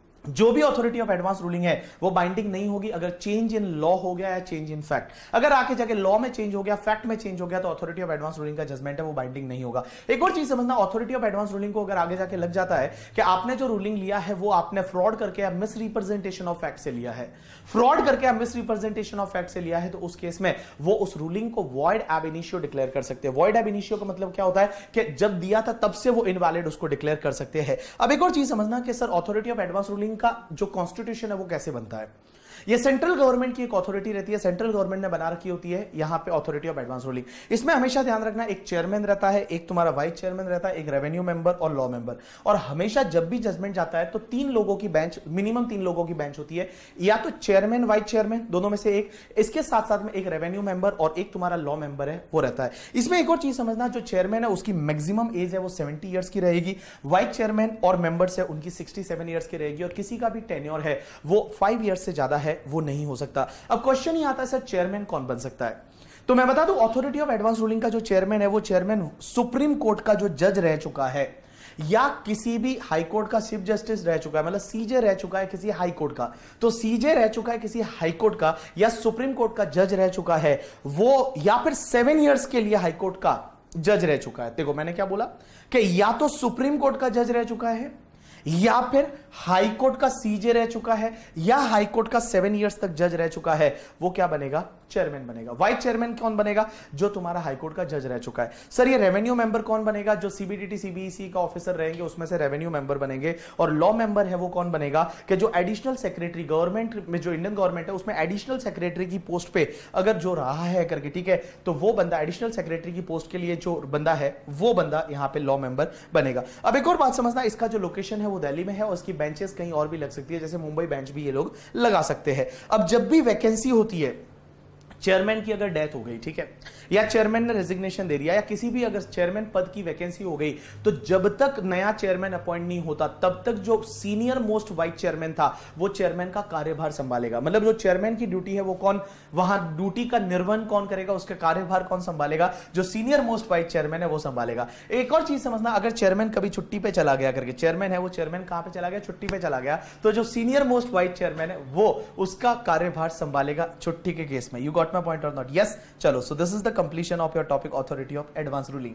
जो भी अथॉरिटी ऑफ एडवांस रूलिंग है वो बाइंडिंग नहीं होगी अगर चेंज इन लॉ हो गया या चेंज इन फैक्ट। अगर आके जाके लॉ में चेंज हो गया, फैक्ट में चेंज हो गया, तो अथॉरिटी ऑफ एडवांस रूलिंग का जजमेंट है वो बाइंडिंग नहीं होगा। एक और चीज समझना, अथॉरिटी ऑफ एडवांस रूलिंग को अगर आगे जाके लग जाता है कि आपने जो रूलिंग लिया है वो आपने फ्रॉड करके या मिस रिप्रेजेंटेशन ऑफ फैक्ट से लिया है, फ्रॉड करके या मिस रिप्रेजेंटेशन ऑफ फैक्ट से लिया है, तो उस केस में वो उस रूलिंग को वॉइड एब इनिशियो डिक्लेयर कर सकते हैं। वॉइड एब इनिशियो का मतलब क्या होता है कि जब दिया था तब से वो इनवैलिड उसको डिक्लेयर कर सकते हैं। अब एक और चीज समझना कि sir authority of advance ruling का जो कॉन्स्टिट्यूशन है वो कैसे बनता है। ये सेंट्रल गवर्नमेंट की एक अथॉरिटी रहती है, सेंट्रल गवर्नमेंट ने बना रखी होती है यहां पे अथॉरिटी ऑफ एडवांस रूलिंग। इसमें हमेशा ध्यान रखना, एक चेयरमैन रहता है, एक तुम्हारा वाइस चेयरमैन रहता है, एक रेवेन्यू मेंबर और लॉ मेंबर। और हमेशा जब भी जजमेंट जाता है तो 3 लोगों की बेंच, मिनिमम 3 लोगों की बेंच होती है, या तो चेयरमैन वाइस चेयरमैन दोनों में से एक, इसके साथ साथ में एक रेवेन्यू मेंबर और एक तुम्हारा लॉ मेंबर है वो रहता है। इसमें एक और चीज समझना, जो चेयरमैन है उसकी मैक्सिमम एज है वो 70 ईयर्स की रहेगी, वाइस चेयरमैन और मेंबर्स है उनकी 67 ईयर्स की रहेगी, और किसी का भी टेन्योर है वो 5 ईयर्स से ज्यादा है वो नहीं हो सकता। अब क्वेश्चन ही आता है सर चेयरमैन कौन बन सकता है? तो मैं बता दूं अथॉरिटी ऑफ एडवांस रूलिंग का जो चेयरमैन है वो चेयरमैन सुप्रीम कोर्ट का जो जज रह चुका है या किसी भी हाई कोर्ट का चीफ जस्टिस रह चुका है, मतलब सीजे रह चुका है किसी हाई कोर्ट का, तो सीजे रह चुका है किसी हाई कोर्ट का या सुप्रीम कोर्ट का जज रह चुका है वो, या फिर 7 ईयर्स के लिए हाई कोर्ट का जज रह चुका है। देखो मैंने क्या बोला कि या तो सुप्रीम कोर्ट का जज रह चुका है या फिर हाई कोर्ट का सीजे रह चुका है या हाई कोर्ट का 7 ईयर्स तक जज रह चुका है, वो क्या बनेगा? चेयरमैन बनेगा। वाइस चेयरमैन कौन बनेगा? जो तुम्हारा हाई कोर्ट का जज रह चुका है। सर ये रेवेन्यू मेंबर कौन बनेगा? जो सीबीडीटी सीबीईसी का ऑफिसर रहेंगे उसमें से रेवेन्यू मेंबर बनेंगे। और लॉ मेंबर है वो कौन बनेगा कि जो एडिशनल सेक्रेटरी, गवर्नमेंट में जो इंडियन गवर्नमेंट है उसमें एडिशनल सेक्रेटरी की पोस्ट पे अगर जो रहा है करके, ठीक है, तो वो बंदा एडिशनल सेक्रेटरी की पोस्ट के लिए जो बंदा है वो बंदा यहां पे लॉ मेंबर बनेगा। अब एक और बात समझना, इसका जो लोकेशन है वो दिल्ली में है और उसकी बेंचेस कहीं और भी लग सकती है, जैसे मुंबई बेंच भी ये लोग लगा सकते हैं। अब जब भी वैकेंसी होती है, चेयरमैन की अगर डेथ हो गई, ठीक है, या चेयरमैन ने रेजिग्नेशन दे दिया, या किसी भी अगर चेयरमैन पद की वैकेंसी हो गई, तो जब तक नया चेयरमैन अपॉइंट नहीं होता तब तक जो सीनियर मोस्ट वाइस चेयरमैन था वो चेयरमैन का कार्यभार संभालेगा। मतलब जो चेयरमैन की ड्यूटी है वो कौन, वहां ड्यूटी का निर्वहन कौन करेगा, उसका कार्यभार कौन संभालेगा? जो सीनियर मोस्ट वाइस चेयरमैन है वो संभालेगा। एक और चीज समझना, अगर चेयरमैन कभी छुट्टी पे चला गया करके, चेयरमैन है वो चेयरमैन कहां पे चला गया? छुट्टी पे चला गया, तो जो सीनियर मोस्ट वाइस चेयरमैन है वो उसका कार्यभार संभालेगा छुट्टी के केस में। You got my point or not? Yes, चलो, so this is the completion of your topic authority of advance ruling.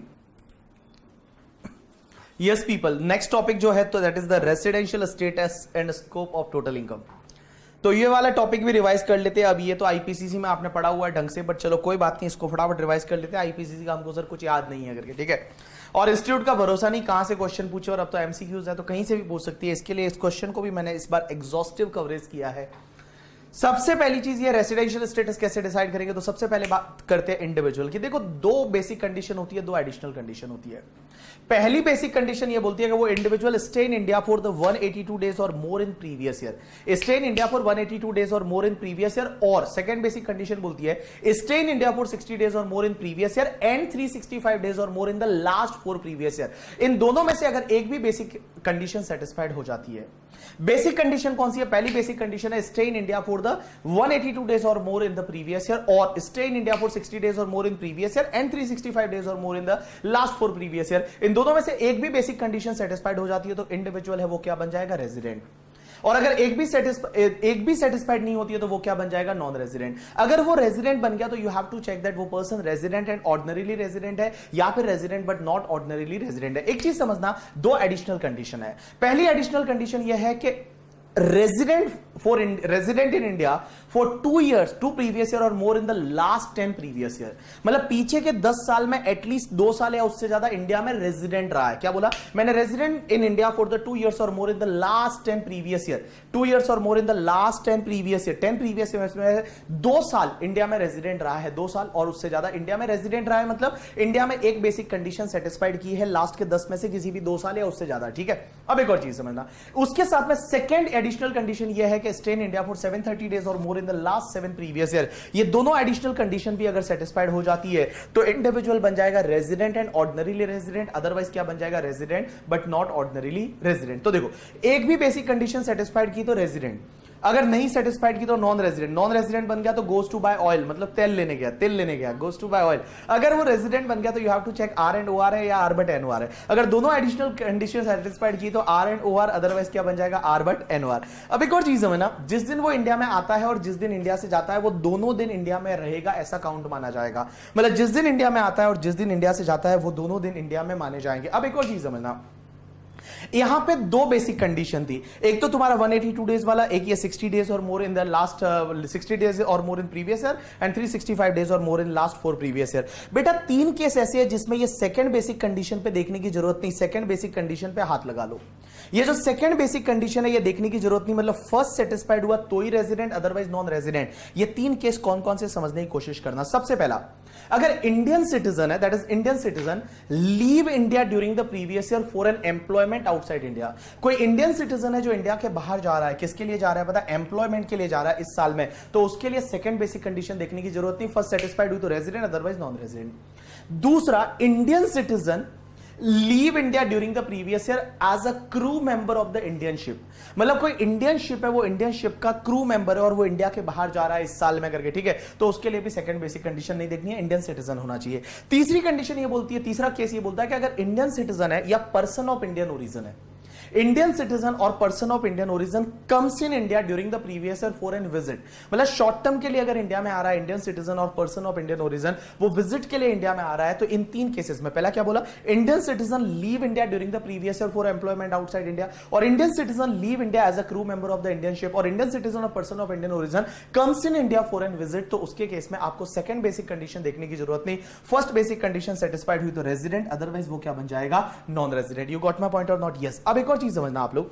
Yes people, next topic जो है तो that is the residential status and scope of total income. तो ये वाला topic भी revise कर लेते हैं। अब ये तो आईपीसीसी में आपने पढ़ा हुआ है ढंग से, बट चलो कोई बात नहीं, इसको फटाफट रिवाइज कर लेते हैं। आईपीसीसी का हमको सर कुछ याद नहीं है करके, ठीक है, और इंस्टीट्यूट का भरोसा नहीं कहां से क्वेश्चन पूछे, और अब तो एमसीक्यूज है तो कहीं से भी पूछ सकती है। इसके लिए इस क्वेश्चन को भी मैंने इस बार एग्जॉस्टिव कवरेज किया है। सबसे पहली चीज ये रेसिडेंशियल स्टेटस कैसे डिसाइड करेंगे, तो सबसे पहले बात करते हैं इंडिविजुअल की। देखो 2 बेसिक कंडीशन होती है, 2 एडिशनल कंडीशन होती है। पहली बेसिक कंडीशन ये बोलती है कि वो individual stay in India for the 182 days or more in previous year, stay in India for 182 days or more in previous year. और सेकंड बेसिक कंडीशन बोलती है stay in India for 60 days or more in previous year and 365 days or more in the last 4 previous year. इन दोनों में से अगर एक भी बेसिक कंडीशन सेटिस्फाइड हो जाती है, बेसिक कंडीशन कौन सी है? पहली बेसिक कंडीशन है stay in India for the 182 days or more in the previous year, or stay in India for 60 days or more in previous year and 365 days or more in the last 4 previous year। इन दोनों में से एक भी basic condition satisfied हो जाती है तो इंडिविजुअल है वो क्या बन जाएगा? रेजिडेंट। और अगर एक भी सेटिस्फाइड नहीं होती है तो वो क्या बन जाएगा? Non resident. अगर वो रेजिडेंट बन गया तो you have to check that वो person resident and ordinarily resident है या फिर resident but not ordinarily resident है। एक चीज समझना, 2 एडिशनल कंडीशन है। पहली एडिशनल कंडीशन यह है कि resident in India for 2 years, 2 previous year or more in the last 10 previous year. मतलब पीछे के 10 साल में एटलीस्ट 2 साल या उससे ज्यादा इंडिया में रेजिडेंट रहा है. क्या बोला मैंने? Resident in India for the 2 years or more in the last 10 previous year. 2 years or more in the last 10 previous year. 10 previous year में 2 साल इंडिया में रेजिडेंट रहा है, 2 साल और उससे ज्यादा इंडिया में रेजिडेंट रहा है. मतलब इंडिया में एक बेसिक कंडीशन सेटिस्फाइड की है लास्ट के 10 में से किसी भी 2 साल या उससे ज्यादा. ठीक है, अब एक और चीज समझना. उसके साथ में सेकेंड एडिशनल कंडीशन यह है कि stay in India for 730 days or more in the last 7 previous year. ये दोनों एडिशनल कंडीशन भी अगर सेटिस्फाइड हो जाती है तो इंडिविजुअल बन जाएगा resident and ordinarily resident. Otherwise क्या बन जाएगा? Resident but not ordinarily resident. तो देखो, एक भी बेसिक कंडीशन सेटिस्फाइड की तो रेजिडेंट, अगर नहीं सेटिस्फाइड की तो नॉन रेजिडेंट. नॉन रेजिडेंट बन गया तो गोज टू बाय ऑयल, मतलब तेल लेने गया, गोज टू बाय ऑयल. अगर वो रेजिडेंट बन गया तो you have to check R and O R है या R but N O R है. अगर दोनों एडिशनल कंडीशन सेटिस्फाइड की तो R and O R, otherwise क्या बन जाएगा? R but N O R. अब एक और चीज समझना, जिस दिन वो इंडिया में आता है और जिस दिन इंडिया से जाता है वो दोनों दिन इंडिया में रहेगा, ऐसा काउंट माना जाएगा. मतलब जिस दिन इंडिया में आता है और जिस दिन इंडिया से जाता है वो दोनों दिन इंडिया में माने जाएंगे. अब एक और चीज समझना, यहां पे 2 बेसिक कंडीशन थी. एक तो तुम्हारा 182 डेज वाला, एक ये 60 days or more in the last 60 days or more in previous year and 365 days or more in last 4 previous year. बेटा 3 केस ऐसे हैं जिसमें ये सेकंड बेसिक कंडीशन पे देखने की जरूरत नहीं. सेकंड बेसिक कंडीशन पे हाथ लगा लो. ये जो सेकंड बेसिक कंडीशन है ये देखने की जरूरत नहीं. मतलब फर्स्ट सेटिस्फाइड हुआ तो ही रेजिडेंट, अदरवाइज नॉन रेजिडेंट. ये 3 केस कौन कौन से समझने की कोशिश करना. सबसे पहला, अगर इंडियन सिटीजन है, that is Indian citizen leave India during the previous year for an employment outside India. कोई इंडियन सिटीजन है जो इंडिया के बाहर जा रहा है, किसके लिए जा रहा है? पता, एम्प्लॉयमेंट के लिए जा रहा है इस साल में, तो उसके लिए सेकंड बेसिक कंडीशन देखने की जरूरत नहीं. फर्स्ट सेटिस्फाइड हुई तो रेजिडेंट, अदरवाइज नॉन रेजिडेंट. दूसरा, Indian citizen leave India during the previous year as a crew member of the Indian ship. मतलब कोई इंडियन शिप है, वो इंडियन शिप का क्रू मेंबर है और वो इंडिया के बाहर जा रहा है इस साल में करके. ठीक है, तो उसके लिए भी सेकंड बेसिक कंडीशन नहीं देखनी है, इंडियन सिटीजन होना चाहिए. तीसरी कंडीशन ये बोलती है, तीसरा केस ये बोलता है कि अगर इंडियन सिटीजन है या पर्सन ऑफ इंडियन ओरिजिन है, इंडियन सिटीजन और person of Indian origin comes in India during the previous year for an visit. मतलब शॉर्ट टर्म के लिए अगर इंडिया में आ रहा है इंडियन सिटीजन और पर्सन ऑफ इंडियन ओरिजिन, वो विजिट के लिए इंडिया में आ रहा है, तो इन 3 केसेस में, पहला क्या बोला? Indian citizen leave India during the previous year for employment outside India, और Indian citizen leave India as a crew member of the Indian ship, और इंडियन सिटीजन और person of Indian origin comes in India for an visit. तो उसके case में आपको second basic condition देखने की जरूरत नहीं. फर्स्ट बेसिक कंडीशन सेटिस्फाइड हुई तो रेजिडेंट, अदरवाइज वो क्या बन जाएगा? Non resident. You got my point or not? Yes. अब एक और चीज समझना आप लोग,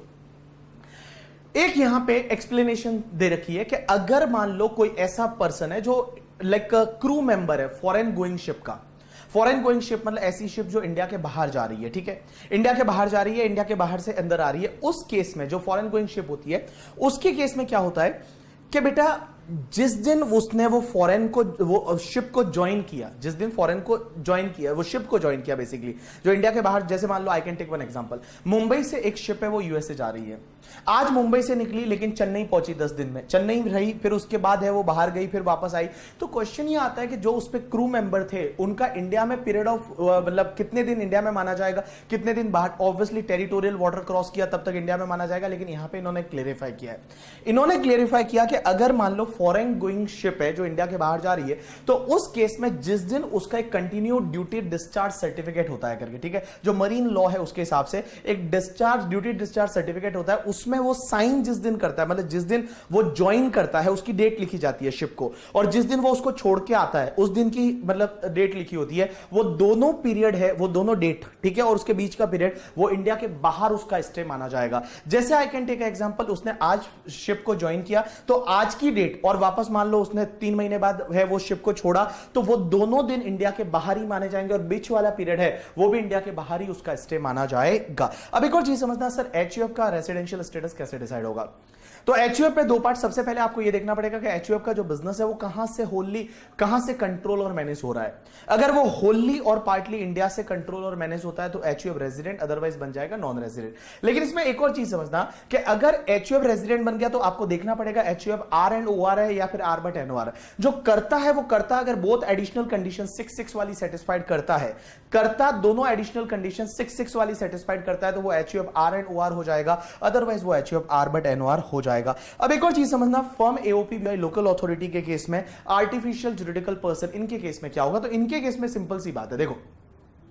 एक यहां पे एक्सप्लेनेशन दे रखी है कि अगर मान लो कोई ऐसा पर्सन है जो लाइक क्रू मेंबर है फॉरेन गोइंग शिप का. फॉरेन गोइंग शिप मतलब ऐसी शिप जो इंडिया के बाहर जा रही है. ठीक है, इंडिया के बाहर जा रही है, इंडिया के बाहर से अंदर आ रही है. उस केस में जो फॉरेन गोइंग शिप होती है, उसके केस में क्या होता है कि बेटा जिस दिन उसने वो फॉरेन को, वो शिप को ज्वाइन किया, जिस दिन फॉरेन को ज्वाइन किया, वो शिप को ज्वाइन किया बेसिकली, जो इंडिया के बाहर, जैसे मान लो I can take one example, Mumbai से एक शिप है वो यूएसए जा रही है. आज मुंबई से निकली लेकिन चेन्नई पहुंची 10 दिन में, चेन्नई रही, फिर उसके बाद है वो बाहर गई, फिर वापस आई. तो क्वेश्चन ये आता है कि जो उस पे क्रू मेंबर थे उनका इंडिया में पीरियड ऑफ मतलब कितने दिन इंडिया में माना जाएगा, कितने दिन बाहर? ऑब्वियसली टेरिटोरियल वाटर क्रॉस किया तब तक इंडिया में माना जाएगा. लेकिन यहां पे इन्होंने क्लेरिफाई किया है, इन्होंने क्लेरिफाई किया कि अगर मान लो फॉरेन गोइंग शिप है जो इंडिया के बाहर जा रही है, तो उस केस में जिस दिन उसका एक कंटिन्यू ड्यूटी डिस्चार्ज सर्टिफिकेट होता है करके, ठीक है, जो मरीन लॉ है उसके हिसाब से एक डिस्चार्ज, ड्यूटी डिस्चार्ज सर्टिफिकेट होता है, उसमें वो साइन जिस दिन करता है, मतलब जिस दिन वो ज्वाइन करता है उसकी डेट लिखी जाती है शिप को, और जिस दिन वो उसको छोड़ के आता है उस दिन की मतलब डेट लिखी होती है. वो दोनों पीरियड है, वो दोनों डेट, ठीक है, और उसके बीच का पीरियड वो इंडिया के बाहर उसका स्टे माना जाएगा. जैसे आई कैन टेक एग्जांपल, उसने आज शिप को ज्वाइन किया तो आज की डेट, और वापस मान लो उसने 3 महीने बाद है वो शिप को छोड़ा, तो वो दोनों दिन इंडिया के बाहर ही माने जाएंगे, और बीच वाला पीरियड है वो भी इंडिया के बाहर ही उसका स्टे माना जाएगा. अब एक और चीज समझना, सर एचयूएफ का रेसिडेंशियल स्टेटस कैसे डिसाइड होगा? तो एचयूएफ पे 2 पार्ट. सबसे पहले आपको यह देखना पड़ेगा कि एचयूएफ का जो बिजनेस है वो कहां से होली, कहां से कंट्रोल और मैनेज हो रहा है. अगर वो होली और पार्टली इंडिया से कंट्रोल और मैनेज होता है तो एचयूएफ रेजिडेंट, अदरवाइज बन जाएगा नॉन रेजिडेंट. लेकिन इसमें एक और चीज समझना कि अगर एचयूएफ रेजिडेंट बन गया तो आपको देखना पड़ेगा HUF R and O R है या फिर R but N O R. जो करता है वो करता, अगर बोथ एडिशनल कंडीशन 6 वाली सेटिस्फाइड करता है, करता दोनों एडिशनल कंडीशन 6 वाली सेटिस्फाइड करता है, तो वो HUF R and O R हो जाएगा, अदरवाइज वो HUF R but N O R हो जाएगा. अब एक और चीज समझना, फर्म एओपी लोकल अथॉरिटी के केस में, आर्टिफिशियल जुरिडिकल पर्सन, इनके केस में क्या होगा? तो इनके केस में सिंपल सी बात है, देखो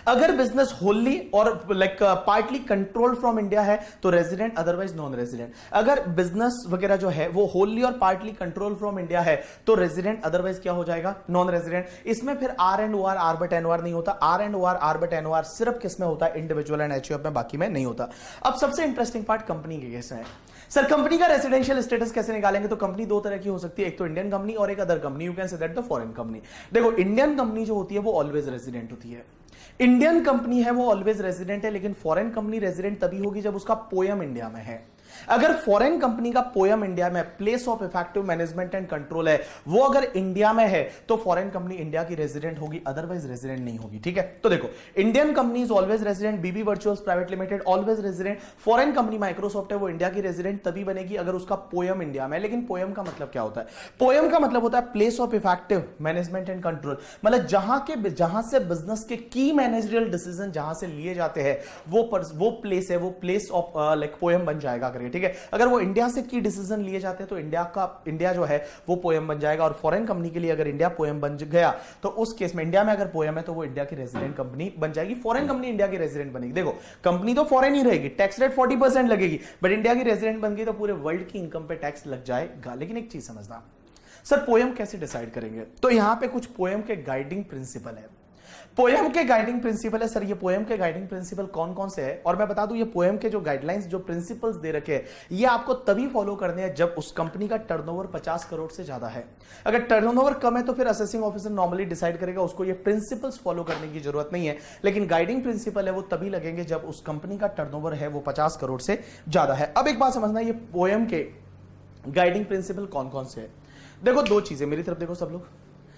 अगर business wholly or like partly control from India है तो रेजिडेंट, अदरवाइज नॉन रेजिडेंट। अगर बिजनेस वगैरह जो है वो wholly or partly control from India है तो रेजिडेंट, अदरवाइज क्या हो जाएगा, नॉन रेजिडेंट। इसमें फिर R and O R, R but N O R नहीं होता। R and O R, R but N O R सिर्फ किस में होता है, इंडिविजुअल एंड एचयूएफ में, बाकी में नहीं होता। अब सबसे इंटरेस्टिंग पार्ट कंपनी के केस में है। सर कंपनी का रेसिडेंशियल स्टेटस कैसे निकालेंगे? तो कंपनी दो तरह की हो सकती है, एक तो इंडियन कंपनी और एक other company, you can say that the foreign company. देखो इंडियन कंपनी जो होती है वो ऑलवेज रेजिडेंट होती है। इंडियन कंपनी है वो ऑलवेज रेजिडेंट है, लेकिन फॉरेन कंपनी रेजिडेंट तभी होगी जब उसका पोयम इंडिया में है। अगर फॉरेन कंपनी का पोयम इंडिया में, place of effective management and control है, वो अगर इंडिया में है तो फॉरेन कंपनी इंडिया की रेजिडेंट होगी, अदरवाइज रेजिडेंट नहीं होगी। ठीक है, तो देखो Indian company is always resident, BB Virtuals private limited always resident. Foreign company Microsoft है वो इंडिया की रेजिडेंट तभी बनेगी अगर उसका पोयम इंडिया में है। लेकिन पोयम का मतलब क्या होता है? पोयम का मतलब होता है place of effective management and control, मतलब जहां से बिजनेस के की मैनेजरियल डिसीजन जहां से लिए जाते हैं वो प्लेस है, वो प्लेस ऑफ लाइक पोयम बन जाएगा करके। ठीक है, अगर वो इंडिया से की डिसीजन लिए जाते हैं तो इंडिया जो है वो पोयम बन जाएगा। और फॉरेन कंपनी के लिए अगर इंडिया पोयम बन गया तो उस केस में इंडिया में अगर पोयम है तो वो इंडिया की रेजिडेंट कंपनी बन जाएगी, फॉरेन कंपनी इंडिया की रेजिडेंट बनेगी। देखो कंपनी तो फॉरेन ही रहेगी, टैक्स रेट 40% लगेगी, बट इंडिया की रेजिडेंट बन गई तो पूरे वर्ल्ड की इनकम पे टैक्स लग जाएगा। लेकिन एक चीज समझना, सर पोयम कैसे डिसाइड करेंगे? तो यहां पे कुछ पोयम के गाइडिंग प्रिंसिपल है। पोयम के गाइडिंग प्रिंसिपल है। सर ये पोयम के गाइडिंग प्रिंसिपल कौन कौन से हैं? और मैं बता दूं ये पोयम के जो गाइडलाइंस, जो प्रिंसिपल्स दे रखे हैं, ये आपको तभी फॉलो करने हैं जब उस कंपनी का टर्नओवर 50 करोड़ से ज्यादा है। अगर टर्नओवर कम है तो फिर असेसिंग ऑफिसर नॉर्मली डिसाइड करेगा, उसको ये प्रिंसिपल्स फॉलो करने की जरूरत नहीं है। लेकिन गाइडिंग प्रिंसिपल है वो तभी लगेंगे जब उस कंपनी का टर्नओवर है वो 50 करोड़ से ज्यादा है। अब एक बात समझना, ये पोयम के गाइडिंग प्रिंसिपल कौन कौन से है? देखो दो चीजें, मेरी तरफ देखो सब लोग,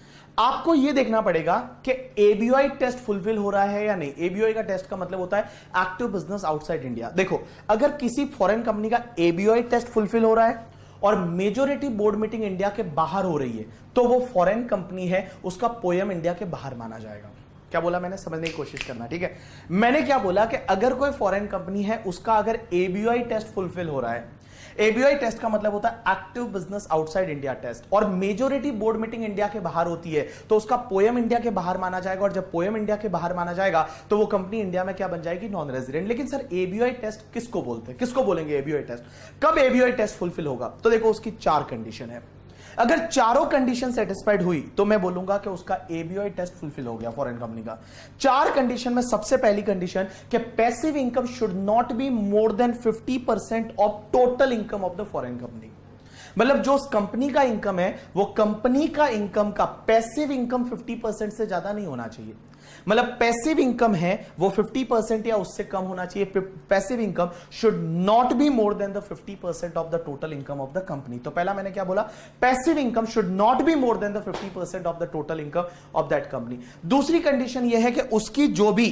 आपको यह देखना पड़ेगा कि एबीओआई टेस्ट फुलफिल हो रहा है या नहीं। एबीओआई का टेस्ट का मतलब होता है एक्टिव बिजनेस आउटसाइड इंडिया। देखो अगर किसी फॉरेन कंपनी का एबीओआई टेस्ट फुलफिल हो रहा है और मेजॉरिटी बोर्ड मीटिंग इंडिया के बाहर हो रही है तो वो फॉरेन कंपनी है, उसका पोयम इंडिया के बाहर माना जाएगा। क्या बोला मैंने, समझने की कोशिश करना। ठीक है, मैंने क्या बोला कि अगर कोई फॉरेन कंपनी है उसका अगर एबीओआई टेस्ट फुलफिल हो रहा है, एबीओआई टेस्ट का मतलब होता है active business outside India test, और मेजॉरिटी बोर्ड मीटिंग इंडिया के बाहर होती है तो उसका पोयम इंडिया के बाहर माना जाएगा। और जब पोयम इंडिया के बाहर माना जाएगा तो वो कंपनी इंडिया में क्या बन जाएगी, नॉन रेजिडेंट। लेकिन सर एबीओआई टेस्ट किसको बोलते हैं, किसको बोलेंगे एबीओआई टेस्ट? कब एबीओआई टेस्ट फुलफिल होगा? तो देखो उसकी 4 कंडीशन है। अगर चारों कंडीशन सेटिस्फाइड हुई तो मैं बोलूंगा कि उसका एबीओआई टेस्ट फुलफिल हो गया फॉरेन कंपनी का। 4 कंडीशन में सबसे पहली कंडीशन कि passive income should not be more than 50% of total income of the foreign company. मतलब जो कंपनी का इनकम है वो कंपनी का इनकम का पैसिव इनकम 50% से ज्यादा नहीं होना चाहिए। मतलब पैसिव इनकम है वो 50% या उससे कम होना चाहिए। Passive income should not be more than the 50% of the total income of the company. तो पहला मैंने क्या बोला, passive income should not be more than the 50% of the total income of that company. दूसरी कंडीशन यह है कि उसकी जो भी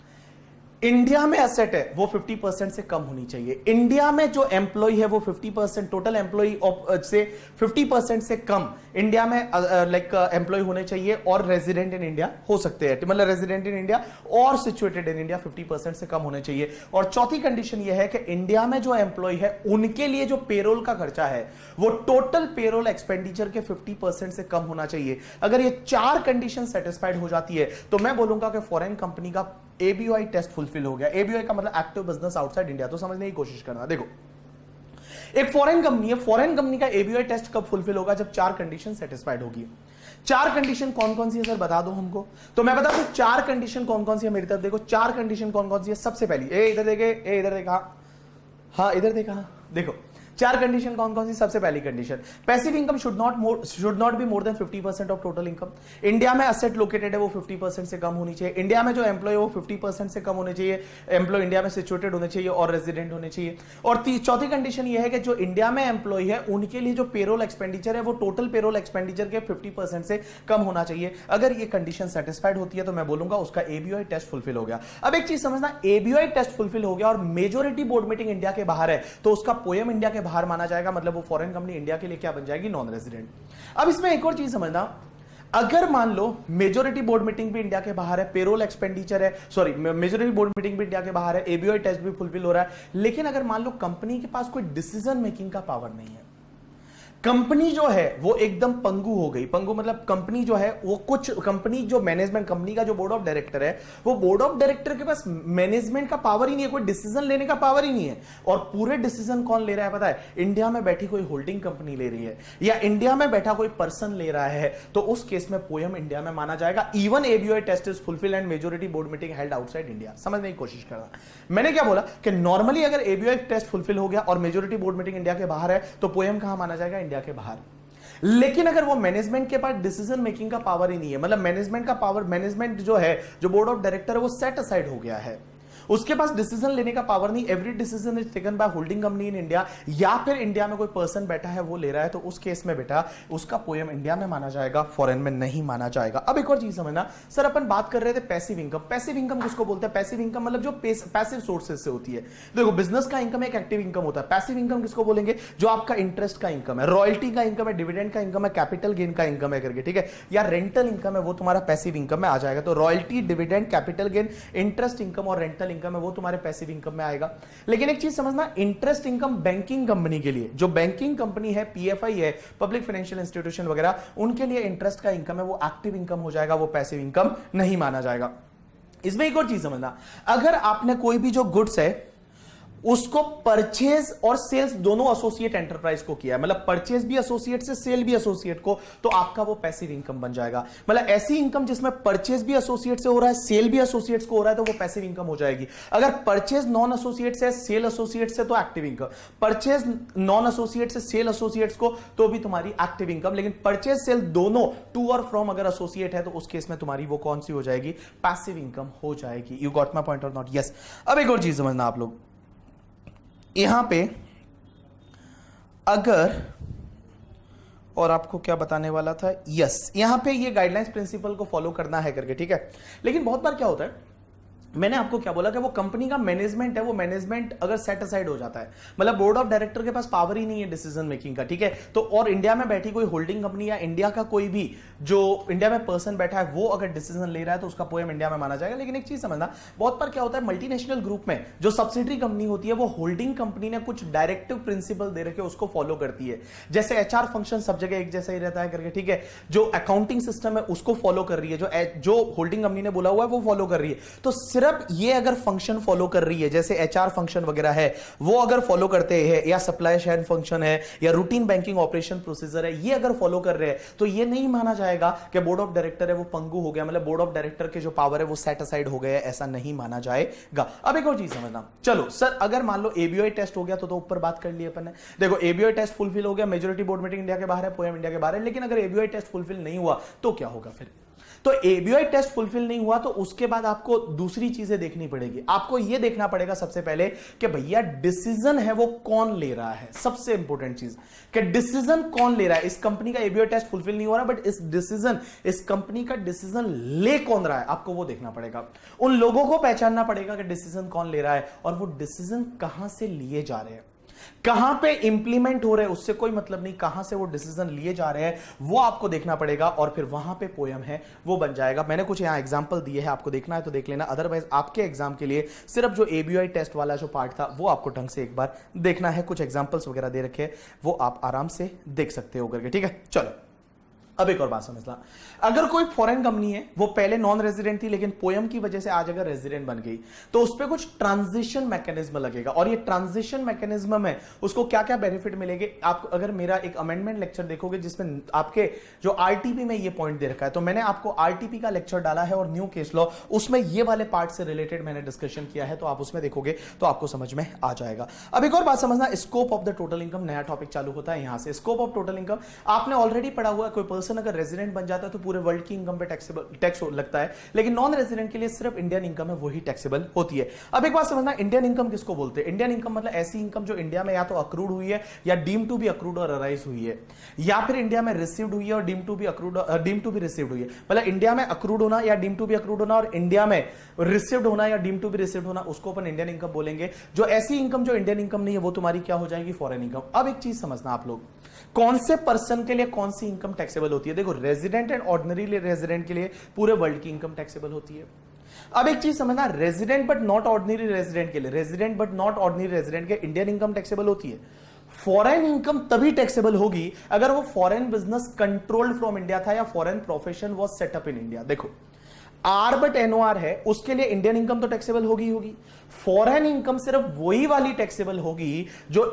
इंडिया में एसेट है वो 50% से कम होनी चाहिए। इंडिया में जो एम्प्लॉय है वो 50%, टोटल एम्प्लॉय से 50% से कम इंडिया में लाइक एम्प्लॉय होने चाहिए और रेजिडेंट इन इंडिया हो सकते हैं। मतलब रेजिडेंट इन इंडिया और सिचुएटेड इन इंडिया 50% से कम होने चाहिए। और चौथी कंडीशन यह है कि इंडिया में जो एम्प्लॉय है उनके लिए जो पेरोल का खर्चा है वो टोटल पेरोल एक्सपेंडिचर के 50% से कम होना चाहिए। अगर ये 4 कंडीशन सेटिस्फाइड हो जाती है तो मैं बोलूंगा कि फॉरेन कंपनी का एबीओआई टेस्ट फुलफिल हो गया। एबीओआई का मतलब एक्टिव बिजनेस आउटसाइड इंडिया। तो समझने की कोशिश करना, देखो एक फॉरेन कंपनी है, फॉरेन कंपनी का एबीओआई टेस्ट कब फुलफिल होगा, जब 4 कंडीशन सेटिस्फाइड होगी। 4 कंडीशन कौन कौन सी है सर, बता दो हमको। तो मैं बता दूं 4 कंडीशन कौन कौन सी है, मेरी तरफ देखो 4 कंडीशन कौन कौन सी है। सबसे पहली, इधर देखे, इधर देखा, हाँ इधर देखा, देखो 4 कंडीशन कौन कौन सी। सबसे पहली condition, passive income should not be more than 50% of total income. India में एसेट लोकेटेड है वो 50% से कम होनी चाहिए। इंडिया में जो एम्प्लॉय है वो 50% से कम होने चाहिए। एम्प्लॉय इंडिया में सिचुएटेड होने चाहिए और रेजिडेंट होने चाहिए। और चौथी कंडीशन ये है कि जो इंडिया में एम्प्लॉय है उनके लिए जो पेरोल एक्सपेंडिचर है वो टोटल पेरोल एक्सपेंडिचर के 50% से कम होना चाहिए। अगर ये कंडीशन सेटिस्फाइड होती है तो मैं बोलूंगा उसका एबीओआई टेस्ट फुलफिल हो गया। अब एक चीज समझना, एबीओआई टेस्ट फुलफिल हो गया और मेजॉरिटी बोर्ड मीटिंग इंडिया के बाहर है तो उसका पोयम इंडिया के बाहर माना जाएगा। मतलब वो फॉरेन कंपनी इंडिया के लिए क्या बन जाएगी, नॉन रेजिडेंट। अब इसमें एक और चीज समझना, अगर मान लो मेजॉरिटी बोर्ड मीटिंग भी इंडिया के बाहर है, पेरोल एक्सपेंडिचर है, सॉरी मेजॉरिटी बोर्ड मीटिंग भी इंडिया के बाहर है, एबीओआई टेस्ट भी फुलफिल हो रहा है, लेकिन अगर मान लो कंपनी के पास कोई डिसीजन मेकिंग का पावर नहीं है, कंपनी जो है वो एकदम पंगु हो गई। पंगु मतलब कंपनी जो है वो कुछ कंपनी जो मैनेजमेंट, कंपनी का जो बोर्ड ऑफ डायरेक्टर है, वो बोर्ड ऑफ डायरेक्टर के पास मैनेजमेंट का पावर ही नहीं है, कोई डिसीजन लेने का पावर ही नहीं है। और पूरे डिसीजन कौन ले रहा है पता है? इंडिया में बैठी कोई होल्डिंग कंपनी ले रही है या इंडिया में बैठा कोई पर्सन ले रहा है, तो उस केस में पोयम इंडिया में माना जाएगा। Even ABOI test is fulfil and majority board meeting held outside India. समझने की कोशिश करना, मैंने क्या बोला कि नॉर्मली अगर एबीओआई टेस्ट फुलफिल हो गया और मेजॉरिटी बोर्ड मीटिंग इंडिया के बाहर है, तो पोयम कहां माना जाएगा? इंडिया के बाहर। लेकिन अगर वो मैनेजमेंट के पास डिसीजन मेकिंग का पावर ही नहीं है, मतलब मैनेजमेंट का पावर, मैनेजमेंट जो है, जो बोर्ड ऑफ डायरेक्टर है, वो सेट असाइड हो गया है, उसके पास डिसीजन लेने का पावर नहीं, every decision is taken by holding company in India, या फिर इंडिया में कोई पर्सन बैठा है वो ले रहा है, तो उस केस में बेटा उसका पोयम इंडिया में माना जाएगा, फॉरेन में नहीं माना जाएगा। अब एक और चीज समझना, सर अपन बात कर रहे थे पैसिव इनकम। पैसिव इनकम किसको बोलते हैं? पैसिव इनकम मतलब जो पैसिव सोर्सेज से होती है। देखो बिजनेस का इनकम एक एक्टिव इनकम होता है, पैसिव इनकम किसको बोलेंगे? जो आपका इंटरेस्ट का इनकम है, रॉयल्टी का इनकम है, डिविडेंड का इनकम है, कैपिटल गेन का इनकम है करके, ठीक है, या रेंटल इनकम है, वो तुम्हारा पैसिव इनकम में आ जाएगा। तो royalty, dividend, capital gain, interest income और रेंटल इनकम है, वो तुम्हारे पैसिव इनकम में आएगा। लेकिन एक चीज समझना, इंटरेस्ट इनकम बैंकिंग कंपनी के लिए, जो बैंकिंग कंपनी है, पीएफआई है, पब्लिक फाइनेंशियल इंस्टीट्यूशन वगैरह, उनके लिए इंटरेस्ट का इनकम है, वो एक्टिव इनकम हो जाएगा, वो पैसिव इनकम नहीं माना जाएगा। इसमें एक और चीज समझना, अगर आपने कोई भी जो गुड्स है उसको परचेज और सेल्स दोनों एसोसिएट एंटरप्राइज को किया है, मतलब परचेज भी एसोसिएट से, सेल भी एसोसिएट को, तो आपका वो पैसिव इनकम बन जाएगा। मतलब ऐसी इनकम जिसमें परचेज भी एसोसिएट से हो रहा है, सेल भी एसोसिएट्स को हो रहा है, तो वो पैसिव इनकम हो जाएगी। अगर परचेज नॉन एसोसिएट से, सेल एसोसिएट से, तो active income. Purchase non associate से, सेल एसोसिएट्स को, तो भी तुम्हारी एक्टिव इनकम। लेकिन परचेज सेल दोनों टू और फ्रॉम अगर एसोसिएट है, तो उस केस में तुम्हारी वो कौन सी हो जाएगी? पैसिव इनकम हो जाएगी। You got my point or not? Yes. अब एक और चीज समझना आप लोग, यहां पे अगर, और आपको क्या बताने वाला था, यस, यहां पे ये गाइडलाइंस प्रिंसिपल को फॉलो करना है करके, ठीक है। लेकिन बहुत बार क्या होता है, मैंने आपको क्या बोला कि वो कंपनी का मैनेजमेंट है, वो मैनेजमेंट अगर सेट असाइड हो जाता है, मतलब बोर्ड ऑफ डायरेक्टर के पास पावर ही नहीं है डिसीजन मेकिंग का, ठीक है, तो और इंडिया में बैठी कोई होल्डिंग कंपनी या इंडिया का कोई भी जो इंडिया में पर्सन बैठा है वो अगर डिसीजन ले रहा है, तो उसका पोएम इंडिया में माना जाएगा। लेकिन एक चीज समझना, बहुत बार क्या होता है, मल्टीनेशनल ग्रुप में जो सब्सिडरी कंपनी होती है, वो होल्डिंग कंपनी ने कुछ डायरेक्टिव प्रिंसिपल दे रखे, उसको फॉलो करती है। जैसे एचआर फंक्शन सब जगह एक जैसा ही रहता है करके, ठीक है, जो अकाउंटिंग सिस्टम है उसको फॉलो कर रही है, जो होल्डिंग कंपनी ने बोला हुआ है वो फॉलो कर रही है। तो सिर्फ ये अगर फंक्शन फॉलो कर रही है, जैसे एचआर फंक्शन वगैरह है, वो अगर फॉलो करते हैं, या सप्लाई चेन फंक्शन है, या रूटीन बैंकिंग ऑपरेशन प्रोसीजर है, ये अगर फॉलो कर रहे हैं, तो ये नहीं माना जाएगा कि बोर्ड ऑफ डायरेक्टर है वो पंगु हो गया, मतलब बोर्ड ऑफ डायरेक्टर के जो पावर है वो सेट असाइड हो गया, ऐसा नहीं माना जाएगा। अब एक और चीज समझना, चलो सर अगर मान लो एबीओआई टेस्ट हो गया, तो ऊपर बात कर ली अपन ने, देखो एबीओआई टेस्ट फुलफिल हो गया, मेजॉरिटी बोर्ड मीटिंग इंडिया के बाहर है, पोएम इंडिया के बाहर है। लेकिन अगर एबीओआई टेस्ट फुलफिल नहीं हुआ तो क्या होगा फिर? तो एबीओआई टेस्ट फुलफिल नहीं हुआ तो उसके बाद आपको दूसरी चीजें देखनी पड़ेगी। आपको यह देखना पड़ेगा सबसे पहले कि भैया डिसीजन है वो कौन ले रहा है। सबसे इंपॉर्टेंट चीज कि डिसीजन कौन ले रहा है। इस कंपनी का एबीओआई टेस्ट फुलफिल नहीं हो रहा, बट इस कंपनी का डिसीजन ले कौन रहा है, आपको वो देखना पड़ेगा। उन लोगों को पहचानना पड़ेगा कि डिसीजन कौन ले रहा है और वो डिसीजन कहां से लिए जा रहे हैं, कहां पे इंप्लीमेंट हो रहे हैं, उससे कोई मतलब नहीं, कहां से वो डिसीजन लिए जा रहे हैं वो आपको देखना पड़ेगा, और फिर वहां पे पोयम है वो बन जाएगा। मैंने कुछ यहां एग्जांपल दिए हैं, आपको देखना है तो देख लेना, अदरवाइज आपके एग्जाम के लिए सिर्फ जो एबीओआई टेस्ट वाला जो पार्ट था वो आपको ढंग से एक बार देखना है। कुछ एग्जांपल्स वगैरह दे रखे वो आप आराम से देख सकते हो करके, ठीक है। चलो अब एक और बात समझना, अगर कोई फॉरेन कंपनी है वो पहले नॉन रेजिडेंट थी, लेकिन पोयम की वजह से आज अगर रेजिडेंट बन गई, तो उस पर कुछ ट्रांजिशन मैकेनिज्म लगेगा, और ये ट्रांजिशन मैकेनिज्म में उसको क्या क्या बेनिफिट मिलेंगे। आप अगर मेरा एक अमेंडमेंट लेक्चर देखोगे जिसमें आपके जो आरटीपी में ये पॉइंट दे रखा है, तो मैंने आपको आरटीपी का लेक्चर डाला है और न्यू केस लॉ, उसमें ये वाले पार्ट से रिलेटेड मैंने डिस्कशन किया है, तो आप उसमें देखोगे तो आपको समझ में आ जाएगा। अब एक और बात समझना, scope of the total income, नया टॉपिक चालू होता है यहां से। स्कोप ऑफ टोटल इनकम आपने ऑलरेडी पढ़ा हुआ है, कोई पर्सन अगर रेजिडेंट बन जाता है तो पूरे वर्ल्ड की इनकम पे टैक्स लगता है, लेकिन नॉन रेजिडेंट के लिए सिर्फ इंडियन इनकम है वही टैक्सेबल होती है। अब एक बात समझना, इंडियन इनकम किसको बोलते हैं? इंडियन इनकम मतलब ऐसी इनकम जो इंडिया में या तो अक्रूड हुई है, या deem to be accrued or arise हुई है, या फिर इंडिया में रिसीव्ड हुई है और deem to be accrued, deem to be received हुई है। मतलब इंडिया में अक्रूड होना या डीम टू बी अक्रूड होना, और इंडिया में रिसीव्ड होना या डीम टू बी रिसीव्ड होना, उसको अपन इंडियन इनकम बोलेंगे। जो ऐसी इनकम जो इंडियन इनकम नहीं है वो तुम्हारी क्या हो जाएगी? Foreign income. अब एक चीज समझना आप लोग, कौन से पर्सन के लिए कौन सी इनकम टैक्सेबल होती है। देखो रेजिडेंट एंड ऑर्डिनरी रेजिडेंट के लिए पूरे वर्ल्ड की इनकम टैक्सेबल होती है। अब एक चीज समझना, resident but not ordinary resident के लिए, resident but not ordinary resident के इंडियन इनकम टैक्सेबल होती है। फॉरेन इनकम तभी टैक्सेबल होगी अगर वो foreign business controlled from India था या foreign profession was setup in India. देखो आर बट एनओआर है, उसके लिए इंडियन इनकम तो टैक्सेबल होगी। फॉरेन इनकम सिर्फ वही वाली टैक्सेबल होगी जो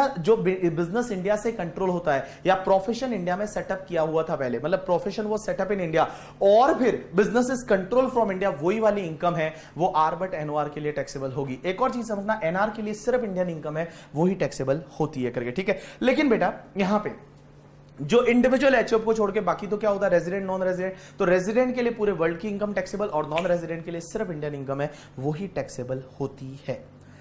बिजनेस इंडिया से कंट्रोल होता है या प्रोफेशन इंडिया में सेटअप किया हुआ था पहले, मतलब प्रोफेशन वो सेटअप इन इंडिया और फिर business is control from India, वही वाली इनकम है वो आर बट एनओआर के लिए टैक्सेबल होगी। एक और चीज समझना, एनआर के लिए सिर्फ इंडियन इनकम है वही टैक्सेबल होती है करके, ठीक है। लेकिन बेटा यहां पे जो इंडिविजुअल एचओ को छोड़ के बाकी तो क्या होता है, रेजिडेंट नॉन रेजिडेंट, तो रेजिडेंट के लिए पूरे वर्ल्ड की इनकम टैक्सेबल और नॉन रेजिडेंट के लिए सिर्फ इंडियन इनकम है वो ही टैक्सेबल होती है।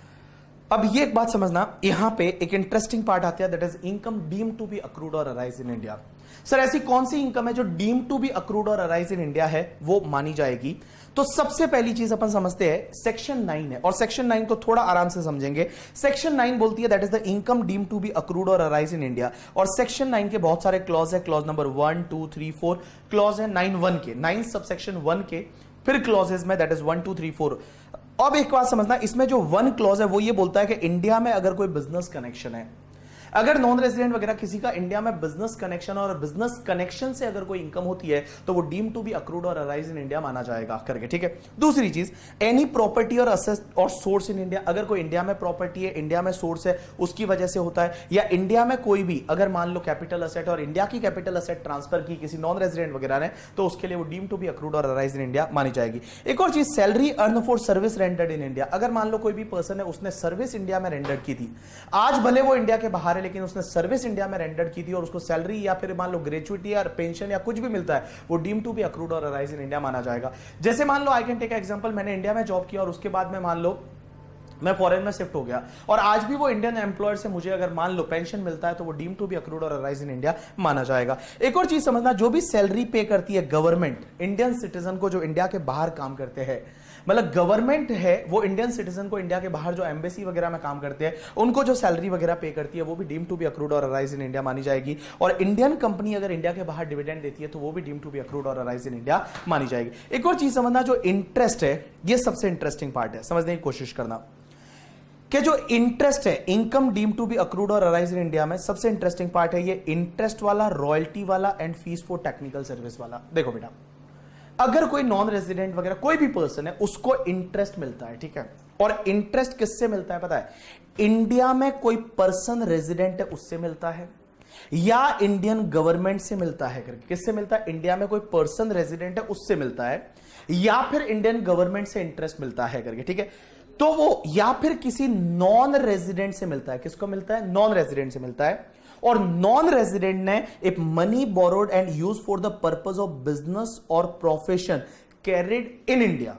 अब ये एक बात समझना, यहां पे एक इंटरेस्टिंग पार्ट आता है, that is income deemed to be accrued or arise in India. Sir ऐसी कौन सी इनकम है जो deemed to be accrued or arise in India है वो मानी जाएगी? तो सबसे पहली चीज अपन समझते हैं सेक्शन 9 है, और सेक्शन 9 को थोड़ा आराम से समझेंगे। सेक्शन 9 बोलती है that is the income deemed to be accrued or arise in India, और सेक्शन 9 के बहुत सारे क्लॉज है, क्लॉज नंबर 1 2 3 4 क्लॉज है 9(1) के, 9 सबसेक्शन 1 के, फिर क्लॉजेस में दैट इज 1 2 3 4। अब एक बात समझना, इसमें जो 1 क्लॉज है वो ये बोलता है कि इंडिया में अगर कोई बिजनेस कनेक्शन है, अगर नॉन रेजिडेंट वगैरह किसी का इंडिया में बिजनेस कनेक्शन और बिजनेस कनेक्शन से अगर कोई इनकम होती है तो वो deem to be accrued or arise in India माना जाएगा करके, ठीक है। दूसरी चीज, any property or asset or source in India, अगर कोई इंडिया में प्रॉपर्टी है, इंडिया में सोर्स है, उसकी वजह से होता है, या इंडिया में कोई भी अगर मान लो कैपिटल असेट और इंडिया की कैपिटल असेट ट्रांसफर की किसी नॉन रेजिडेंट वगैरह ने, तो उसके लिए वो deem to be accrued or arise in India मानी जाएगी। एक और चीज, salary earn for service rendered in India, अगर मान लो कोई भी पर्सन है उसने सर्विस इंडिया में रेंडर्ड की थी, आज भले वो इंडिया के बाहर है लेकिन उसने सर्विस इंडिया में रेंडर की थी और उसको सैलरी या फिर मान लो ग्रेचुइटी या पेंशन या कुछ भी मिलता है, वो deem to be accrued or arise in India माना जाएगा। जैसे मान लो आई कैन टेक एग्जांपल, मैंने इंडिया में जॉब किया और उसके बाद में मान लो मैं फॉरेन में शिफ्ट हो गया और आज भी वो इंडियन एम्प्लॉयर से मुझे अगर मान लो पेंशन मिलता है तो वो deem to be accrued or arise in India माना जाएगा। एक और चीज समझना, जो भी सैलरी पे करती है गवर्नमेंट इंडियन सिटीजन को जो इंडिया के बाहर काम करते हैं, मतलब गवर्नमेंट है वो इंडियन सिटीजन को इंडिया के बाहर जो एम्बेसी वगैरह में काम करते हैं उनको जो सैलरी वगैरह पे करती है वो भी deem to be accrued or arise in India मानी जाएगी। और इंडियन कंपनी अगर इंडिया के बाहर डिविडेंड देती है तो वो भी deem to be accrued or arise in India मानी जाएगी। एक और चीज समझना, जो इंटरेस्ट है ये सबसे इंटरेस्टिंग पार्ट है, समझने की कोशिश करना कि जो इंटरेस्ट है income deem to be accrued or arise in India में सबसे इंटरेस्टिंग पार्ट है ये इंटरेस्ट वाला, रॉयल्टी वाला and fees for technical service वाला। देखो बेटा, अगर कोई नॉन रेजिडेंट वगैरह कोई भी पर्सन है उसको इंटरेस्ट मिलता है, ठीक है, और इंटरेस्ट किससे मिलता है पता है? इंडिया में कोई पर्सन रेजिडेंट है उससे मिलता है या इंडियन गवर्नमेंट से मिलता है करके। किससे मिलता है? इंडिया में कोई पर्सन रेजिडेंट है उससे मिलता है या फिर इंडियन गवर्नमेंट से इंटरेस्ट मिलता है करके, ठीक है। तो वो या फिर किसी नॉन रेजिडेंट से मिलता है। किसको मिलता है? नॉन रेजिडेंट से मिलता है, और नॉन रेजिडेंट ने एक money borrowed and use for the purpose of business or profession carried in India.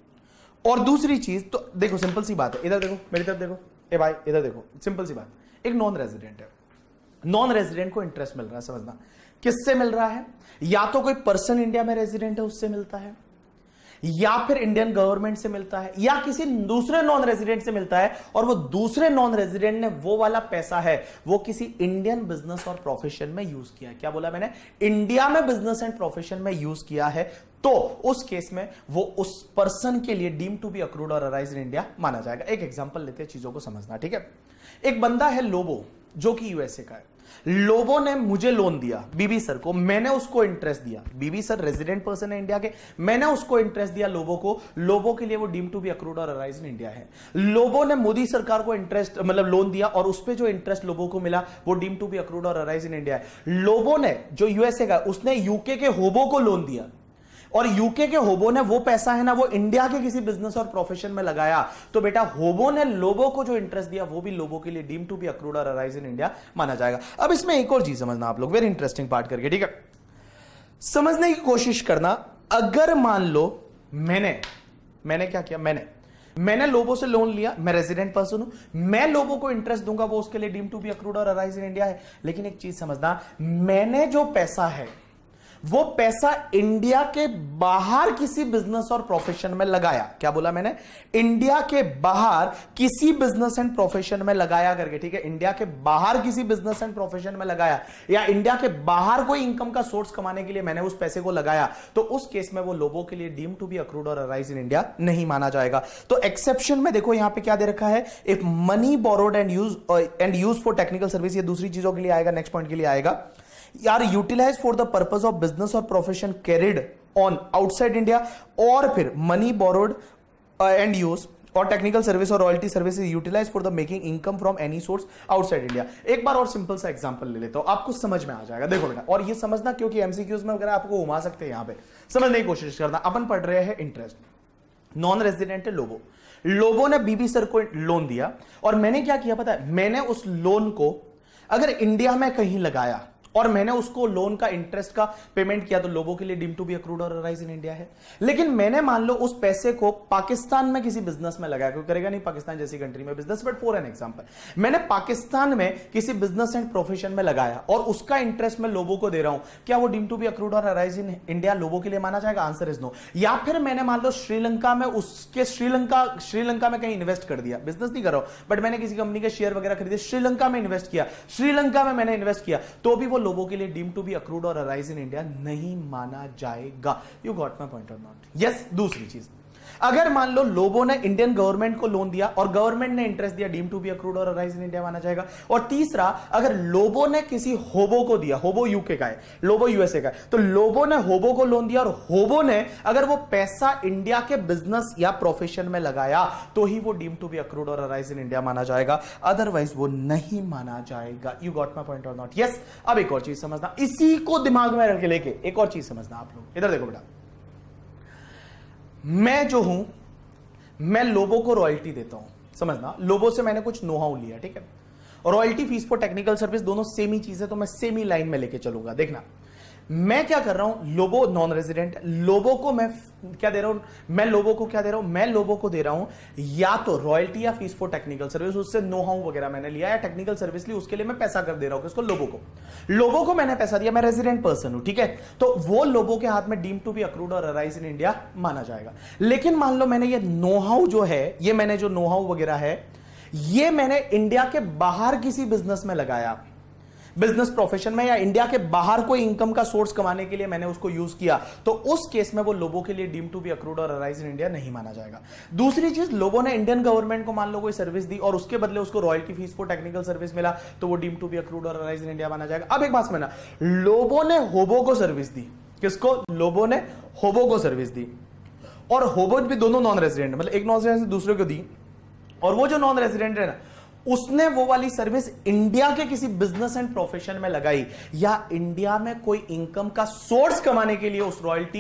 और दूसरी चीज तो देखो, सिंपल सी बात है, इधर देखो मेरी तरफ देखो, ए भाई इधर देखो, सिंपल सी बात, एक नॉन रेजिडेंट है, नॉन रेजिडेंट को इंटरेस्ट मिल रहा है, समझना किससे मिल रहा है? या तो कोई पर्सन इंडिया में रेजिडेंट है उससे मिलता है, या फिर इंडियन गवर्नमेंट से मिलता है, या किसी दूसरे नॉन रेजिडेंट से मिलता है, और वो दूसरे नॉन रेजिडेंट ने वो वाला पैसा है वो किसी इंडियन बिजनेस और प्रोफेशन में यूज किया है। क्या बोला मैंने? इंडिया में बिजनेस एंड प्रोफेशन में यूज किया है, तो उस केस में वो उस पर्सन के लिए deem to be accrued or arise in India माना जाएगा। एक एग्जांपल लेते हैं चीजों को समझना, ठीक है। एक बंदा है लोबो जो कि यूएसए का है, लोबो ने मुझे लोन दिया बीबी सर को, मैंने उसको इंटरेस्ट दिया, बीबी सर रेजिडेंट पर्सन है इंडिया के, मैंने उसको इंटरेस्ट दिया लोबो को, लोबो के लिए वो deem to be accrued or arise in India है। लोबो ने मोदी सरकार को इंटरेस्ट मतलब लोन दिया और उस पे जो इंटरेस्ट लोबो को मिला वो deem to be accrued or arise in India है। लोबो ने जो यूएसए का उसने यूके के होबो को लोन दिया और यूके के होबो ने वो पैसा है ना वो इंडिया के किसी बिजनेस और प्रोफेशन में लगाया, तो बेटा होबो ने लोबो को जो इंटरेस्ट दिया वो भी लोबो के लिए deem to be accrued or arise in India माना जाएगा। अब इसमें एक और चीज समझना आप लोग, वेरी इंटरेस्टिंग पार्ट करके, ठीक है, समझने की कोशिश करना। अगर मान लो मैंने क्या किया, मैंने लोबो से लोन लिया, मैं रेजिडेंट पर्सन हूं, मैं लोबो को इंटरेस्ट दूंगा, वो उसके लिए deem to be accrued or arise in India है। लेकिन एक चीज समझना, मैंने जो पैसा है वो पैसा इंडिया के बाहर किसी बिजनेस और प्रोफेशन में लगाया। क्या बोला मैंने? इंडिया के बाहर किसी बिजनेस एंड प्रोफेशन में लगाया करके, ठीक है, इंडिया के बाहर किसी बिजनेस एंड प्रोफेशन में लगाया, या इंडिया के बाहर कोई इनकम का सोर्स कमाने के लिए मैंने उस पैसे को लगाया, तो उस केस में वो लोगों के लिए deem to be accrued or arise in India नहीं माना जाएगा। तो एक्सेप्शन में देखो यहां पे क्या दे रखा है, if money borrowed and use for technical service, ये दूसरी चीजों के लिए आएगा, नेक्स्ट पॉइंट के लिए आएगा, यार utilize for the purpose of business or profession carried on outside India, और फिर मनी बोरोड एंड यूज और टेक्निकल सर्विस और royalty services utilize for the making income from any source outside India. एक बार और सिंपल सा example ले लेता हूं, आपको समझ में आ जाएगा। देखो बेटा, और ये समझना क्योंकि एमसीक्यूज में वगैरह आपको घुमा सकते हैं, यहां पे समझने की कोशिश करना। अपन पढ़ रहे हैं इंटरेस्ट, नॉन रेजिडेंट है लोबो ने बीबी सर को लोन दिया, और मैंने क्या किया पता है, मैंने उस लोन को अगर इंडिया में कहीं लगाया और मैंने उसको लोन का इंटरेस्ट का पेमेंट किया, तो लोगों के लिए deem to be accrued or arise in India है। लेकिन मैंने मान लो उस पैसे को पाकिस्तान में किसी बिजनेस में लगाया, कोई करेगा नहीं पाकिस्तान जैसी कंट्री में business, but for an example मैंने पाकिस्तान में किसी बिजनेस एंड प्रोफेशन में लगाया और उसका इंटरेस्ट मैं लोगों को दे रहा हूं, क्या वो deem to be accrued or arise in India लोगों के लिए माना जाएगा? Answer is no. या फिर मैंने मान लो श्रीलंका में उसके श्रीलंका में कहीं इन्वेस्ट कर दिया, बिजनेस नहीं कर रहा हूं बट मैंने किसी कंपनी के शेयर वगैरह खरीदे, श्रीलंका में इन्वेस्ट किया, श्रीलंका में मैंने इन्वेस्ट किया, तो भी वो लोगों के लिए deem to be accrued or arise in India नहीं माना जाएगा। You got my point or not? Yes. दूसरी चीज, अगर मान लो लोगों ने इंडियन गवर्नमेंट को लोन दिया और गवर्नमेंट ने इंटरेस्ट दिया, deem to be accrued or arise in India माना जाएगा। और तीसरा, अगर लोबो ने किसी होबो को दिया, होबो यूके का है, लोबो यूएसए का है, तो लोबो ने होबो को लोन दिया और होबो ने अगर वो पैसा इंडिया के बिजनेस या प्रोफेशन में लगाया, तो ही वो deem to be accrued or arise in India माना जाएगा, अदरवाइज वो नहीं माना जाएगा। You got my point or not? Yes. अब एक और चीज समझना, इसी को दिमाग में रख के लेके एक और चीज समझना आप लोग, इधर देखो बेटा, मैं जो हूं, मैं लोबो को रॉयल्टी देता हूं, समझना, लोबो से मैंने कुछ नो हाउ लिया, ठीक है, royalty fees for technical service दोनों सेम ही चीज है, तो मैं सेम ही लाइन में लेके चलूंगा। देखना मैं क्या कर रहा हूं, लोबो नॉन रेजिडेंट, लोबो को मैं क्या दे रहा हूं, मैं लोबो को क्या दे रहा हूं, मैं लोबो को दे रहा हूं या तो रॉयल्टी या फीस फॉर टेक्निकल सर्विस, उससे नो हाउ वगैरह मैंने लिया, या टेक्निकल सर्विस ली, उसके लिए मैं पैसा कर दे रहा हूं, किसको? लोबो को मैंने पैसा दिया, मैं रेजिडेंट पर्सन हूं, ठीक है, तो वो लोबो के हाथ में deem to be accrued or arise in India माना जाएगा। लेकिन मान लो मैंने ये नो हाउ जो है, ये मैंने जो नो हाउ वगैरह है, ये मैंने इंडिया के बाहर किसी बिजनेस में लगाया, बिजनेस प्रोफेशन में, या इंडिया के बाहर कोई इनकम का सोर्स कमाने के लिए मैंने उसको यूज किया, तो उस केस में वो लोगों के लिए deem to be accrued or arise in India नहीं माना जाएगा। दूसरी चीज, लोगों ने इंडियन गवर्नमेंट को मान लो कोई सर्विस दी और उसके बदले उसको royalty fees for technical service मिला, तो वो deem to be accrued or arise in India माना जाएगा। अब एक बात समझना, लोबो ने होबो को सर्विस दी, किसको? लोबो ने होबो को सर्विस दी, और होबो भी दोनों नॉन रेजिडेंट, मतलब एक नॉन रेजिडेंट दूसरे को दी, और वो जो नॉन रेजिडेंट है ना, उसने वो वाली सर्विस इंडिया के किसी बिजनेस एंड प्रोफेशन में लगाई, या इंडिया में कोई इनकम का सोर्स कमाने के लिए उस रॉयल्टी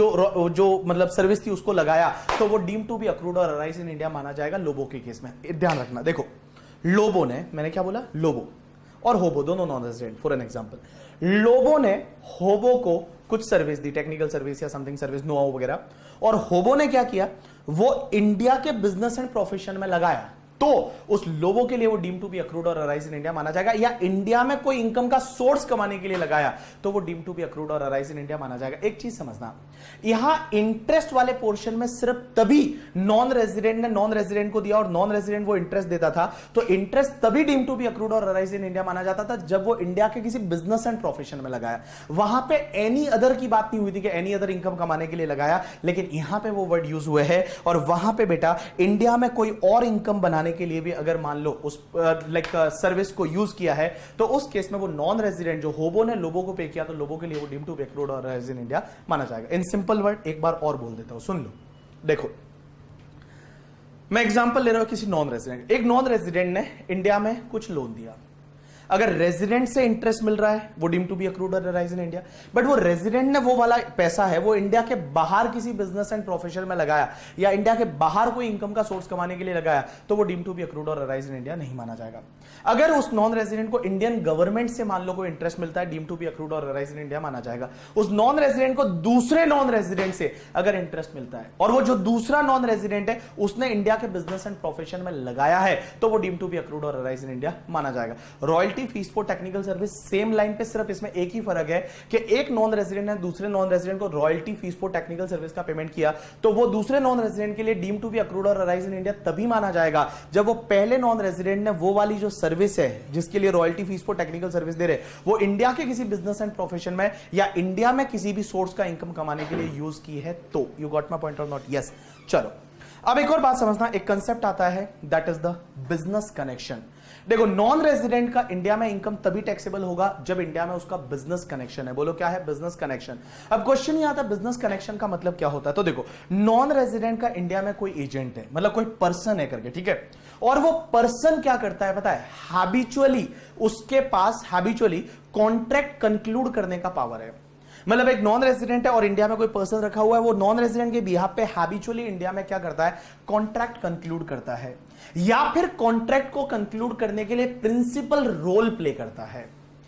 जो मतलब सर्विस थी उसको लगाया, तो वो deem to be accrued or arise in India माना जाएगा लोबो के केस में। ध्यान रखना, देखो लोबो ने, मैंने क्या बोला, लोबो और होबो दोनों non resident. For an example, Lobo ने होबो को कुछ सर्विस दी, टेक्निकल सर्विस या समथिंग सर्विस, नो हाउ वगैरह, और होबो ने क्या किया, वो इंडिया के बिजनेस एंड प्रोफेशन में लगाया, तो उस लोगों के लिए वो deem to be accrued or arise in India माना जाएगा। या इंडिया में कोई इनकम का सोर्स कमाने के लिए लगाया, तो वो deem to be accrued or arise in India माना जाएगा। एक चीज समझना, यहां इंटरेस्ट वाले पोर्शन में सिर्फ तभी नॉन रेजिडेंट ने नॉन रेजिडेंट को दिया और नॉन रेजिडेंट वो इंटरेस्ट देता था, तो इंटरेस्ट तभी deem to be accrued or arise in India माना जाता था जब वो इंडिया के किसी बिजनेस एंड प्रोफेशन में लगाया। वहां पे एनी अदर की बात नहीं हुई थी कि एनी अदर इनकम कमाने के लिए लगाया, लेकिन यहां पे वो वर्ड यूज हुए हैं, और वहां पे बेटा इंडिया में कोई और इनकम बनाने के लिए भी अगर मान लो उस सर्विस को यूज किया है, तो उस केस में वो नॉन रेजिडेंट जो होबो ने लोबो को पे किया, तो लोबो के लिए वो deem to be accrued or arise in India माना जाएगा। इन सिंपल वर्ड एक बार और बोल देता हूं, सुन लो। देखो मैं एग्जांपल ले रहा हूं किसी नॉन रेजिडेंट, एक नॉन रेजिडेंट ने इंडिया में कुछ लोन दिया, अगर रेजिडेंट से इंटरेस्ट मिल रहा है वो deem to be accrued or arise in India, but वो रेजिडेंट ने वो वाला पैसा है वो इंडिया के बाहर किसी बिजनेस एंड प्रोफेशन में लगाया, या इंडिया के बाहर कोई इनकम का सोर्स कमाने के लिए लगाया, तो वो deem to be accrued or arise in India नहीं माना जाएगा। अगर उस नॉन रेजिडेंट को इंडियन गवर्नमेंट से मान लो कोई इंटरेस्ट मिलता है, deem to be accrued or arise in India माना जाएगा। उस नॉन रेजिडेंट को दूसरे नॉन रेजिडेंट से अगर इंटरेस्ट मिलता है और वो जो दूसरा नॉन रेजिडेंट है उसने इंडिया के बिजनेस एंड प्रोफेशन में लगाया है, तो वो deem to be accrued or arise in India माना जाएगा। Royalty royalty fees for technical service same line पे, सिर्फ इसमें एक ही फर्क है कि एक नॉन रेजिडेंट ने दूसरे नॉन रेजिडेंट को royalty fees for technical service का पेमेंट किया, तो वो दूसरे नॉन रेजिडेंट के लिए deem to be accrued or arise in India तभी माना जाएगा जब वो पहले नॉन रेजिडेंट ने वो वाली जो सर्विस है जिसके लिए royalty fees for technical service दे रहे, वो इंडिया के किसी बिजनेस एंड प्रोफेशन में या इंडिया में किसी भी सोर्स का इनकम कमाने के लिए यूज की है। तो you got my point or not? Yes. चलो अब एक और बात समझना, एक कंसेप्ट आता है that is the business connection. देखो, नॉन रेजिडेंट का इंडिया में इनकम तभी टैक्सेबल होगा जब इंडिया में उसका बिजनेस कनेक्शन है। बोलो क्या है? Business connection. अब क्वेश्चन ये आता है बिजनेस कनेक्शन का मतलब क्या होता है। तो देखो, नॉन रेजिडेंट का इंडिया में कोई एजेंट है, मतलब कोई पर्सन है करके, ठीक है, और वो पर्सन क्या करता है पता है? हैबिचुअली उसके पास हैबिचुअली कॉन्ट्रैक्ट कंक्लूड करने का पावर है। मतलब एक नॉन रेजिडेंट है और इंडिया में कोई पर्सन रखा हुआ है, वो नॉन रेजिडेंट के बिहाफ पे हैबिचुअली इंडिया में क्या करता है? कॉन्ट्रैक्ट कंक्लूड करता है, या फिर कॉन्ट्रैक्ट को कंक्लूड करने के लिए प्रिंसिपल रोल प्ले करता है।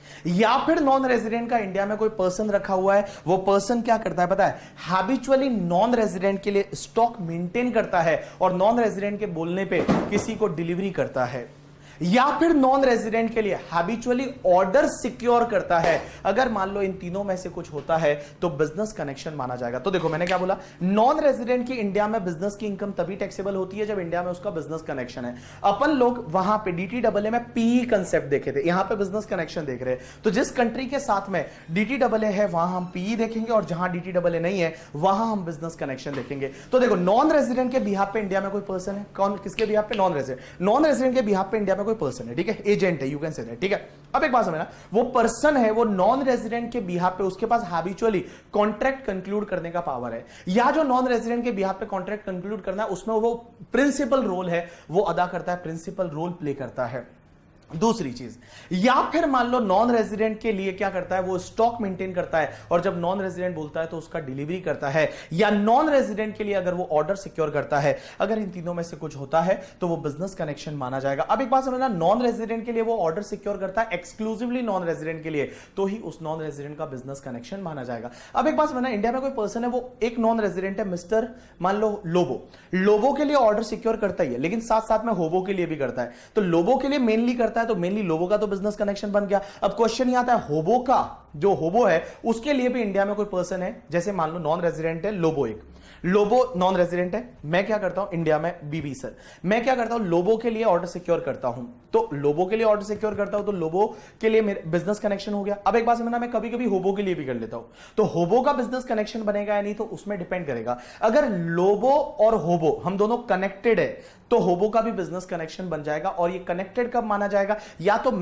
या फिर नॉन रेजिडेंट का इंडिया में कोई पर्सन रखा हुआ है, वो पर्सन क्या करता है पता है? हैबिचुअली नॉन रेजिडेंट के लिए स्टॉक मेंटेन करता है और नॉन रेजिडेंट के बोलने पे किसी को डिलीवरी करता है। या फिर नॉन रेजिडेंट के लिए हैबिचुअली ऑर्डर सिक्योर करता है। अगर मान लो इन तीनों में से कुछ होता है तो बिजनेस कनेक्शन माना जाएगा। तो देखो मैंने क्या बोला, नॉन रेजिडेंट की इंडिया में बिजनेस की इनकम तभी टैक्सेबल होती है जब इंडिया में उसका बिजनेस कनेक्शन है। अपन लोग वहां पे डीटीडब्ल्यूए में पीई कंसेप्ट देखे थे, यहां पे बिजनेस कनेक्शन देख रहे हैं। तो जिस कंट्री के साथ में डीटीडब्ल्यूए है वहां हम पीई देखेंगे और जहां डीटीडब्ल्यूए नहीं है वहां हम बिजनेस कनेक्शन देखेंगे। तो देखो, नॉन रेजिडेंट के बिहाफ पे इंडिया में कोई पर्सन है, कौन? किसके बिहाफ पे? Non resident. नॉन रेजिडेंट के बिहाफ पे इंडिया में कोई पर्सन है, ठीक है, एजेंट है, यू कैन से दैट, ठीक है। अब एक बात समझना, वो पर्सन है, वो नॉन रेजिडेंट के बिहाफ पे उसके पास हैबिचुअली कॉन्ट्रैक्ट कंक्लूड करने का पावर है, या जो नॉन रेजिडेंट के बिहाफ पे कॉन्ट्रैक्ट कंक्लूड करना है उसमें वो प्रिंसिपल रोल है, वो अदा करता है, प्रिंसिपल रोल प्ले करता है। दूसरी चीज, या फिर मान लो नॉन रेजिडेंट के लिए क्या करता है? वो स्टॉक मेंटेन करता है और जब नॉन रेजिडेंट बोलता है तो उसका डिलीवरी करता है, या नॉन रेजिडेंट के लिए अगर वो ऑर्डर सिक्योर करता है। अगर इन तीनों में से कुछ होता है तो वो बिजनेस कनेक्शन माना जाएगा। अब एक बात समझना, नॉन रेजिडेंट के लिए वो ऑर्डर सिक्योर करता है एक्सक्लूसिवली नॉन रेजिडेंट के लिए, तो ही उस नॉन रेजिडेंट का बिजनेस कनेक्शन माना जाएगा। अब एक बात समझना, इंडिया में कोई पर्सन है, वो एक नॉन रेजिडेंट है, मिस्टर मान लो लोबो। लोबो के लिए ऑर्डर सिक्योर करता ही है, लेकिन साथ साथ में होबो के लिए भी करता है। तो लोबो के लिए मेनली करता है, तो मेनली लोबो का तो बिजनेस कनेक्शन बन गया। अब क्वेश्चन ये आता है, होबो का जो होबो है उसके लिए भी इंडिया में कोई पर्सन है, जैसे मान लो नॉन रेजिडेंट है लोबो, एक लोबो नॉन रेजिडेंट है, मैं क्या करता हूं इंडिया में बीबी सर, मैं क्या करता हूं लोबो के लिए ऑर्डर सिक्योर करता हूं, तो लोबो के लिए ऑर्डर सिक्योर करता हूं तो लोबो के लिए मेरे बिजनेस कनेक्शन हो गया। अब एक बात समझना, मैं कभी कभी होबो के लिए भी कर लेता हूं, तो होबो का बिजनेस कनेक्शन बनेगा या नहीं तो उसमें डिपेंड करेगा। अगर लोबो और होबो हम दोनों कनेक्टेड है तो होबो का भी बिजनेस कनेक्शन बन जाएगा। और ये कनेक्टेड कब माना जाएगा? या तो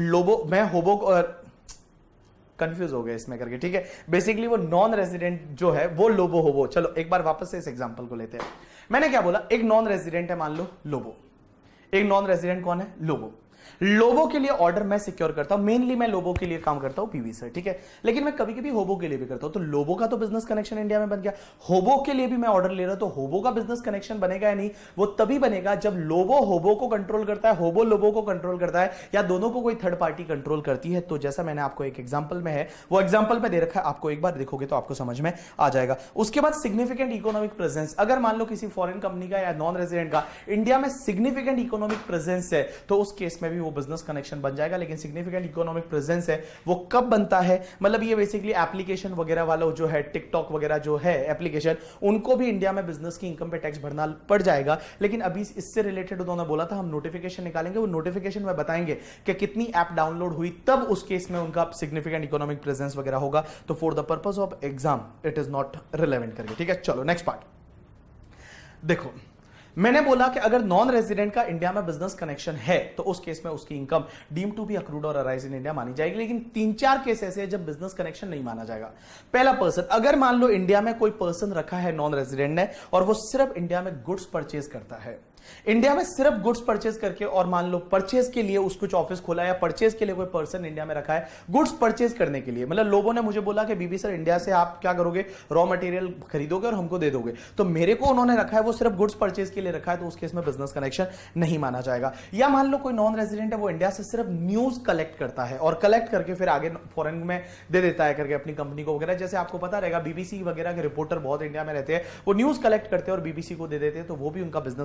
मैं होबो कंफ्यूज हो गए इसमें करके, ठीक है। बेसिकली वो नॉन रेजिडेंट जो है वो लोबो होबो। चलो एक बार वापस से इस एग्जांपल को लेते हैं। मैंने क्या बोला, एक नॉन रेजिडेंट है मान लो लोबो, एक नॉन रेजिडेंट कौन है? लोबो। लोबो के लिए ऑर्डर मैं सिक्योर करता हूं, मेनली मैं लोबो के लिए काम करता हूं पीवी सर, ठीक है, लेकिन मैं कभी कभी होबो के लिए भी करता हूं। तो लोबो का तो बिजनेस कनेक्शन इंडिया में बन गया, होबो के लिए भी मैं ऑर्डर ले रहा हूं, तो होबो का बिजनेस कनेक्शन बनेगा या नहीं? वो तभी बनेगा जब लोबो होबो को कंट्रोल करता है, होबो लोबो को कंट्रोल करता है, या दोनों को कोई थर्ड पार्टी कंट्रोल करती है। तो जैसा मैंने आपको एक एग्जांपल में है, वो एग्जांपल में दे रखा है, आपको एक बार देखोगे तो आपको समझ में आ जाएगा। उसके बाद सिग्निफिकेंट इकोनॉमिक प्रेजेंस, अगर मान लो किसी फॉरेन कंपनी का या नॉन रेजिडेंट का इंडिया में सिग्निफिकेंट इकोनॉमिक प्रेजेंस है तो उस केस में भी वो बिजनेस कनेक्शन बन जाएगा। लेकिन सिग्निफिकेंट इकोनॉमिक प्रेजेंस है वो कब बनता है? मतलब ये बेसिकली एप्लीकेशन वगैरह वालों जो है, टिकटॉक वगैरह जो है एप्लीकेशन, उनको भी इंडिया में बिजनेस की इनकम पे टैक्स भरना पड़ जाएगा। लेकिन अभी इससे रिलेटेड उन्होंने बोला था हम नोटिफिकेशन निकालेंगे, वो नोटिफिकेशन में बताएंगे कि कितनी ऐप डाउनलोड हुई, तब उस केस में उनका सिग्निफिकेंट इकोनॉमिक प्रेजेंस वगैरह होगा। तो for the purpose of exam it is not relevant करके, ठीक है। चलो नेक्स्ट पार्ट देखो, मैंने बोला कि अगर नॉन रेजिडेंट का इंडिया में बिजनेस कनेक्शन है तो उस केस में उसकी income deem to be accrued or arise in India मानी जाएगी। लेकिन 3-4 केस ऐसे हैं जब बिजनेस कनेक्शन नहीं माना जाएगा। पहला पर्सन, अगर मान लो इंडिया में कोई पर्सन रखा है नॉन रेजिडेंट ने और वो सिर्फ इंडिया में गुड्स परचेज करता है, इंडिया में सिर्फ गुड्स परचेज करके, और मान लो परचेज के लिए उसको कुछ ऑफिस खोला या परचेज के लिए कोई पर्सन इंडिया में रखा है गुड्स परचेज करने के लिए। मतलब लोगों ने मुझे बोला कि बीबी सर इंडिया से आप क्या करोगे, रॉ मटेरियल खरीदोगे और हमको दे दोगे, तो मेरे को उन्होंने रखा है वो सिर्फ गुड्स परचेज के लिए रखा है, तो उस केस में बिजनेस कनेक्शन नहीं माना जाएगा। या मान लो कोई नॉन रेजिडेंट है, वो इंडिया से सिर्फ न्यूज कलेक्ट करता है और कलेक्ट करके फिर आगे फॉरेन में दे देता है करके अपनी कंपनी को वगैरह। जैसे आपको पता रहेगा बीबीसी वगैरह के रिपोर्टर बहुत इंडिया में रहते हैं, वो न्यूज कलेक्ट करते हैं और बीबीसी को दे देते हैं, तो वो भी उनका बिजनेस कनेक्शन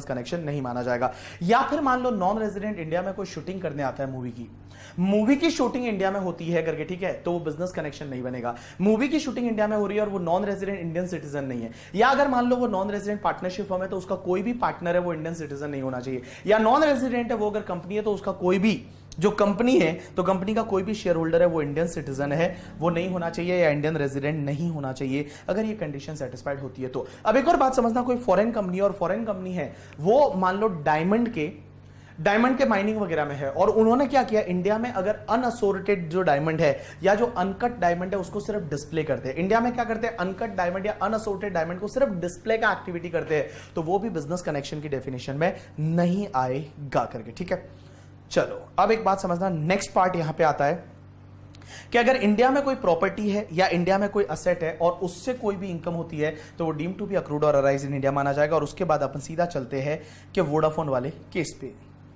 नहीं माना जाएगा। या फिर मान लो नॉन रेजिडेंट इंडिया में कोई शूटिंग करने आता है मूवी की शूटिंग इंडिया में होती है करके, ठीक है, तो वो बिजनेस कनेक्शन नहीं बनेगा। मूवी की शूटिंग इंडिया में हो रही है और वो नॉन रेजिडेंट इंडियन सिटीजन नहीं है, या अगर मान लो वो नॉन रेजिडेंट पार्टनरशिप फर्म है तो उसका कोई भी पार्टनर है वो इंडियन सिटीजन नहीं होना चाहिए, या नॉन रेजिडेंट है वो अगर कंपनी है तो उसका कोई भी जो कंपनी है तो कंपनी का कोई भी शेयर होल्डर है वो इंडियन सिटीजन है, वो नहीं होना चाहिए, या इंडियन रेजिडेंट नहीं होना चाहिए अगर ये कंडीशन सेटिस्फाइड होती है तो। अब एक और बात समझना, कोई फॉरेन कंपनी और फॉरेन कंपनी है वो मान लो डायमंड के माइनिंग वगैरह में है और उन्होंने क्या किया, इंडिया में अगर अनअसोर्टेड जो डायमंड है या जो अनकट डायमंड है उसको सिर्फ डिस्प्ले करते हैं। इंडिया में क्या करते हैं, अनकट डायमंड या अनअसोर्टेड डायमंड को सिर्फ डिस्प्ले का एक्टिविटी करते हैं, तो वो भी बिजनेस कनेक्शन की डेफिनेशन में नहीं आएगा करके, ठीक है। चलो अब एक बात समझना, नेक्स्ट पार्ट यहां पे आता है कि अगर इंडिया में कोई प्रॉपर्टी है या इंडिया में कोई असेट है और उससे कोई भी इनकम होती है तो वो deem to be accrued or arise in India माना जाएगा। और उसके बाद अपन सीधा चलते हैं कि वोडाफोन वाले केस पे।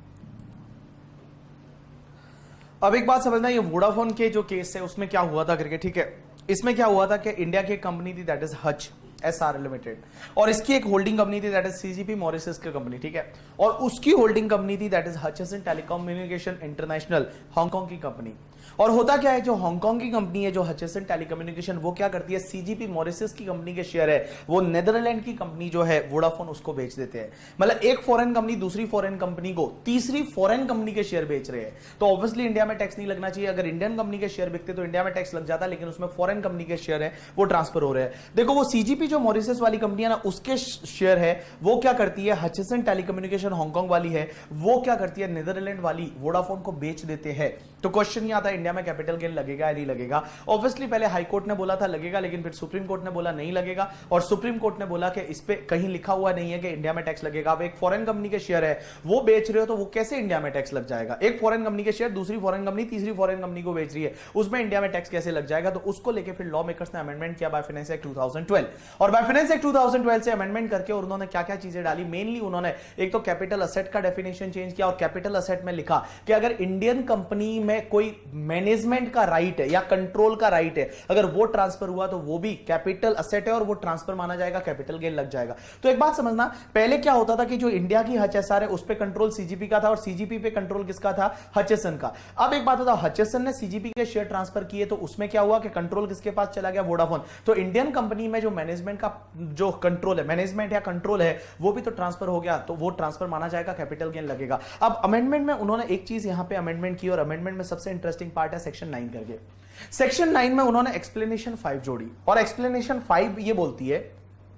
अब एक बात समझना, ये वोडाफोन के जो केस है उसमें क्या हुआ था करके, ठीक है। इसमें क्या हुआ था कि इंडिया की एक कंपनी थी that is Hutch SR limited, और इसकी एक होल्डिंग कंपनी थी दैट इज CGP मॉरिशस की कंपनी, ठीक है, और उसकी होल्डिंग कंपनी थी that is Hutchison telecommunication international, Hong Kong की कंपनी। और होता क्या है, जो हांगकांग की कंपनी है जो हचसन टेलीकम्युनिकेशन, वो क्या करती है, CGP मॉरिशस की कंपनी के शेयर है वो नेदरलैंड की कंपनी जो है वोडाफोन उसको बेच देते हैं। मतलब एक फॉरेन कंपनी दूसरी फॉरेन कंपनी को तीसरी फॉरेन कंपनी के शेयर बेच रहे हैं, तो ऑब्वियसली इंडिया में टैक्स नहीं लगना चाहिए। अगर इंडियन कंपनी के शेयर बिकते तो इंडिया में टैक्स लग जाता, लेकिन उसमें फॉरेन कंपनी के शेयर है वो ट्रांसफर हो रहे हैं। देखो वो CGP जो मॉरिशस वाली कंपनी है ना, उसके शेयर है वो क्या करती है, हचसन टेलीकम्युनिकेशन हांगकांग वाली है वो क्या करती है, नेदरलैंड वाली वोडाफोन को बेच देते हैं। तो क्वेश्चन ये आता है इंडिया में कैपिटल गेन लगेगा या नहीं लगेगा। ऑब्वियसली पहले हाई कोर्ट ने बोला था लगेगा, लेकिन फिर सुप्रीम कोर्ट ने बोला नहीं लगेगा, और सुप्रीम कोर्ट ने बोला कि इस पे कहीं लिखा हुआ नहीं है कि इंडिया में टैक्स लगेगा। अब एक फॉरेन कंपनी के शेयर है वो बेच रहे हो तो वो कैसे इंडिया में टैक्स लग जाएगा। एक फॉरेन कंपनी के शेयर दूसरी फॉरेन कंपनी तीसरी फॉरेन कंपनी को बेच रही है, उसमें इंडिया में टैक्स कैसे लग जाएगा। तो उसको लेकर फिर लॉ मेकर्स ने अमेंडमेंट किया बाय फाइनेंस एक्ट 2012, और बाय फाइनेंस एक्ट 2012 से अमेंडमेंट करके और उन्होंने क्या क्या चीजें डाली, मेनली उन्होंने एक तो कैपिटल असेट का डेफिनेशन चेंज किया, और कैपिटल असेट में लिखा कि अगर इंडियन कंपनी में कोई मैनेजमेंट का राइट है या कंट्रोल का राइट है, अगर वो ट्रांसफर हुआ तो वो भी कैपिटल असेट है और वो ट्रांसफर माना जाएगा, कैपिटल गेन लग जाएगा। तो एक बात समझना, पहले क्या होता था कि जो इंडिया की HSR है उस पे कंट्रोल CGP का था और CGP पे कंट्रोल किसका था, हचसन का। अब एक बात बताओ, हचसन ने CGP के शेयर ट्रांसफर किए तो उसमें क्या हुआ कि कंट्रोल किसके पास चला गया, वोडाफोन। तो इंडियन कंपनी में जो मैनेजमेंट का जो कंट्रोल है, मैनेजमेंट या कंट्रोल है, वो भी तो ट्रांसफर हो गया, तो वो ट्रांसफर माना जाएगा, कैपिटल गेन लगेगा। अब अमेंडमेंट में उन्होंने एक चीज यहां पे अमेंडमेंट की, और अमेंडमेंट में सबसे इंटरेस्टिंग पार्ट है सेक्शन 9 करके। सेक्शन 9 में उन्होंने एक्सप्लेनेशन 5 जोड़ी, और एक्सप्लेनेशन 5 ये बोलती है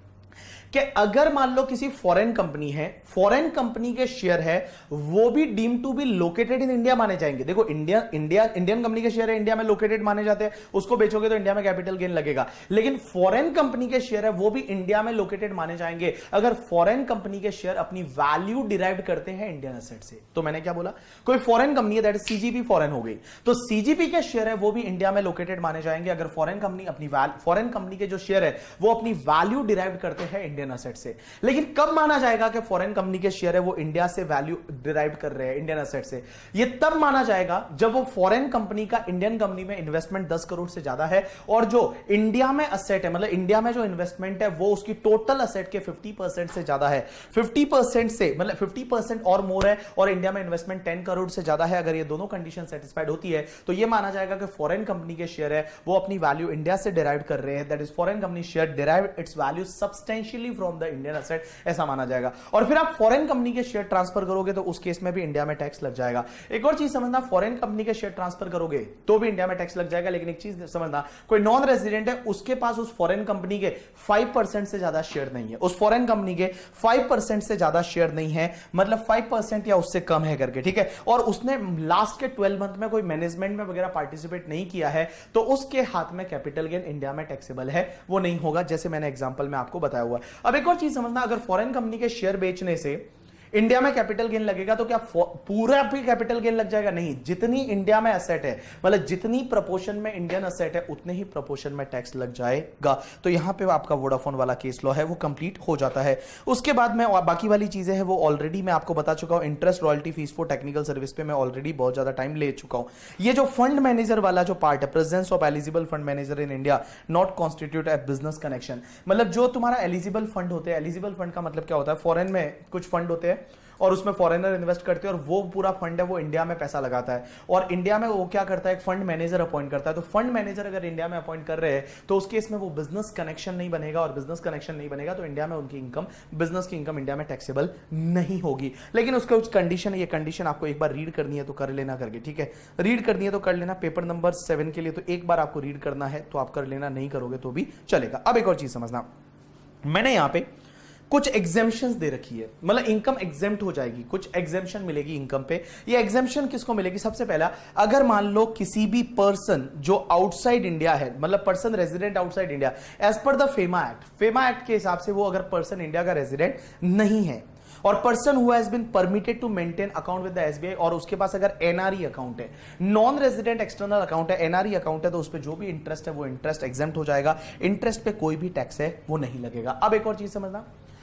कि अगर मान लो किसी फॉरेन कंपनी है, फॉरेन कंपनी के शेयर है वो भी deem to be located in India माने जाएंगे। देखो इंडियन कंपनी के शेयर है इंडिया में लोकेटेड माने जाते हैं, उसको बेचोगे तो इंडिया में कैपिटल गेन लगेगा। लेकिन फॉरेन कंपनी के शेयर है वो भी इंडिया में लोकेटेड माने जाएंगे अगर फॉरेन कंपनी के शेयर अपनी वैल्यू डिराइव करते हैं इंडियन एसेट से। तो मैंने क्या बोला, कोई फॉरेन कंपनी है दैट इज CGP फॉरेन हो गई, तो CGP के शेयर है वो भी इंडिया में लोकेटेड माने जाएंगे अगर फॉरेन कंपनी के जो शेयर है वो अपनी वैल्यू डिराइव करते हैं इंडियन एसेट से। लेकिन कब माना जाएगा कि फॉरेन कंपनी के शेयर है वो इंडिया से वैल्यू डिराइव कर रहे हैं इंडियन एसेट से, ये तब माना जाएगा जब वो फॉरेन कंपनी का इंडियन कंपनी में इन्वेस्टमेंट 10 करोड़ से ज्यादा है, और जो इंडिया में असेट है, मतलब इंडिया में जो इन्वेस्टमेंट है वो उसकी टोटल असेट के 50% से ज्यादा है, 50% से मतलब 50% और मोर है, और इंडिया में इन्वेस्टमेंट 10 करोड़ से ज्यादा है। अगर ये दोनों कंडीशन सेटिस्फाइड होती है तो ये माना जाएगा कि फॉरेन कंपनी के शेयर है वो अपनी वैल्यू इंडिया से डिराइव कर रहे हैं, that is foreign company share derive its value substantially from the Indian asset, ऐसा माना जाएगा। और फिर आप फॉरेन कंपनी के शेयर ट्रांसफर करोगे तो उस केस में भी इंडिया में टैक्स लग जाएगा। एक और चीज समझना, फॉरेन कंपनी के शेयर ट्रांसफर करोगे तो भी इंडिया में टैक्स लग जाएगा, लेकिन एक चीज समझना, कोई नॉन रेजिडेंट है उसके पास उस फॉरेन कंपनी के 5% से ज्यादा शेयर नहीं है, उस फॉरेन कंपनी के 5% से ज्यादा शेयर नहीं है, मतलब 5% या उससे कम है करके, ठीक है, और उसने लास्ट के 12 मंथ में कोई मैनेजमेंट में वगैरह पार्टिसिपेट नहीं किया है, तो उसके हाथ में कैपिटल गेन इंडिया में टैक्सेबल है, वो नहीं होगा, जैसे मैंने एग्जांपल में आपको बताया हुआ। अब एक और चीज समझना, अगर फॉरेन कंपनी के शेयर बेचने से इंडिया में कैपिटल गेन लगेगा तो क्या पूरा भी कैपिटल गेन लग जाएगा? नहीं, जितनी इंडिया में एसेट है, मतलब जितनी प्रपोर्शन में इंडियन एसेट है उतने ही प्रपोर्शन में टैक्स लग जाएगा। तो यहां पे आपका वोडाफोन वाला केस लॉ है वो कंप्लीट हो जाता है। उसके बाद में बाकी वाली चीजें हैं वो ऑलरेडी मैं आपको बता चुका हूं। Interest, royalty, fees for technical service पे मैं ऑलरेडी बहुत ज्यादा टाइम ले चुका हूं। ये जो फंड मैनेजर वाला जो पार्ट है, presence of eligible fund manager in India not constitute a business connection, मतलब जो तुम्हारा एलिजिबल फंड होते हैं, एलिजिबल फंड का मतलब क्या होता है, फॉरेन में कुछ फंड होते हैं और उसमें फॉरेनर इन्वेस्ट करते हैं और वो पूरा फंड है वो इंडिया में पैसा लगाता है, और इंडिया में वो क्या करता है, एक फंड मैनेजर अपॉइंट करता है। तो फंड मैनेजर अगर इंडिया में अपॉइंट कर रहे हैं तो उस केस में वो बिजनेस कनेक्शन नहीं बनेगा, और बिजनेस कनेक्शन नहीं बनेगा तो इंडिया में उनकी इनकम, बिजनेस की इनकम इंडिया में टैक्सेबल नहीं होगी। लेकिन उसका कुछ कंडीशन है, ये कंडीशन आपको एक बार रीड करनी है तो कर लेना करके, ठीक है, रीड करनी है तो कर लेना। पेपर नंबर 7 के लिए तो एक बार आपको रीड करना है तो आप कर लेना, नहीं करोगे तो भी चलेगा। अब एक और चीज समझना, मैंने यहां पे कुछ एग्जेम्पशंस दे रखी है, मतलब इनकम एग्जेम्प्ट हो जाएगी, कुछ एग्जेम्पशन मिलेगी इनकम पे। ये एग्जेम्पशन किसको मिलेगी? सबसे पहला, अगर मान लो किसी भी पर्सन जो आउटसाइड इंडिया है, मतलब person resident outside India, as per the FEMA act, FEMA act के हिसाब से वो अगर पर्सन इंडिया का रेजिडेंट नहीं है, और person who has been permitted to maintain account with the SBI, और उसके पास अगर एनआरई अकाउंट है, नॉन रेजिडेंट एक्सटर्नल अकाउंट है, एनआरई अकाउंट है, तो उस पर जो भी इंटरेस्ट है वो इंटरेस्ट एग्जेम्प्ट हो जाएगा, इंटरेस्ट पे कोई भी टैक्स है वो नहीं लगेगा। अब एक और चीज समझना,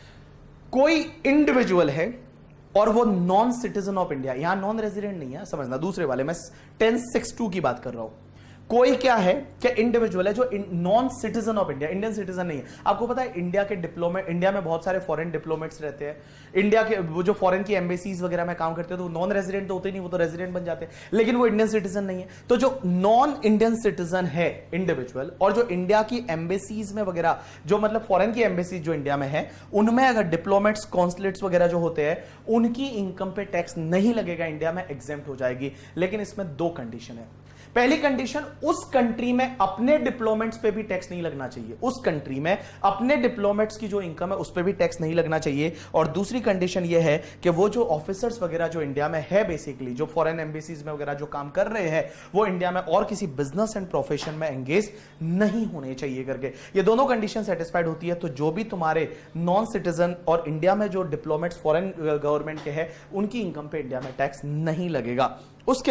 कोई इंडिविजुअल है और वो नॉन सिटीजन ऑफ इंडिया, यहां नॉन रेजिडेंट नहीं है, समझना, दूसरे वाले मैं 1062 की बात कर रहा हूं, कोई क्या है कि इंडिविजुअल है जो non citizen of India, Indian citizen नहीं है। आपको पता है इंडिया के डिप्लोमेट, इंडिया में बहुत सारे फॉरेन डिप्लोमेट्स रहते हैं, इंडिया के वो जो फॉरेन की एम्बेसीज वगैरह में काम करते हैं, तो नॉन रेजिडेंट तो होते नहीं, वो तो रेजिडेंट बन जाते हैं, लेकिन वो इंडियन सिटीजन नहीं है। तो जो नॉन इंडियन सिटीजन है इंडिविजुअल, और जो इंडिया की एम्बेसीज में वगैरह, जो मतलब फॉरेन की एम्बेसीज जो इंडिया में है, उनमें अगर डिप्लोमेट्स, कॉन्सुलेट्स वगैरह जो होते हैं, उनकी इनकम पे टैक्स नहीं लगेगा, इंडिया में एग्जेम्प्ट हो जाएगी। लेकिन इसमें दो कंडीशन है। पहली कंडीशन, उस कंट्री में अपने डिप्लोमेट्स पे भी टैक्स नहीं लगना चाहिए, उस कंट्री में अपने डिप्लोमेट्स की जो इनकम है उस पे भी टैक्स नहीं लगना चाहिए। और दूसरी कंडीशन यह है कि वो जो ऑफिसर्स वगैरह जो इंडिया में है, बेसिकली जो फॉरेन एम्बेसीज में वगैरह जो काम कर रहे हैं, वो इंडिया में और किसी बिजनेस एंड प्रोफेशन में एंगेज नहीं होने चाहिए करके। ये दोनों कंडीशन सेटिस्फाइड होती है तो जो भी तुम्हारे नॉन सिटीजन और इंडिया में जो डिप्लोमेट्स फॉरेन गवर्नमेंट के हैं, उनकी इनकम पे इंडिया में टैक्स नहीं लगेगा। उसके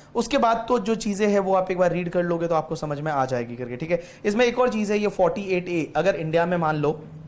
बाद तो जो चीजें हैं वो आप एक बार रीड कर लोगे तो आपको समझ में आ जाएगी करके, ठीक है। इसमें एक और चीज है, ये 48A, अगर इंडिया में मान लो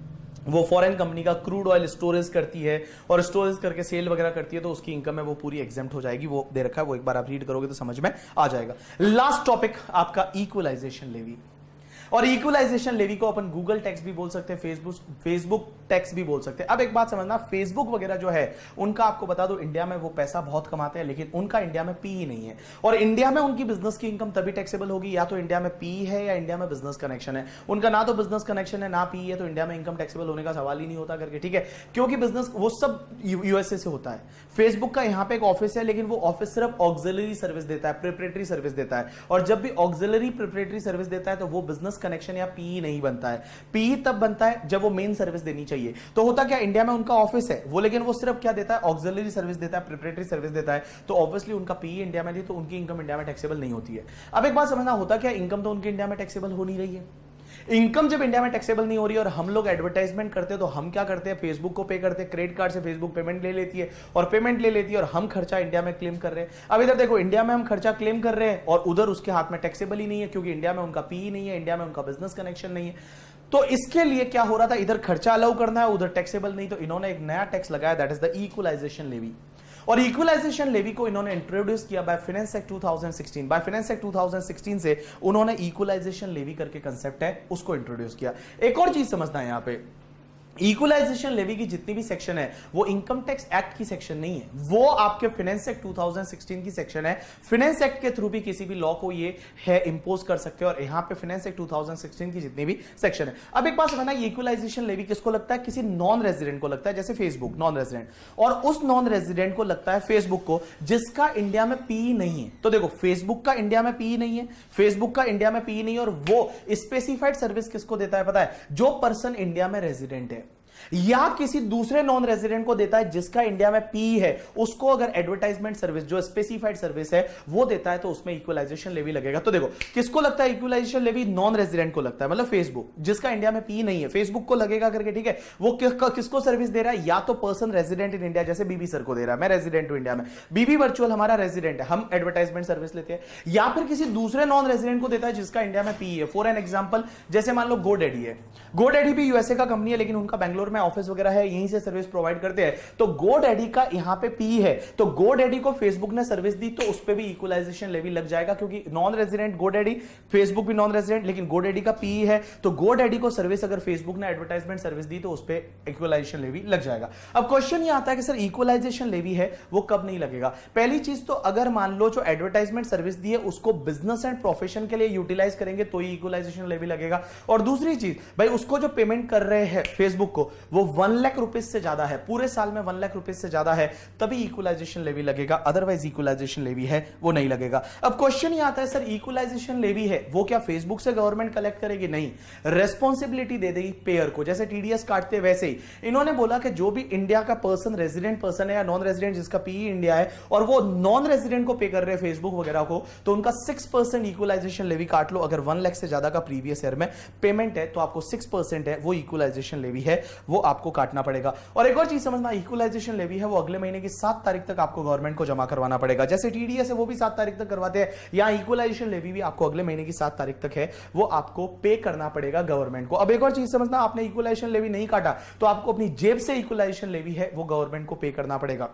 वो फॉरेन कंपनी का क्रूड ऑयल स्टोरेज करती है और स्टोरेज करके सेल वगैरह करती है, तो उसकी इनकम है वो पूरी एग्जेम्प्ट हो जाएगी, वो दे रखा है, वो एक बार आप रीड करोगे तो समझ में आ जाएगा। लास्ट टॉपिक आपका इक्वलाइजेशन लेवी, और इक्वलाइजेशन लेवी को अपन गूगल टैक्स भी बोल सकते हैं, फेसबुक टैक्स भी बोल सकते हैं। अब एक बात समझना, फेसबुक वगैरह जो है उनका आपको बता दो, इंडिया में वो पैसा बहुत कमाते हैं, लेकिन उनका इंडिया में पी नहीं है, और इंडिया में उनकी बिजनेस की इनकम तभी टैक्सेबल होगी या तो इंडिया में पी है या इंडिया में बिजनेस कनेक्शन है। उनका ना तो बिजनेस कनेक्शन है ना पी है, तो इंडिया में इनकम टैक्सेबल होने का सवाल ही नहीं होता करके, ठीक है, क्योंकि बिजनेस वो सब यूएसए से होता है। फेसबुक का यहां पे एक ऑफिस है, लेकिन वो ऑफिस सिर्फ ऑक्सिलरी सर्विस देता है, प्रिपरेटरी सर्विस देता है, और जब भी ऑक्सिलरी प्रिपरेटरी सर्विस देता है तो वो बिजनेस कनेक्शन या पी नहीं बनता है। पी तब बनता है जब वो मेन सर्विस देनी चाहिए। तो होता क्या, इंडिया में उनका ऑफिस है वो, लेकिन वो सिर्फ क्या देता है, ऑक्सिलरी सर्विस देता है, प्रिपरेटरी सर्विस देता है, तो ऑब्वियसली उनका पी इंडिया में थी, तो उनकी इनकम इंडिया में टैक्सेबल नहीं होती है। अब एक बात समझना, होता क्या, इनकम तो उनकी इंडिया में टैक्सेबल हो नहीं रही है। इनकम जब इंडिया में टैक्सेबल नहीं हो रही है और हम लोग एडवर्टाइजमेंट करते हैं, तो हम क्या करते हैं, फेसबुक को पे करते हैं, क्रेडिट कार्ड से फेसबुक पेमेंट ले लेती है, और पेमेंट ले लेती है और हम खर्चा इंडिया में क्लेम कर रहे हैं। अब इधर देखो, इंडिया में हम खर्चा क्लेम कर रहे हैं और उधर उसके हाथ में टैक्सेबल ही नहीं है, क्योंकि इंडिया में उनका पी नहीं है, इंडिया में उनका बिजनेस कनेक्शन नहीं है। तो इसके लिए क्या हो रहा था, इधर खर्चा अलाउ करना है, उधर टैक्सेबल नहीं, तो इन्होंने एक नया टैक्स लगाया, that is the equalisation levy. और इक्वलाइजेशन लेवी को इन्होंने इंट्रोड्यूस किया by finance act 2016। By finance act 2016 से उन्होंने इक्वलाइजेशन लेवी करके कंसेप्ट है उसको इंट्रोड्यूस किया। एक और चीज समझना है, यहां पे इक्वलाइजेशन लेवी की जितनी भी सेक्शन है वो इनकम टैक्स एक्ट की सेक्शन नहीं है, वो आपके फाइनेंस एक्ट 2016 की सेक्शन है। फाइनेंस एक्ट के थ्रू भी किसी भी लॉ को ये है इंपोज कर सकते हैं, और यहां पे फाइनेंस एक्ट 2016 की जितनी भी सेक्शन है। अब एक बात समझना, ये इक्वलाइजेशन लेवी किसको लगता है, किसी नॉन रेजिडेंट को लगता है, जैसे फेसबुक नॉन रेजिडेंट, और उस नॉन रेजिडेंट को लगता है फेसबुक को, जिसका इंडिया में पी नहीं है। तो देखो, फेसबुक का इंडिया में पी नहीं है, फेसबुक का इंडिया में पी नहीं है, और वो स्पेसिफाइड सर्विस किसको देता है पता है, जो पर्सन इंडिया में रेजिडेंट है या किसी दूसरे नॉन रेजिडेंट को देता है जिसका इंडिया में पी है, उसको अगर एडवर्टाइजमेंट सर्विस जो स्पेसिफाइड सर्विस है वो देता है, तो उसमें इक्वलाइजेशन लेवी लगेगा। तो देखो, किसको लगता है इक्वलाइजेशन लेवी, नॉन रेजिडेंट को लगता है, मतलब फेसबुक, जिसका इंडिया में पी नहीं है, फेसबुक को लगेगा करके, ठीक है। वो किसको सर्विस दे रहा है, या तो पर्सन रेजिडेंट इन इंडिया, जैसे बीबी सर को दे रहा है, मैं रेजिडेंट हूं इंडिया में, बीबी वर्चुअल हमारा रेजिडेंट है, हम एडवर्टाइजमेंट सर्विस लेते हैं, या फिर किसी दूसरे नॉन रेजिडेंट को देता है जिसका इंडिया में पी है। फॉर एन एग्जाम्पल, जैसे मान लो गोडैडी है, गोडैडी भी यूएसए का कंपनी है, लेकिन उनका बैंगलोर में ऑफिस वगैरह है, यहीं से सर्विस प्रोवाइड करते हैं, तो GoDaddy का यहां पे पी है, तो GoDaddy को फेसबुक ने सर्विस दी तो उस पर भी इक्वलाइजेशन लेवी लग जाएगा, क्योंकि नॉन रेजिडेंट GoDaddy, फेसबुक भी नॉन रेजिडेंट, लेकिन GoDaddy का पी है, तो GoDaddy को सर्विस अगर फेसबुक ने एडवर्टाइजमेंट सर्विस दी तो उस पर इक्वलाइजेशन लेवी लग जाएगा। अब क्वेश्चन ये आता है कि सर इक्वलाइजेशन लेवी है वो कब नहीं लगेगा? पहली चीज तो अगर मान लो जो एडवर्टाइजमेंट सर्विस दी है उसको बिजनेस एंड प्रोफेशन के लिए यूटिलाइज करेंगे तो ही इक्वलाइजेशन लेवी लगेगा। और दूसरी चीज भाई, उसको जो पेमेंट कर रहे हैं फेसबुक को वो 1 लाख रुपीज से ज्यादा है, पूरे साल में 1 लाख रुपीज से ज्यादा है, तभी इक्वलाइजेशन लेवी लगेगा, अदरवाइज इक्वलाइजेशन लेवी है वो नहीं लगेगा। अब क्वेश्चन ये आता है सर इक्वलाइजेशन लेवी है वो क्या फेसबुक से गवर्नमेंट कलेक्ट करेगी? नहीं, रेस्पॉन्सिबिलिटी दे देगी पेयर को, जैसे टीडीएस काटते वैसे ही इन्होंने बोला कि जो भी इंडिया का पर्सन, रेजिडेंट पर्सन है या नॉन रेजिडेंट जिसका पीई इंडिया है और वो नॉन रेजिडेंट को पे कर रहे हैं फेसबुक वगैरह को, तो उनका 6% इक्वलाइजेशन लेवी काट लो। अगर 1 लाख से ज्यादा का प्रीवियस ईयर में पेमेंट है तो आपको 6% है वो इक्वलाइजेशन लेवी है वो आपको काटना पड़ेगा। और एक और चीज समझना, इक्वलाइजेशन लेवी है वो अगले महीने की 7 तारीख तक आपको गवर्नमेंट को जमा करवाना पड़ेगा। जैसे टीडीएस है वो भी 7 तारीख तक करवाते हैं, यहां इक्वलाइजेशन लेवी भी आपको अगले महीने की 7 तारीख तक है वो आपको पे करना पड़ेगा गवर्नमेंट को। अब एक और चीज समझना, आपने इक्वलाइजेशन लेवी नहीं काटा तो आपको अपनी जेब से इक्वलाइजेशन लेवी है वो गवर्नमेंट को पे करना पड़ेगा।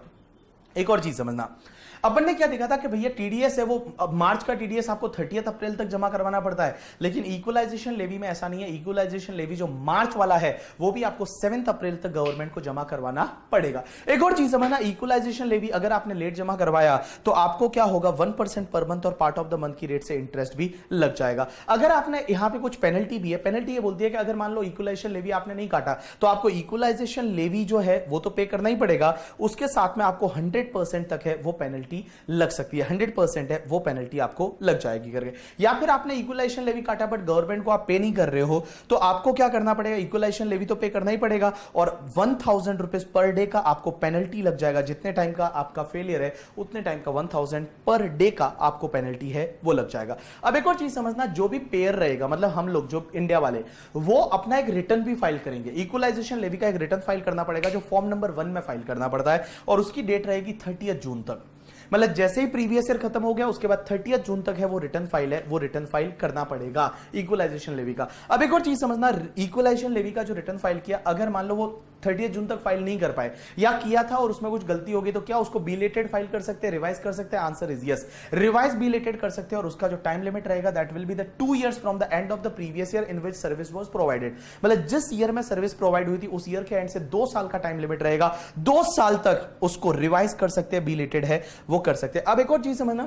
एक और चीज समझना, अपन ने क्या देखा था कि भैया टीडीएस है वो मार्च का टीडीएस आपको 30 अप्रैल तक जमा करवाना पड़ता है, लेकिन इक्वलाइजेशन लेवी में ऐसा नहीं है। इक्वलाइजेशन लेवी जो मार्च वाला है वो भी आपको 7 अप्रैल तक गवर्नमेंट को जमा करवाना पड़ेगा। एक और चीज समझना, इक्वलाइजेशन लेवी अगर आपने लेट जमा करवाया तो आपको क्या होगा, 1% पर मंथ और पार्ट ऑफ द मंथ की रेट से इंटरेस्ट भी लग जाएगा। अगर आपने यहां पे कुछ पेनल्टी भी है, पेनल्टी ये बोलती है कि अगर मान लो इक्वलाइजेशन लेवी आपने नहीं काटा तो आपको इक्वलाइजेशन लेवी जो है वो तो पे करना ही पड़ेगा, उसके साथ में आपको 100% तक है वो पेनल्टी लग सकती है, 100% है वो पेनल्टी आपको लग जाएगी करके। या फिर आपने इक्वलाइजेशन लेवी काटा बट गवर्नमेंट को आप पे नहीं कर रहे हो तो आपको क्या करना पड़ेगा, इक्वलाइजेशन लेवी तो पे करना ही पड़ेगा और 1000 रुपीज पर डे का आपको पेनल्टी लग जाएगा। जितने टाइम का आपका फेलियर है उतने टाइम का 1000 पर डे का आपको पेनल्टी है वो लग जाएगा। अब एक और चीज समझना, जो भी पेयर रहेगा, मतलब हम लोग जो इंडिया वाले, वो अपना एक रिटर्न भी फाइल करेंगे। इक्वलाइजेशन लेवी का एक रिटर्न फाइल करना पड़ेगा जो फॉर्म नंबर 1 में फाइल करना पड़ता है और उसकी डेट रहेगी 30 जून तक। मतलब जैसे ही प्रीवियस ईयर खत्म हो गया उसके बाद 30 जून तक है वो रिटर्न फाइल है, वो रिटर्न फाइल करना पड़ेगा इक्वलाइजेशन लेवी का। अब एक और चीज समझना, इक्वलाइजेशन लेवी का जो रिटर्न फाइल किया, अगर मान लो वो 30 जून तक फाइल नहीं कर पाए या किया था और उसमें कुछ गलती हो गई तो क्या उसको बिलेटेड फाइल कर सकते हैं, रिवाइज कर सकते हैं? Answer is yes, revise belated कर सकते हैं और उसका जो टाइम लिमिट रहेगा that will be the 2 years from the end of the previous year in which service was provided. मतलब जिस ईयर में सर्विस प्रोवाइड हुई थी उस ईयर के एंड से 2 साल का टाइम लिमिट रहेगा, 2 साल तक उसको रिवाइज कर सकते हैं, बिलेटेड है वो कर सकते हैं। अब एक और चीज समझना,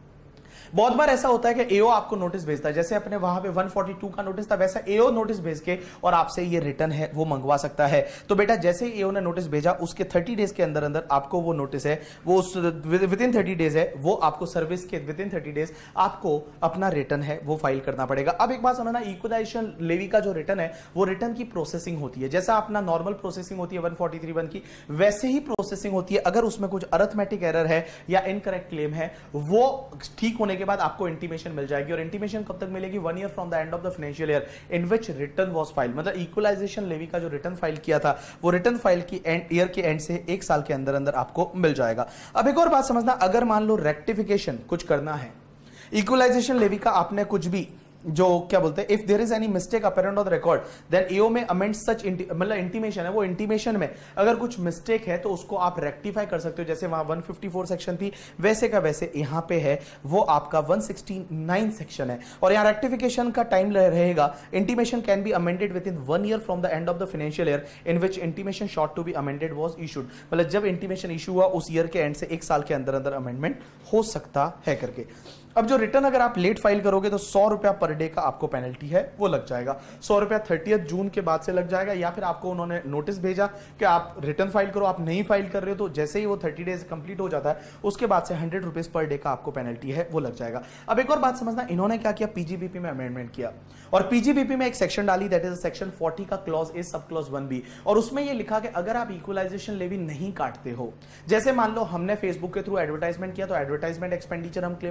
बहुत बार ऐसा होता है कि एओ आपको नोटिस भेजता है, जैसे अपने वहां पे 142 का नोटिस था वैसा एओ नोटिस भेज के और आपसे ये रिटर्न है वो मंगवा सकता है। तो बेटा जैसे ही एओ ने नोटिस भेजा उसके 30 डेज के अंदर अंदर आपको वो नोटिस है वो विद इन 30 डेज है वो आपको सर्विस के विद इन 30 डेज आपको अपना रिटर्न है वो फाइल करना पड़ेगा। अब एक बात समझना, इक्वलाइजेशन लेवी का जो रिटर्न है वो रिटर्न की प्रोसेसिंग होती है, जैसा अपना नॉर्मल प्रोसेसिंग होती है 143(1) की, वैसे ही प्रोसेसिंग होती है। अगर उसमें कुछ अरिथमेटिक एरर है या इनकरेक्ट क्लेम है वो ठीक होने के बाद आपको इंटीमेशन मिल जाएगी। और इंटीमेशन कब तक मिलेगी, 1 year from the end of the financial year in which return was filed. मतलब इक्वलाइजेशन लेवी का जो रिटर्न फाइल किया था वो रिटर्न फाइल की ईयर के एंड से 1 साल के अंदर अंदर आपको मिल जाएगा। अब एक और बात समझना, अगर मान लो रेक्टिफिकेशन कुछ करना है इक्वलाइजेशन लेवी का, आपने कुछ भी जो क्या बोलते हैं, if there is any mistake apparent on the record then AO में अमेंड सच, मतलब इंटीमेशन है वो इंटीमेशन में अगर कुछ मिस्टेक है तो उसको आप रेक्टिफाई कर सकते हो। जैसे वहां 154 सेक्शन थी वैसे का वैसे यहां पे है वो आपका 169 सेक्शन है और यहां रेक्टिफिकेशन का टाइम रहेगा। Intimation can be amended within 1 year from the end of the financial year in which intimation sought to be amended was issued. मतलब जब इंटीमेशन इशू हुआ उस ईयर के एंड से 1 साल के अंदर अंदर अमेंडमेंट हो सकता है करके। अब जो रिटर्न अगर आप लेट फाइल करोगे तो 100 रुपया पर डे का आपको पेनल्टी है वो लग जाएगा। 100 रुपया 30 जून के बाद से लग जाएगा, या फिर आपको उन्होंने नोटिस भेजा कि आप रिटर्न फाइल करो, आप नहीं फाइल कर रहे हो तो जैसे ही वो 30 डेज कंप्लीट हो जाता है उसके बाद से 100 रुपीज पर डे का आपको पेनल्टी है वो लग जाएगा। अब एक और बात समझना, इन्होंने क्या किया, पीजीबीपी में अमेंडमेंट किया और पीजीबीपी में एक सेक्शन डाली दैट इज सेक्शन 40 का clause A sub clause 1B और उसमें ये लिखा कि अगर आप इक्वलाइजेशन लेवी नहीं काटते हो, जैसे मान लो हमने फेसबुक के थ्रू एडवर्टाइजमेंट किया तो एडवर्टाइजमेंट एक्सपेंडिचर हम क्लेम करेंगे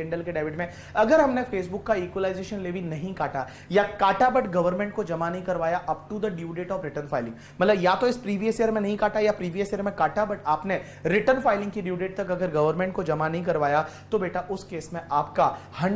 लिंडल के डेबिट में अगर हमने फेसबुक का इक्वलाइजेशन लेवी नहीं काटा या काटा बट गवर्नमेंट को जमा नहीं करवाया up to the due date of return filing, मतलब या तो इस प्रीवियस ईयर में नहीं काटा या प्रीवियस ईयर में काटा बट आपने रिटर्न फाइलिंग की ड्यू डेट तक अगर गवर्नमेंट को जमा नहीं करवाया, तो बेटा उस केस में आपका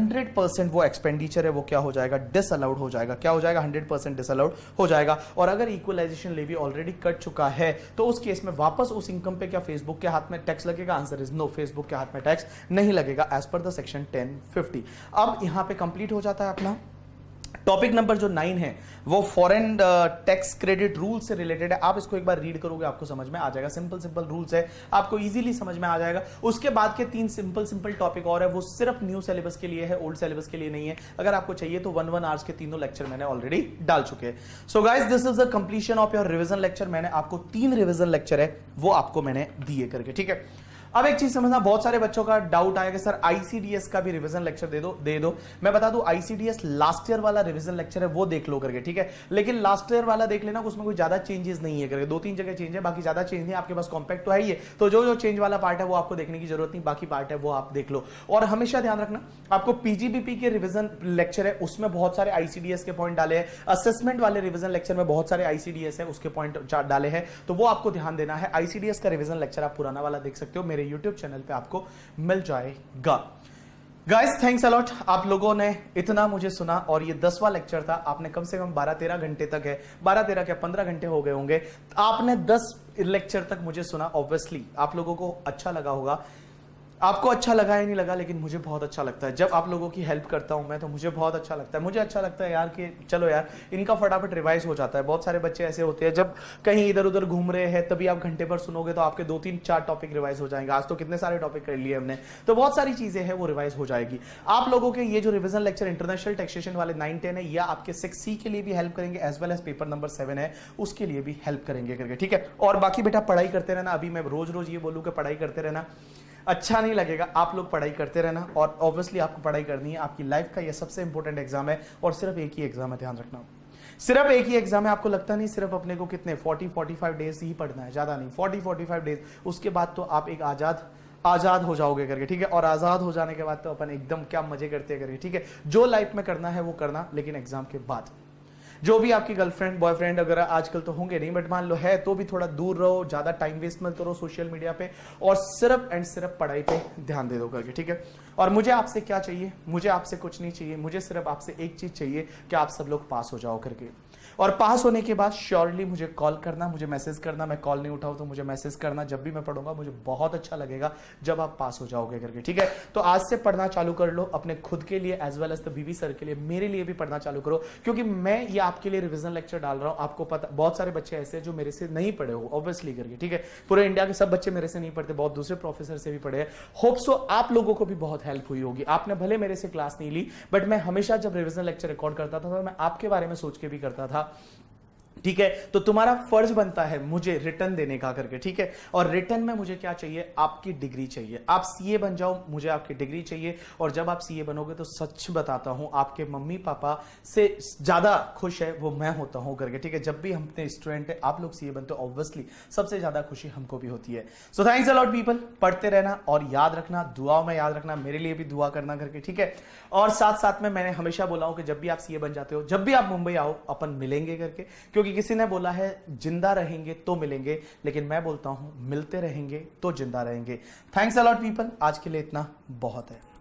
100% वो एक्सपेंडिचर है वो क्या हो जाएगा, डिसअलाउड हो जाएगा। क्या हो जाएगा, 100% डिसअलाउड हो जाएगा। और अगर इक्वलाइजेशन लेवी ऑलरेडी कट चुका है तो उस केस में वापस उस इनकम पे क्या फेसबुक के हाथ में टैक्स लगेगा? आंसर इज नो, फेसबुक के हाथ में टैक्स नहीं लगेगा एज पर द सेक्शन 1050। अब यहां पे कंप्लीट हो जाता है अपना टॉपिक नंबर जो 9 है वो फॉरेन टैक्स क्रेडिट रूल से रिलेटेड है। आप इसको एक बार रीड करोगे आपको समझ में आ जाएगा। सिंपल रूल्स है, आपको इजीली समझ में आ जाएगा। उसके बाद के 3 सिंपल टॉपिक और है, वो सिर्फ न्यू सिलेबस के लिए है, ओल्ड सिलेबस के लिए नहीं है। अगर आपको चाहिए तो 1 आवर्स के तीनों लेक्चर मैंने ऑलरेडी डाल चुके हैं। So guys, this is the completion of your revision lecture. मैंने आपको 3 रिवीजन लेक्चर है वो आपको मैंने दिए करके, ठीक है। अब एक चीज समझना, बहुत सारे बच्चों का डाउट आएगा सर आईसीडीएस का भी रिवीजन लेक्चर दे दो। मैं बता दूं आईसीडीएस लास्ट ईयर वाला रिवीजन लेक्चर है वो देख लो करके, ठीक है। लेकिन लास्ट ईयर वाला देख लेना, उसमें कोई ज्यादा चेंजेस नहीं है करके, 2-3 जगह चेंज है, बाकी ज्यादा चेंज नहीं। आपके पास कॉम्पैक्ट तो है ही है, तो जो चेंज वाला पार्ट है वो आपको देखने की जरूरत नहीं, बाकी पार्ट है वो आप देख लो। और हमेशा ध्यान रखना, आपको पीजीबीपी के रिवीजन लेक्चर है उसमें बहुत सारे आईसीडीएस के पॉइंट डाले हैं, असेसमेंट वाले रिवीजन लेक्चर में बहुत सारे आईसीडीएस है उसके पॉइंट डाले हैं, तो वो आपको ध्यान देना है। आईसीडीएस का रिवीजन लेक्चर आप पुराना वाला देख सकते हो, मेरे यूट्यूब चैनल पे आपको मिल जाएगा। गाइस थैंक्स अलॉट, आप लोगों ने इतना मुझे सुना और ये 10वां लेक्चर था। आपने कम से कम 12-13 घंटे तक है, 12-13 क्या 15 घंटे हो गए होंगे, आपने 10 लेक्चर तक मुझे सुना। ऑब्वियसली आप लोगों को अच्छा लगा होगा। आपको अच्छा लगा या नहीं लगा, लेकिन मुझे बहुत अच्छा लगता है जब आप लोगों की हेल्प करता हूं मैं, तो मुझे बहुत अच्छा लगता है। मुझे अच्छा लगता है यार कि चलो यार इनका फटाफट रिवाइज हो जाता है। बहुत सारे बच्चे ऐसे होते हैं जब कहीं इधर उधर घूम रहे हैं तभी आप घंटे पर सुनोगे तो आपके 2-3-4 टॉपिक रिवाइज हो जाएंगे। आज तो कितने सारे टॉपिक कर लिए हमने, तो बहुत सारी चीजें हैं वो रिवाइज हो जाएगी। आप लोगों के ये जो रिविजन लेक्चर इंटरनेशनल टैक्सेशन वाले 9-10 है, या आपके 6C के लिए भी हेल्प करेंगे, as well as paper number 7 है उसके लिए भी हेल्प करेंगे करके, ठीक है। और बाकी बेटा पढ़ाई करते रहना। अभी मैं रोज ये बोलूं कि पढ़ाई करते रहना अच्छा नहीं लगेगा, आप लोग पढ़ाई करते रहना। और ऑब्वियसली आपको पढ़ाई करनी है, आपकी लाइफ का ये सबसे इंपॉर्टेंट एग्जाम है और सिर्फ एक ही एग्जाम है, ध्यान रखना। सिर्फ एक ही एग्जाम है, आपको लगता नहीं सिर्फ अपने को कितने 40-45 डेज ही पढ़ना है, ज्यादा नहीं, 40-45 डेज। उसके बाद तो आप एक आजाद हो जाओगे करके, ठीक है। और आजाद हो जाने के बाद तो अपन एकदम क्या मजे करते हैं करके, ठीक है। जो लाइफ में करना है वो करना, लेकिन एग्जाम के बाद जो भी आपकी गर्लफ्रेंड बॉयफ्रेंड अगर आजकल तो होंगे नहीं, बट मान लो है तो भी थोड़ा दूर रहो, ज्यादा टाइम वेस्ट मत करो सोशल मीडिया पे, और सिर्फ एंड सिर्फ पढ़ाई पे ध्यान दे दो करके, ठीक है। और मुझे आपसे क्या चाहिए, मुझे आपसे कुछ नहीं चाहिए, मुझे सिर्फ आपसे एक चीज चाहिए कि आप सब लोग पास हो जाओ करके। और पास होने के बाद श्योरली मुझे कॉल करना, मुझे मैसेज करना। मैं कॉल नहीं उठाऊं तो मुझे मैसेज करना, जब भी मैं पढ़ूंगा मुझे बहुत अच्छा लगेगा जब आप पास हो जाओगे करके, ठीक है। तो आज से पढ़ना चालू कर लो, अपने खुद के लिए as well as the BV sir के लिए, मेरे लिए भी पढ़ना चालू करो, क्योंकि मैं ये आपके लिए रिवीजन लेक्चर डाल रहा हूं। आपको पता बहुत सारे बच्चे ऐसे हैं जो मेरे से नहीं पढ़े हो, ऑब्वियसली करके, ठीक है। पूरे इंडिया के सब बच्चे मेरे से नहीं पढ़ते, बहुत दूसरे प्रोफेसर से भी पढ़े हैं। होप सो आप लोगों को भी बहुत हेल्प हुई होगी। आपने भले मेरे से क्लास नहीं ली, बट मैं हमेशा जब रिवीजन लेक्चर रिकॉर्ड करता था तो मैं आपके बारे में सोच के भी करता था, ठीक है। तो तुम्हारा फर्ज बनता है मुझे रिटर्न देने का करके, ठीक है। और रिटर्न में मुझे क्या चाहिए, आपकी डिग्री चाहिए। आप सीए बन जाओ, मुझे आपकी डिग्री चाहिए। और जब आप सीए बनोगे तो सच बताता हूं आपके मम्मी पापा से ज्यादा खुश है वो मैं होता हूं करके, ठीक है। जब भी हम अपने स्टूडेंट है आप लोग सीए बनते हो, ऑब्वियसली सबसे ज्यादा खुशी हमको भी होती है। So thanks a lot people, पढ़ते रहना और याद रखना, दुआओं में याद रखना, मेरे लिए भी दुआ करना करके, ठीक है। और साथ साथ में मैंने हमेशा बोला हूं कि जब भी आप सीए बन जाते हो, जब भी आप मुंबई आओ अपन मिलेंगे करके, क्योंकि किसी ने बोला है जिंदा रहेंगे तो मिलेंगे, लेकिन मैं बोलता हूं मिलते रहेंगे तो जिंदा रहेंगे। थैंक्स अ लॉट पीपल, आज के लिए इतना बहुत है।